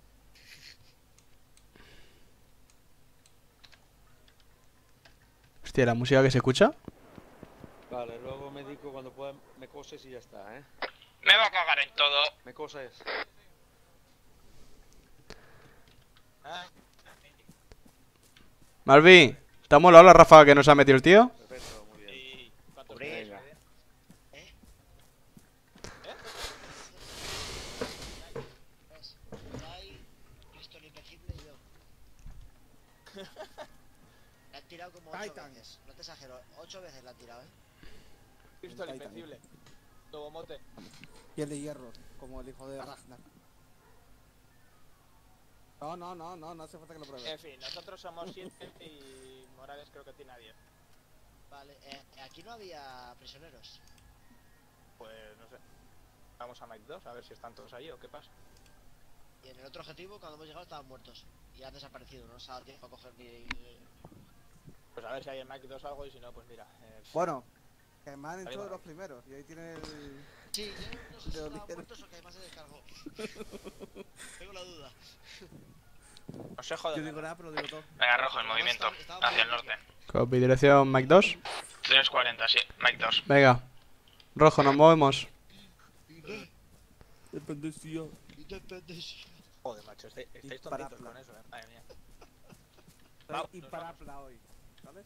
B: Hostia, la música que se escucha.
T: Vale, luego me dedico cuando pueda, me coses y ya está, ¿eh?
C: Me va a cagar en todo.
T: Me coses.
B: Malvi, ¿te ha molado la ráfaga que nos ha metido el tío?
T: Perfecto, muy bien.
A: Venga. Le han tirado como ocho veces. No te exagero, ocho veces le han tirado, eh.
R: Cristo el Invencible. Nuevo mote.
F: Piel de hierro, como el hijo de Ragnar. No, no, no, no, no hace falta que lo pruebes.
R: En fin, nosotros somos siete y Morales creo que tiene a diez.
A: Vale, eh, aquí no había prisioneros.
R: Pues no sé. Vamos a Mike dos a ver si están todos ahí o qué pasa.
A: Y en el otro objetivo, cuando hemos llegado, estaban muertos. Y han desaparecido, no se ha dado tiempo a coger ni...
R: Pues a ver si hay en Mike dos algo y si no, pues mira. Eh,
F: Bueno, que me han
R: Ahí
F: hecho
R: va.
F: de los primeros. Y ahí tiene el...
A: Sí, yo no sé si
F: de
A: estaban
F: Oliver.
A: muertos o que además se descargó. Tengo la duda.
R: No se jodan.
F: Yo digo nada, pero digo todo.
C: Venga, rojo, en movimiento. Hacia el norte.
B: Copy, dirección Mike dos.
C: trescientos cuarenta, sí. Mike dos.
B: Venga. Rojo, nos movemos.
F: Dependencia.
A: Independencia.
R: Joder, macho, estáis, estáis
F: Imparable.
R: tontitos con eso, eh. Madre mía.
F: Estoy imparable hoy. ¿Sabes?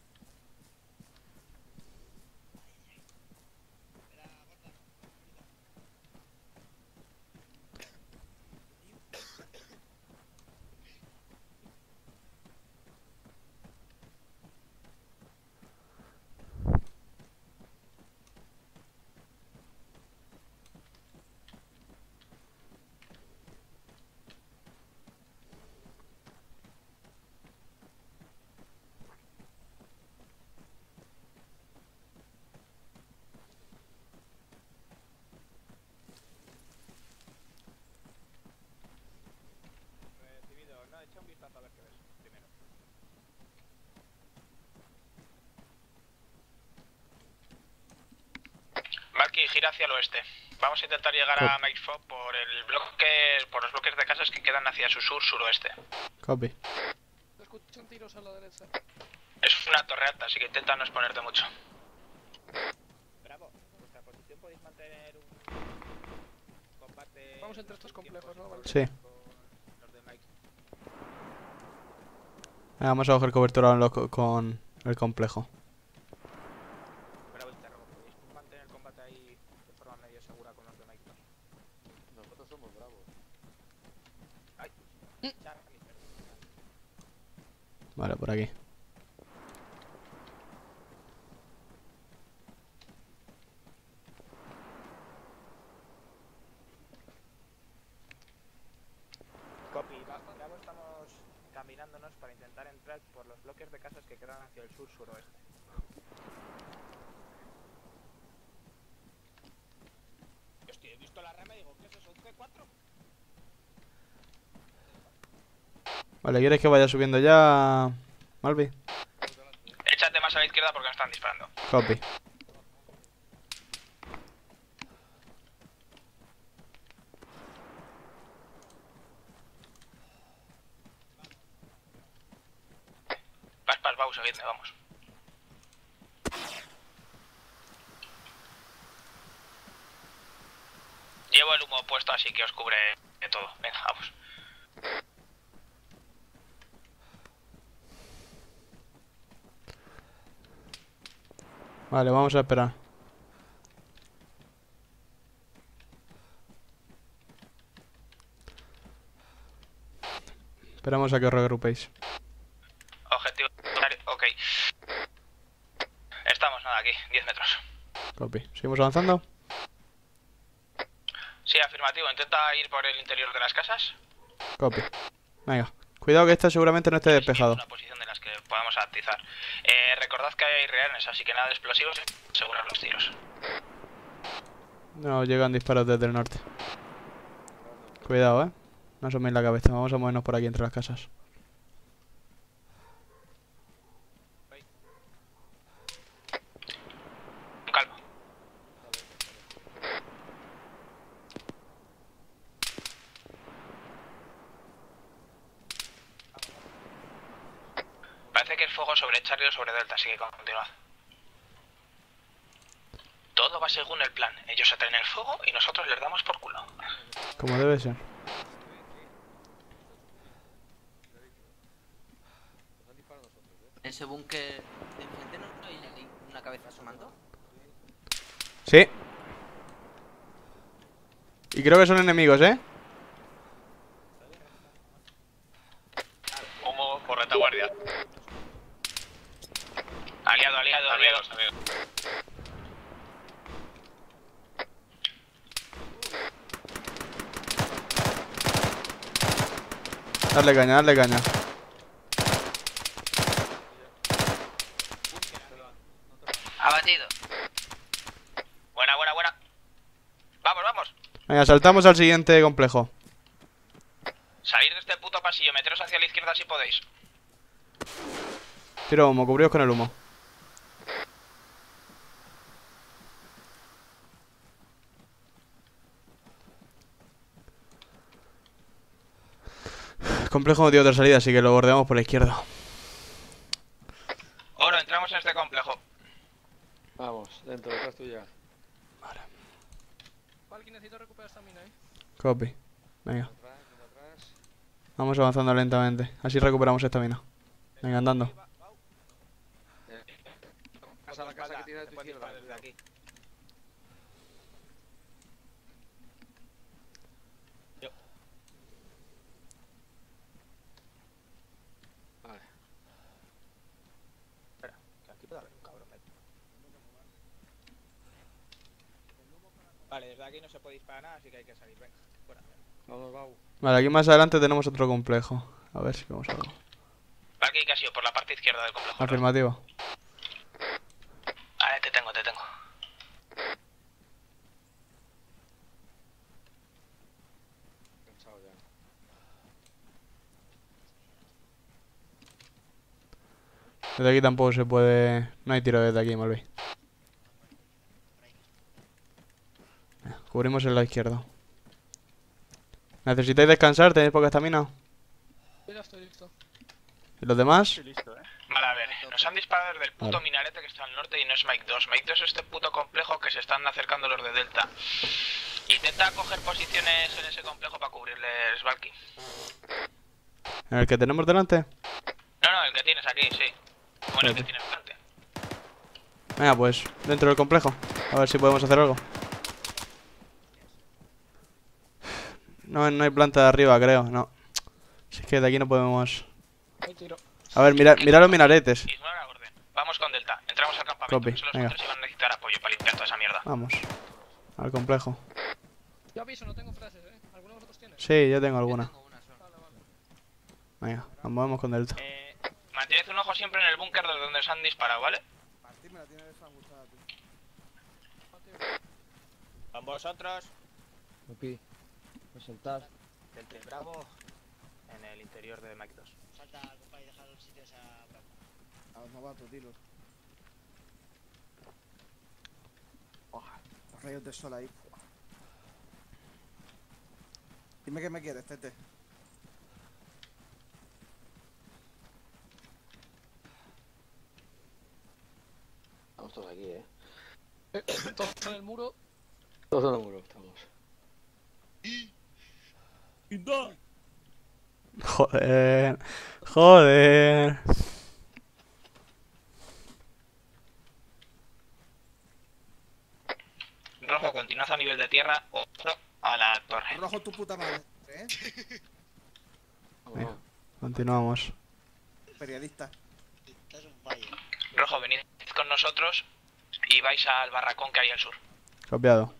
R: Recibido, no, echa un vistazo a ver qué ves primero.
C: Valky, gira hacia el oeste. Vamos a intentar llegar a Mike Fob por el bloque, por los bloques de casas que quedan hacia su sur suroeste.
B: Copy.
S: Escuchan tiros a la derecha.
C: Es una torre alta, así que intenta no exponerte mucho.
R: Bravo, en vuestra posición podéis mantener un combate.
S: Vamos entre estos complejos, ¿no? Vale.
B: Sí.
R: Con los de Mike.
B: Venga, vamos a coger cobertura con, lo- con el complejo.
R: Bravo, interrogo. ¿Podéis mantener el combate ahí de forma medio segura con los de Mike dos?
T: Nosotros somos bravos.
R: Ay, ya, mi perdón.
B: Vale, por aquí.
R: Copy, va- Bravo, estamos caminándonos para intentar entrar por los bloques de casas que quedan hacia el sur suroeste. Hostia, he visto la rama y digo, ¿qué es eso? ¿Un G cuatro?
B: Vale, ¿quieres que vaya subiendo ya, Malvi?
C: Échate más a la izquierda porque me están disparando.
B: Copy.
C: Vas, vas, vamos, seguidme, vamos. Llevo el humo puesto así que os cubre de todo. Venga, vamos.
B: Vale, vamos a esperar. Esperamos a que os regrupéis.
C: Objetivo. Ok.
B: Copy. ¿Seguimos avanzando?
C: Sí, afirmativo. Intenta ir por el interior de las casas.
B: Copy. Venga. Cuidado que esta seguramente no esté despejado.
C: Una posición de las que podamos atizar. Eh, recordad que hay rehenes, así que nada de explosivos y asegurar los tiros.
B: No, llegan disparos desde el norte. Cuidado, eh. No asoméis la cabeza. Vamos a movernos por aquí entre las casas.
C: Calma. Parece que el fuego sobre Charlie o sobre Delta, así que continuad. Todo va según el plan. Ellos atraen el fuego y nosotros les damos por culo.
B: Como debe ser.
M: Ese búnker de enfrente no hay una cabeza asomando.
B: Sí. Y creo que son enemigos, ¿eh?
U: Humo por retaguardia.
C: Aliado, aliado, aliado.
U: Amigos, amigos.
B: Dale caña, dale caña.
C: Abatido. Buena, buena, buena. Vamos, vamos.
B: Venga, saltamos al siguiente complejo.
C: Salir de este puto pasillo, meteros hacia la izquierda si podéis.
B: Tiro humo, cubríos con el humo. Complejo no tiene otra salida, así que lo bordeamos por la izquierda.
C: Oro, entramos en este complejo.
P: Vamos, dentro, detrás tuya.
S: Valky, necesito recuperar estamina, eh.
B: Copy. Venga. Vamos avanzando lentamente. Así recuperamos esta mina. Venga, andando.
R: Pasa la casa que tiene a tu izquierda. Desde aquí.
P: Vale.
R: Espera, que aquí puede haber un cabrón. Vale, desde aquí no se puede disparar nada, así que hay que salir. Venga, fuera.
P: Vamos, vamos.
B: Vale, aquí más adelante tenemos otro complejo. A ver si vemos algo.
C: Valky, que ha sido por la parte izquierda del complejo.
B: Afirmativo.
C: Vale, te tengo, te tengo.
P: Cansado ya.
B: Desde aquí tampoco se puede... No hay tiro desde aquí, me olvidé. Cubrimos el lado izquierdo. ¿Necesitáis descansar? ¿Tenéis poca estamina?
S: Yo ya estoy listo.
B: ¿Y los demás?
U: listo, eh.
C: Vale, a ver, nos han disparado desde el puto
B: Vale.
C: minarete que está al norte y no es Mike dos. Mike dos es este puto complejo que se están acercando los de Delta. Intenta coger posiciones en ese complejo para cubrirles, Valky.
B: ¿En el que tenemos delante?
C: No, no, el que tienes aquí, sí. Bueno, el que
B: Vete.
C: tienes delante.
B: Venga, pues dentro del complejo. A ver si podemos hacer algo. No, no hay planta de arriba, creo, no. Si es que de aquí no podemos...
S: Hay tiro.
B: A ver, mira, mira los minaretes.
C: Ignora la orden. Vamos con Delta. Entramos al campamento.
B: Copy,
C: Son los
B: venga.
C: hunters y van a necesitar apoyo para limpiar toda esa mierda.
B: Vamos. Al complejo.
S: Yo aviso, no tengo frases, eh. ¿Alguno de vosotros tiene?
B: Sí, yo tengo alguna. Venga, nos movemos con Delta.
C: Eh, mantened un ojo siempre en el búnker desde donde os han disparado, ¿vale?
F: Martín me la tiene desanguchada, tío.
R: Con vosotros.
H: Aquí. Presentar.
R: Delta y Bravo. En el interior de Mike dos.
A: Salta, compa, y deja los sitios a Bravo.
F: A los novatos, dilo. Oh, los rayos de sol ahí. Dime qué me quieres, Tete.
P: Estamos todos aquí, eh.
S: Eh, Todos en el muro.
P: Todos en el muro, estamos.
B: Joder. Joder.
C: Rojo, continuad a nivel de tierra o a la torre.
F: Rojo tu puta madre, ¿eh?
B: Venga, continuamos.
F: Periodista.
A: Esto es un fallo.
C: Rojo, venid con nosotros y vais al barracón que hay al sur.
B: Copiado.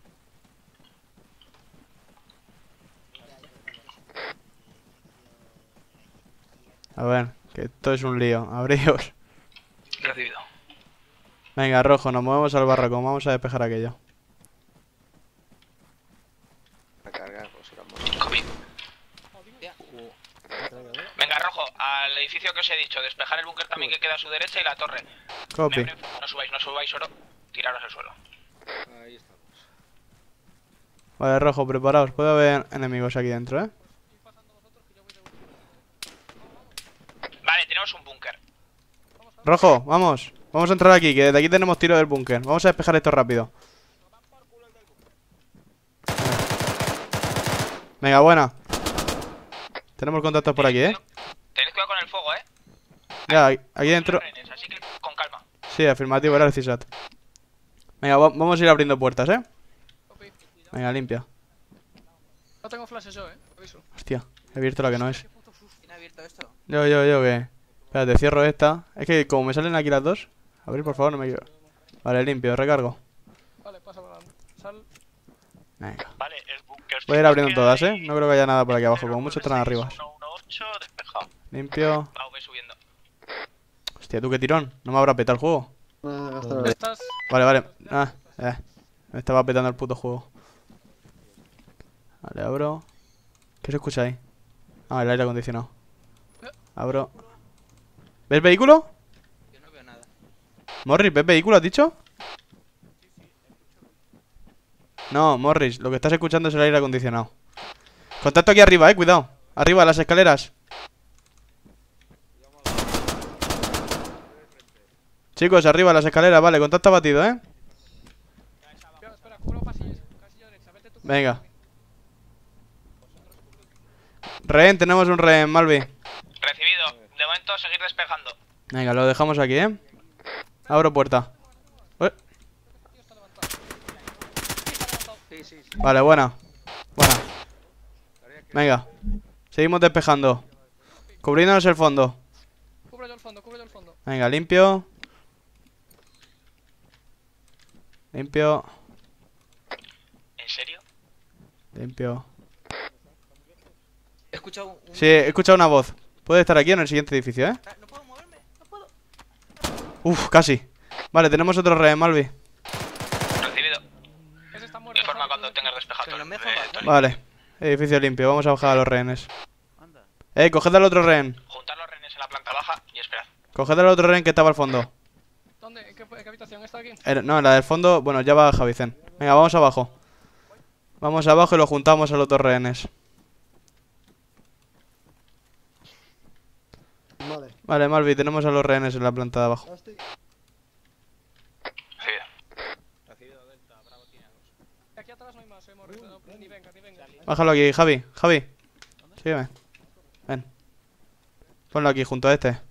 B: A ver, que esto es un lío. Abríos.
C: Recibido.
B: Venga, rojo, nos movemos al barracón. Vamos a despejar aquello.
R: A cargar, pues éramos.
C: Copy. Venga, rojo, al edificio que os he dicho, despejar el búnker también que queda a su derecha y la torre.
B: Copy.
C: No subáis, no subáis oro, tiraros al suelo.
P: Ahí estamos.
B: Vale, rojo, preparaos. Puede haber enemigos aquí dentro, ¿eh?
C: Vale, tenemos un búnker.
B: Rojo, vamos. Vamos a entrar aquí, que desde aquí tenemos tiro del búnker. Vamos a despejar esto rápido. Venga, buena. Tenemos contactos por aquí, ¿eh?
C: Tened cuidado con el fuego, ¿eh?
B: Ya, aquí dentro.
C: Así que con calma.
B: Sí, afirmativo, era el C I S A T. Venga, va- vamos a ir abriendo puertas, ¿eh? Venga, limpia.
S: No tengo flashes yo, eh. Aviso.
B: Hostia, he abierto la que no es.
R: ¿Quién ha abierto esto?
B: Yo, yo, yo, que... Espérate, cierro esta. Es que como me salen aquí las dos. Abrir, por favor, no me quiero. Vale, limpio, recargo.
S: Vale, pasa para adelante. Sal.
B: Venga.
U: Vale, el búnker.
B: Voy a ir abriendo todas, ¿eh? No creo que haya nada por aquí abajo, como mucho están arriba.
U: uno uno ocho despejado.
B: Limpio.
C: Va, voy subiendo.
B: Hostia, tú qué tirón. No me habrá petado el juego.
S: Estás.
B: Vale, vale. Ah, eh. Me estaba petando el puto juego. Vale, abro. ¿Qué se escucha ahí? Ah, el aire acondicionado. Abro. ¿Ves vehículo?
R: Yo no veo nada.
B: Morris, ¿ves vehículo, has dicho? No, Morris, lo que estás escuchando es el aire acondicionado. Contacto aquí arriba, eh, cuidado. Arriba, las escaleras. Chicos, arriba, las escaleras, vale, contacto abatido, eh.
S: Espera, espera, cubro pasillos. Casillo derecha, vete tú.
B: Venga. Rehén, tenemos un rehén, Malvi.
C: Recibido. De momento, seguir despejando.
B: Venga, lo dejamos aquí, eh. Abro puerta. Ué.
R: Sí, sí, sí.
B: Vale, buena. Buena. Venga. Seguimos despejando. Cubriéndonos el fondo.
S: Cubre yo el fondo, cubre yo el fondo.
B: Venga, limpio. Limpio.
C: ¿En serio?
B: Limpio.
R: He escuchado un...
B: Sí, he escuchado una voz. Puede estar aquí o en el siguiente edificio, ¿eh?
R: Ah, no puedo moverme, no puedo.
B: Uf, casi. Vale, tenemos otro rehén, Malvi.
C: Recibido. Informa cuando tengas despejado. todo el- eh,
B: Vale. Edificio limpio, vamos a bajar a los rehenes. Eh, coged al otro rehén.
C: Juntar los rehenes en la planta baja y esperad.
B: Coged al otro rehén que estaba al fondo.
S: ¿Dónde? ¿En qué, en qué habitación está aquí?
B: Eh, no, en la del fondo, bueno, ya va Javicen. Venga, vamos abajo. Vamos abajo y lo juntamos a los dos rehenes.
H: Vale.
B: Vale, Malvi, tenemos a los rehenes en la planta de abajo.
S: Aquí atrás no hay más, eh, Morris. No, ni venga, ni venga.
B: Bájalo aquí, Javi. Javi. Sígueme. Ven. Ponlo aquí, junto a este.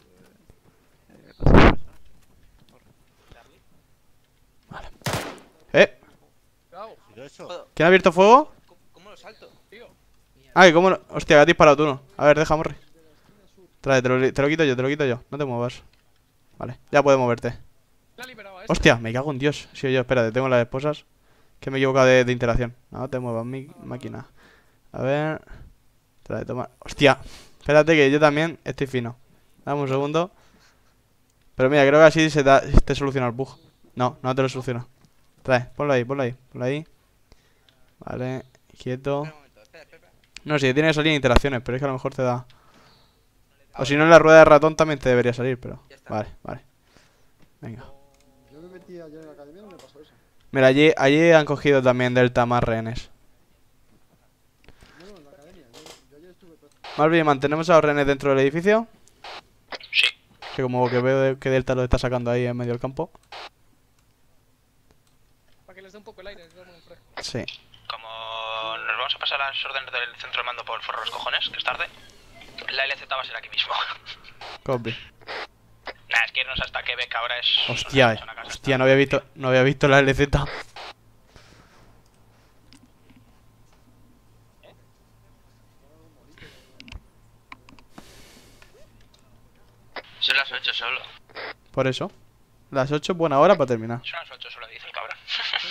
B: Vale. Eh. ¿Quién ha abierto fuego?
R: ¿Cómo lo salto?
B: Ay, ¿cómo lo...? Hostia, que has disparado tú, ¿no? A ver, deja, Morri. Trae, te lo, te lo quito yo, te lo quito yo. No te muevas. Vale, ya puedes moverte. Hostia, me cago en Dios. Sí, yo, espérate, tengo las esposas. Que me he equivocado de, de interacción. No te muevas, mi máquina. A ver. Trae, toma. Hostia. Espérate que yo también estoy fino. Dame un segundo. Pero mira, creo que así se da, te soluciona el bug. No, no te lo soluciona. Trae, ponlo ahí, ponlo ahí, ponlo ahí. Vale, quieto. No, si tiene que salir en interacciones, pero es que a lo mejor te da. O si no, en la rueda de ratón también te debería salir, pero. Vale, vale. Venga.
H: Yo me metí ayer en la academia y no me pasó eso.
B: Mira, allí, allí han cogido también Delta más rehenes.
H: No, no, en la academia. Yo, yo ayer estuve...
B: Malvi, ¿mantenemos a los rehenes dentro del edificio?
C: Sí.
B: Que como que veo que Delta lo está sacando ahí en medio del campo.
S: Para que les dé un poco el aire, les dé un fresco.
B: Sí.
C: Como nos vamos a pasar las órdenes del centro de mando por el forro de los cojones, que es tarde, la L Z va a ser aquí mismo.
B: Copy.
C: Nah, es que irnos hasta Quebec ahora es...
B: Hostia, eh. Hostia, no había visto, no había visto la L Z.
M: Son las ocho solo.
B: Por eso. Las ocho, buena hora para terminar.
C: Son las ocho, solo dice el cabrón.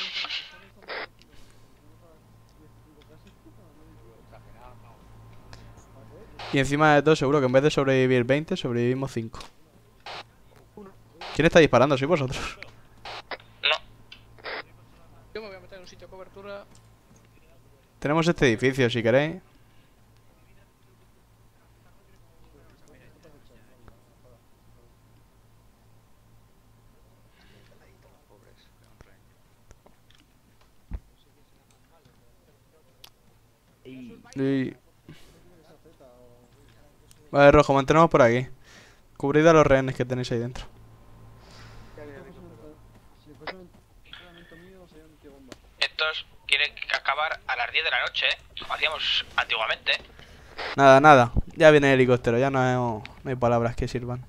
B: Y encima de todo, seguro que en vez de sobrevivir veinte, sobrevivimos cinco. ¿Quién está disparando? ¿Sois vosotros?
S: Yo me voy a meter en un sitio de cobertura.
B: Tenemos este edificio, si queréis. Y... Vale, rojo, mantenemos por aquí. Cubrid a los rehenes que tenéis ahí dentro.
C: Estos quieren acabar a las diez de la noche, ¿eh? Como hacíamos antiguamente.
B: Nada, nada. Ya viene el helicóptero, ya no hay, no hay palabras que sirvan.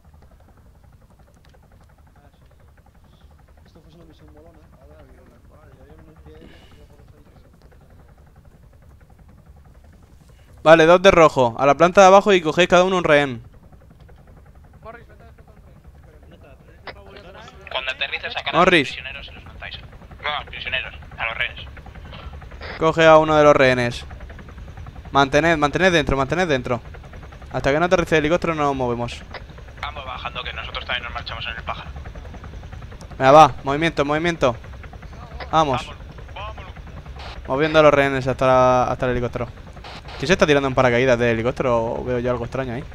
B: Vale, dos de rojo. A la planta de abajo y cogéis cada uno un rehén.
C: Cuando aterrices sacan a los
B: Morris.
C: prisioneros y los montáis. No, a los prisioneros, a los rehenes.
B: Coge a uno de los rehenes. Mantened, mantened dentro, mantened dentro. Hasta que no aterrice el helicóptero no nos movemos.
C: Vamos bajando que nosotros también nos marchamos en el pájaro.
B: Venga, va, movimiento, movimiento. Vamos. Moviendo a los rehenes hasta, la- hasta el helicóptero. ¿Quién se está tirando en paracaídas del helicóptero? Veo yo algo extraño ahí.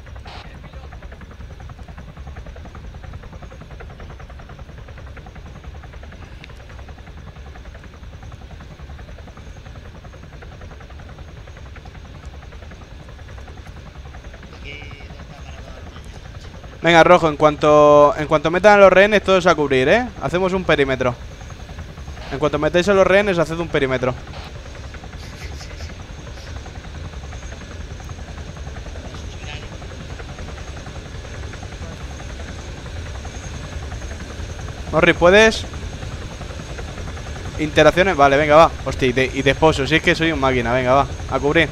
B: Venga, rojo, en cuanto en cuanto metan a los rehenes, todos a cubrir, ¿eh? Hacemos un perímetro. En cuanto metáis a los rehenes, haced un perímetro. Morris, ¿puedes? Interacciones, vale, venga, va. Hostia, y de, y de esposo, si es que soy un máquina, venga, va. A cubrir.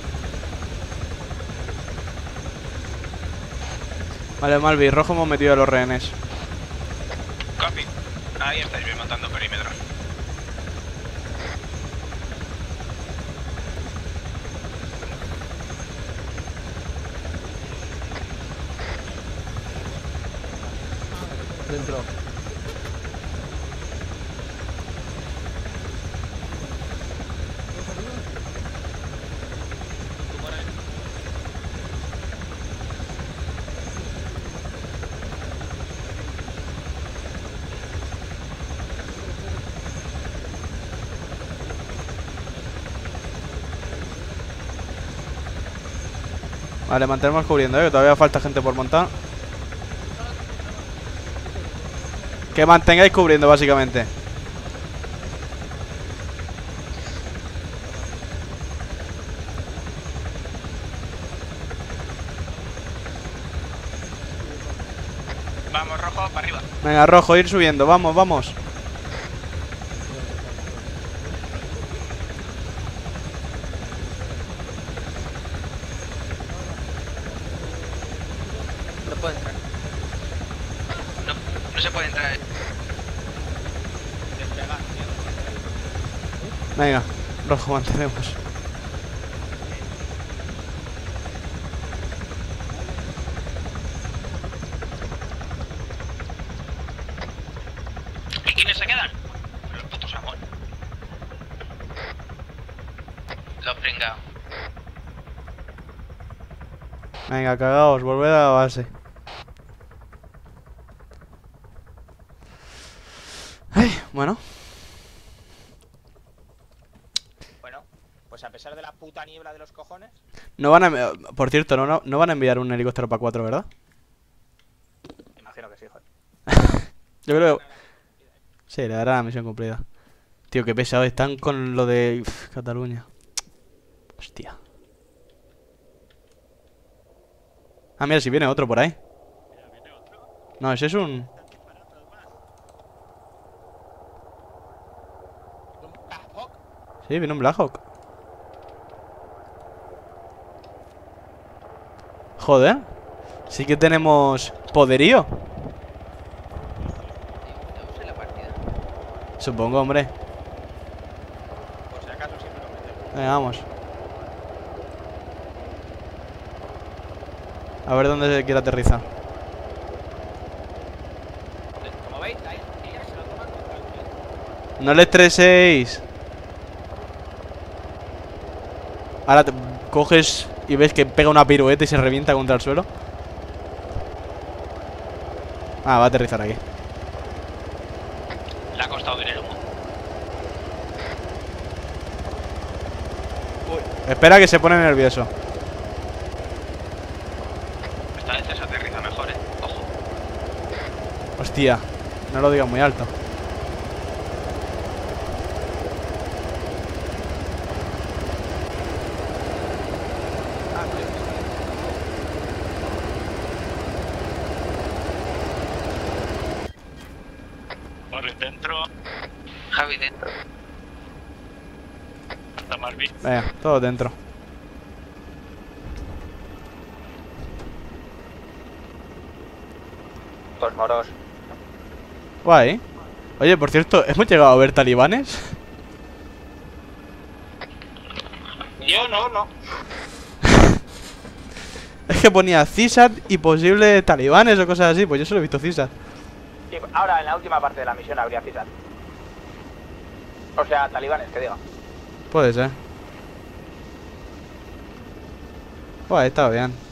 B: Vale, Malvi, rojo hemos metido a los rehenes.
C: Copy. Ahí estáis bien montando perímetro.
N: Dentro.
B: Vale, mantenemos cubriendo, eh, que todavía falta gente por montar. Que mantengáis cubriendo, básicamente.
C: Vamos, rojo, para arriba.
B: Venga, rojo, ir subiendo, vamos, vamos.
M: No puede entrar. No, no se puede entrar.
B: Venga, rojo, mantenemos.
C: ¿Y quiénes se quedan? Los putos amor.
M: Los pringados.
B: Venga, cagaos, volved a la base. Ay, bueno.
R: Bueno, pues a pesar de la puta niebla de los cojones.
B: No van a... Por cierto, no, no, no van a enviar un helicóptero para cuatro, ¿verdad?
R: Imagino que sí, joder.
B: Yo creo... Sí, le dará la misión cumplida. Tío, qué pesado están con lo de uf, Cataluña. Hostia. Ah, mira, si viene otro por ahí. No, ese es un... Sí, viene un Blackhawk. Joder. Sí que tenemos poderío. Supongo, hombre.
R: Por si acaso siempre lo metemos.
B: Venga, vamos. A ver dónde se quiere aterrizar.
R: Como veis, ahí ella se lo toma con calma.
B: No le estreséis. Ahora te coges y ves que pega una pirueta y se revienta contra el suelo. Ah, va a aterrizar aquí.
C: Le ha costado bien el humo.
B: Espera que se pone nervioso.
C: Esta vez se aterriza mejor, eh. Ojo.
B: Hostia, no lo digas muy alto.
U: Morris dentro.
M: Javi dentro.
U: Hasta más bien.
B: Venga, todo dentro.
R: Pues moros.
B: Guay. Oye, por cierto, ¿hemos llegado a ver talibanes?
U: Yo no, no.
B: Es que ponía CISAT y posible talibanes o cosas así. Pues yo solo he visto CISAT.
R: Sí, ahora en la última parte de la misión habría CISAT. O sea, talibanes, que diga.
B: Puede ser. Guay, está bien.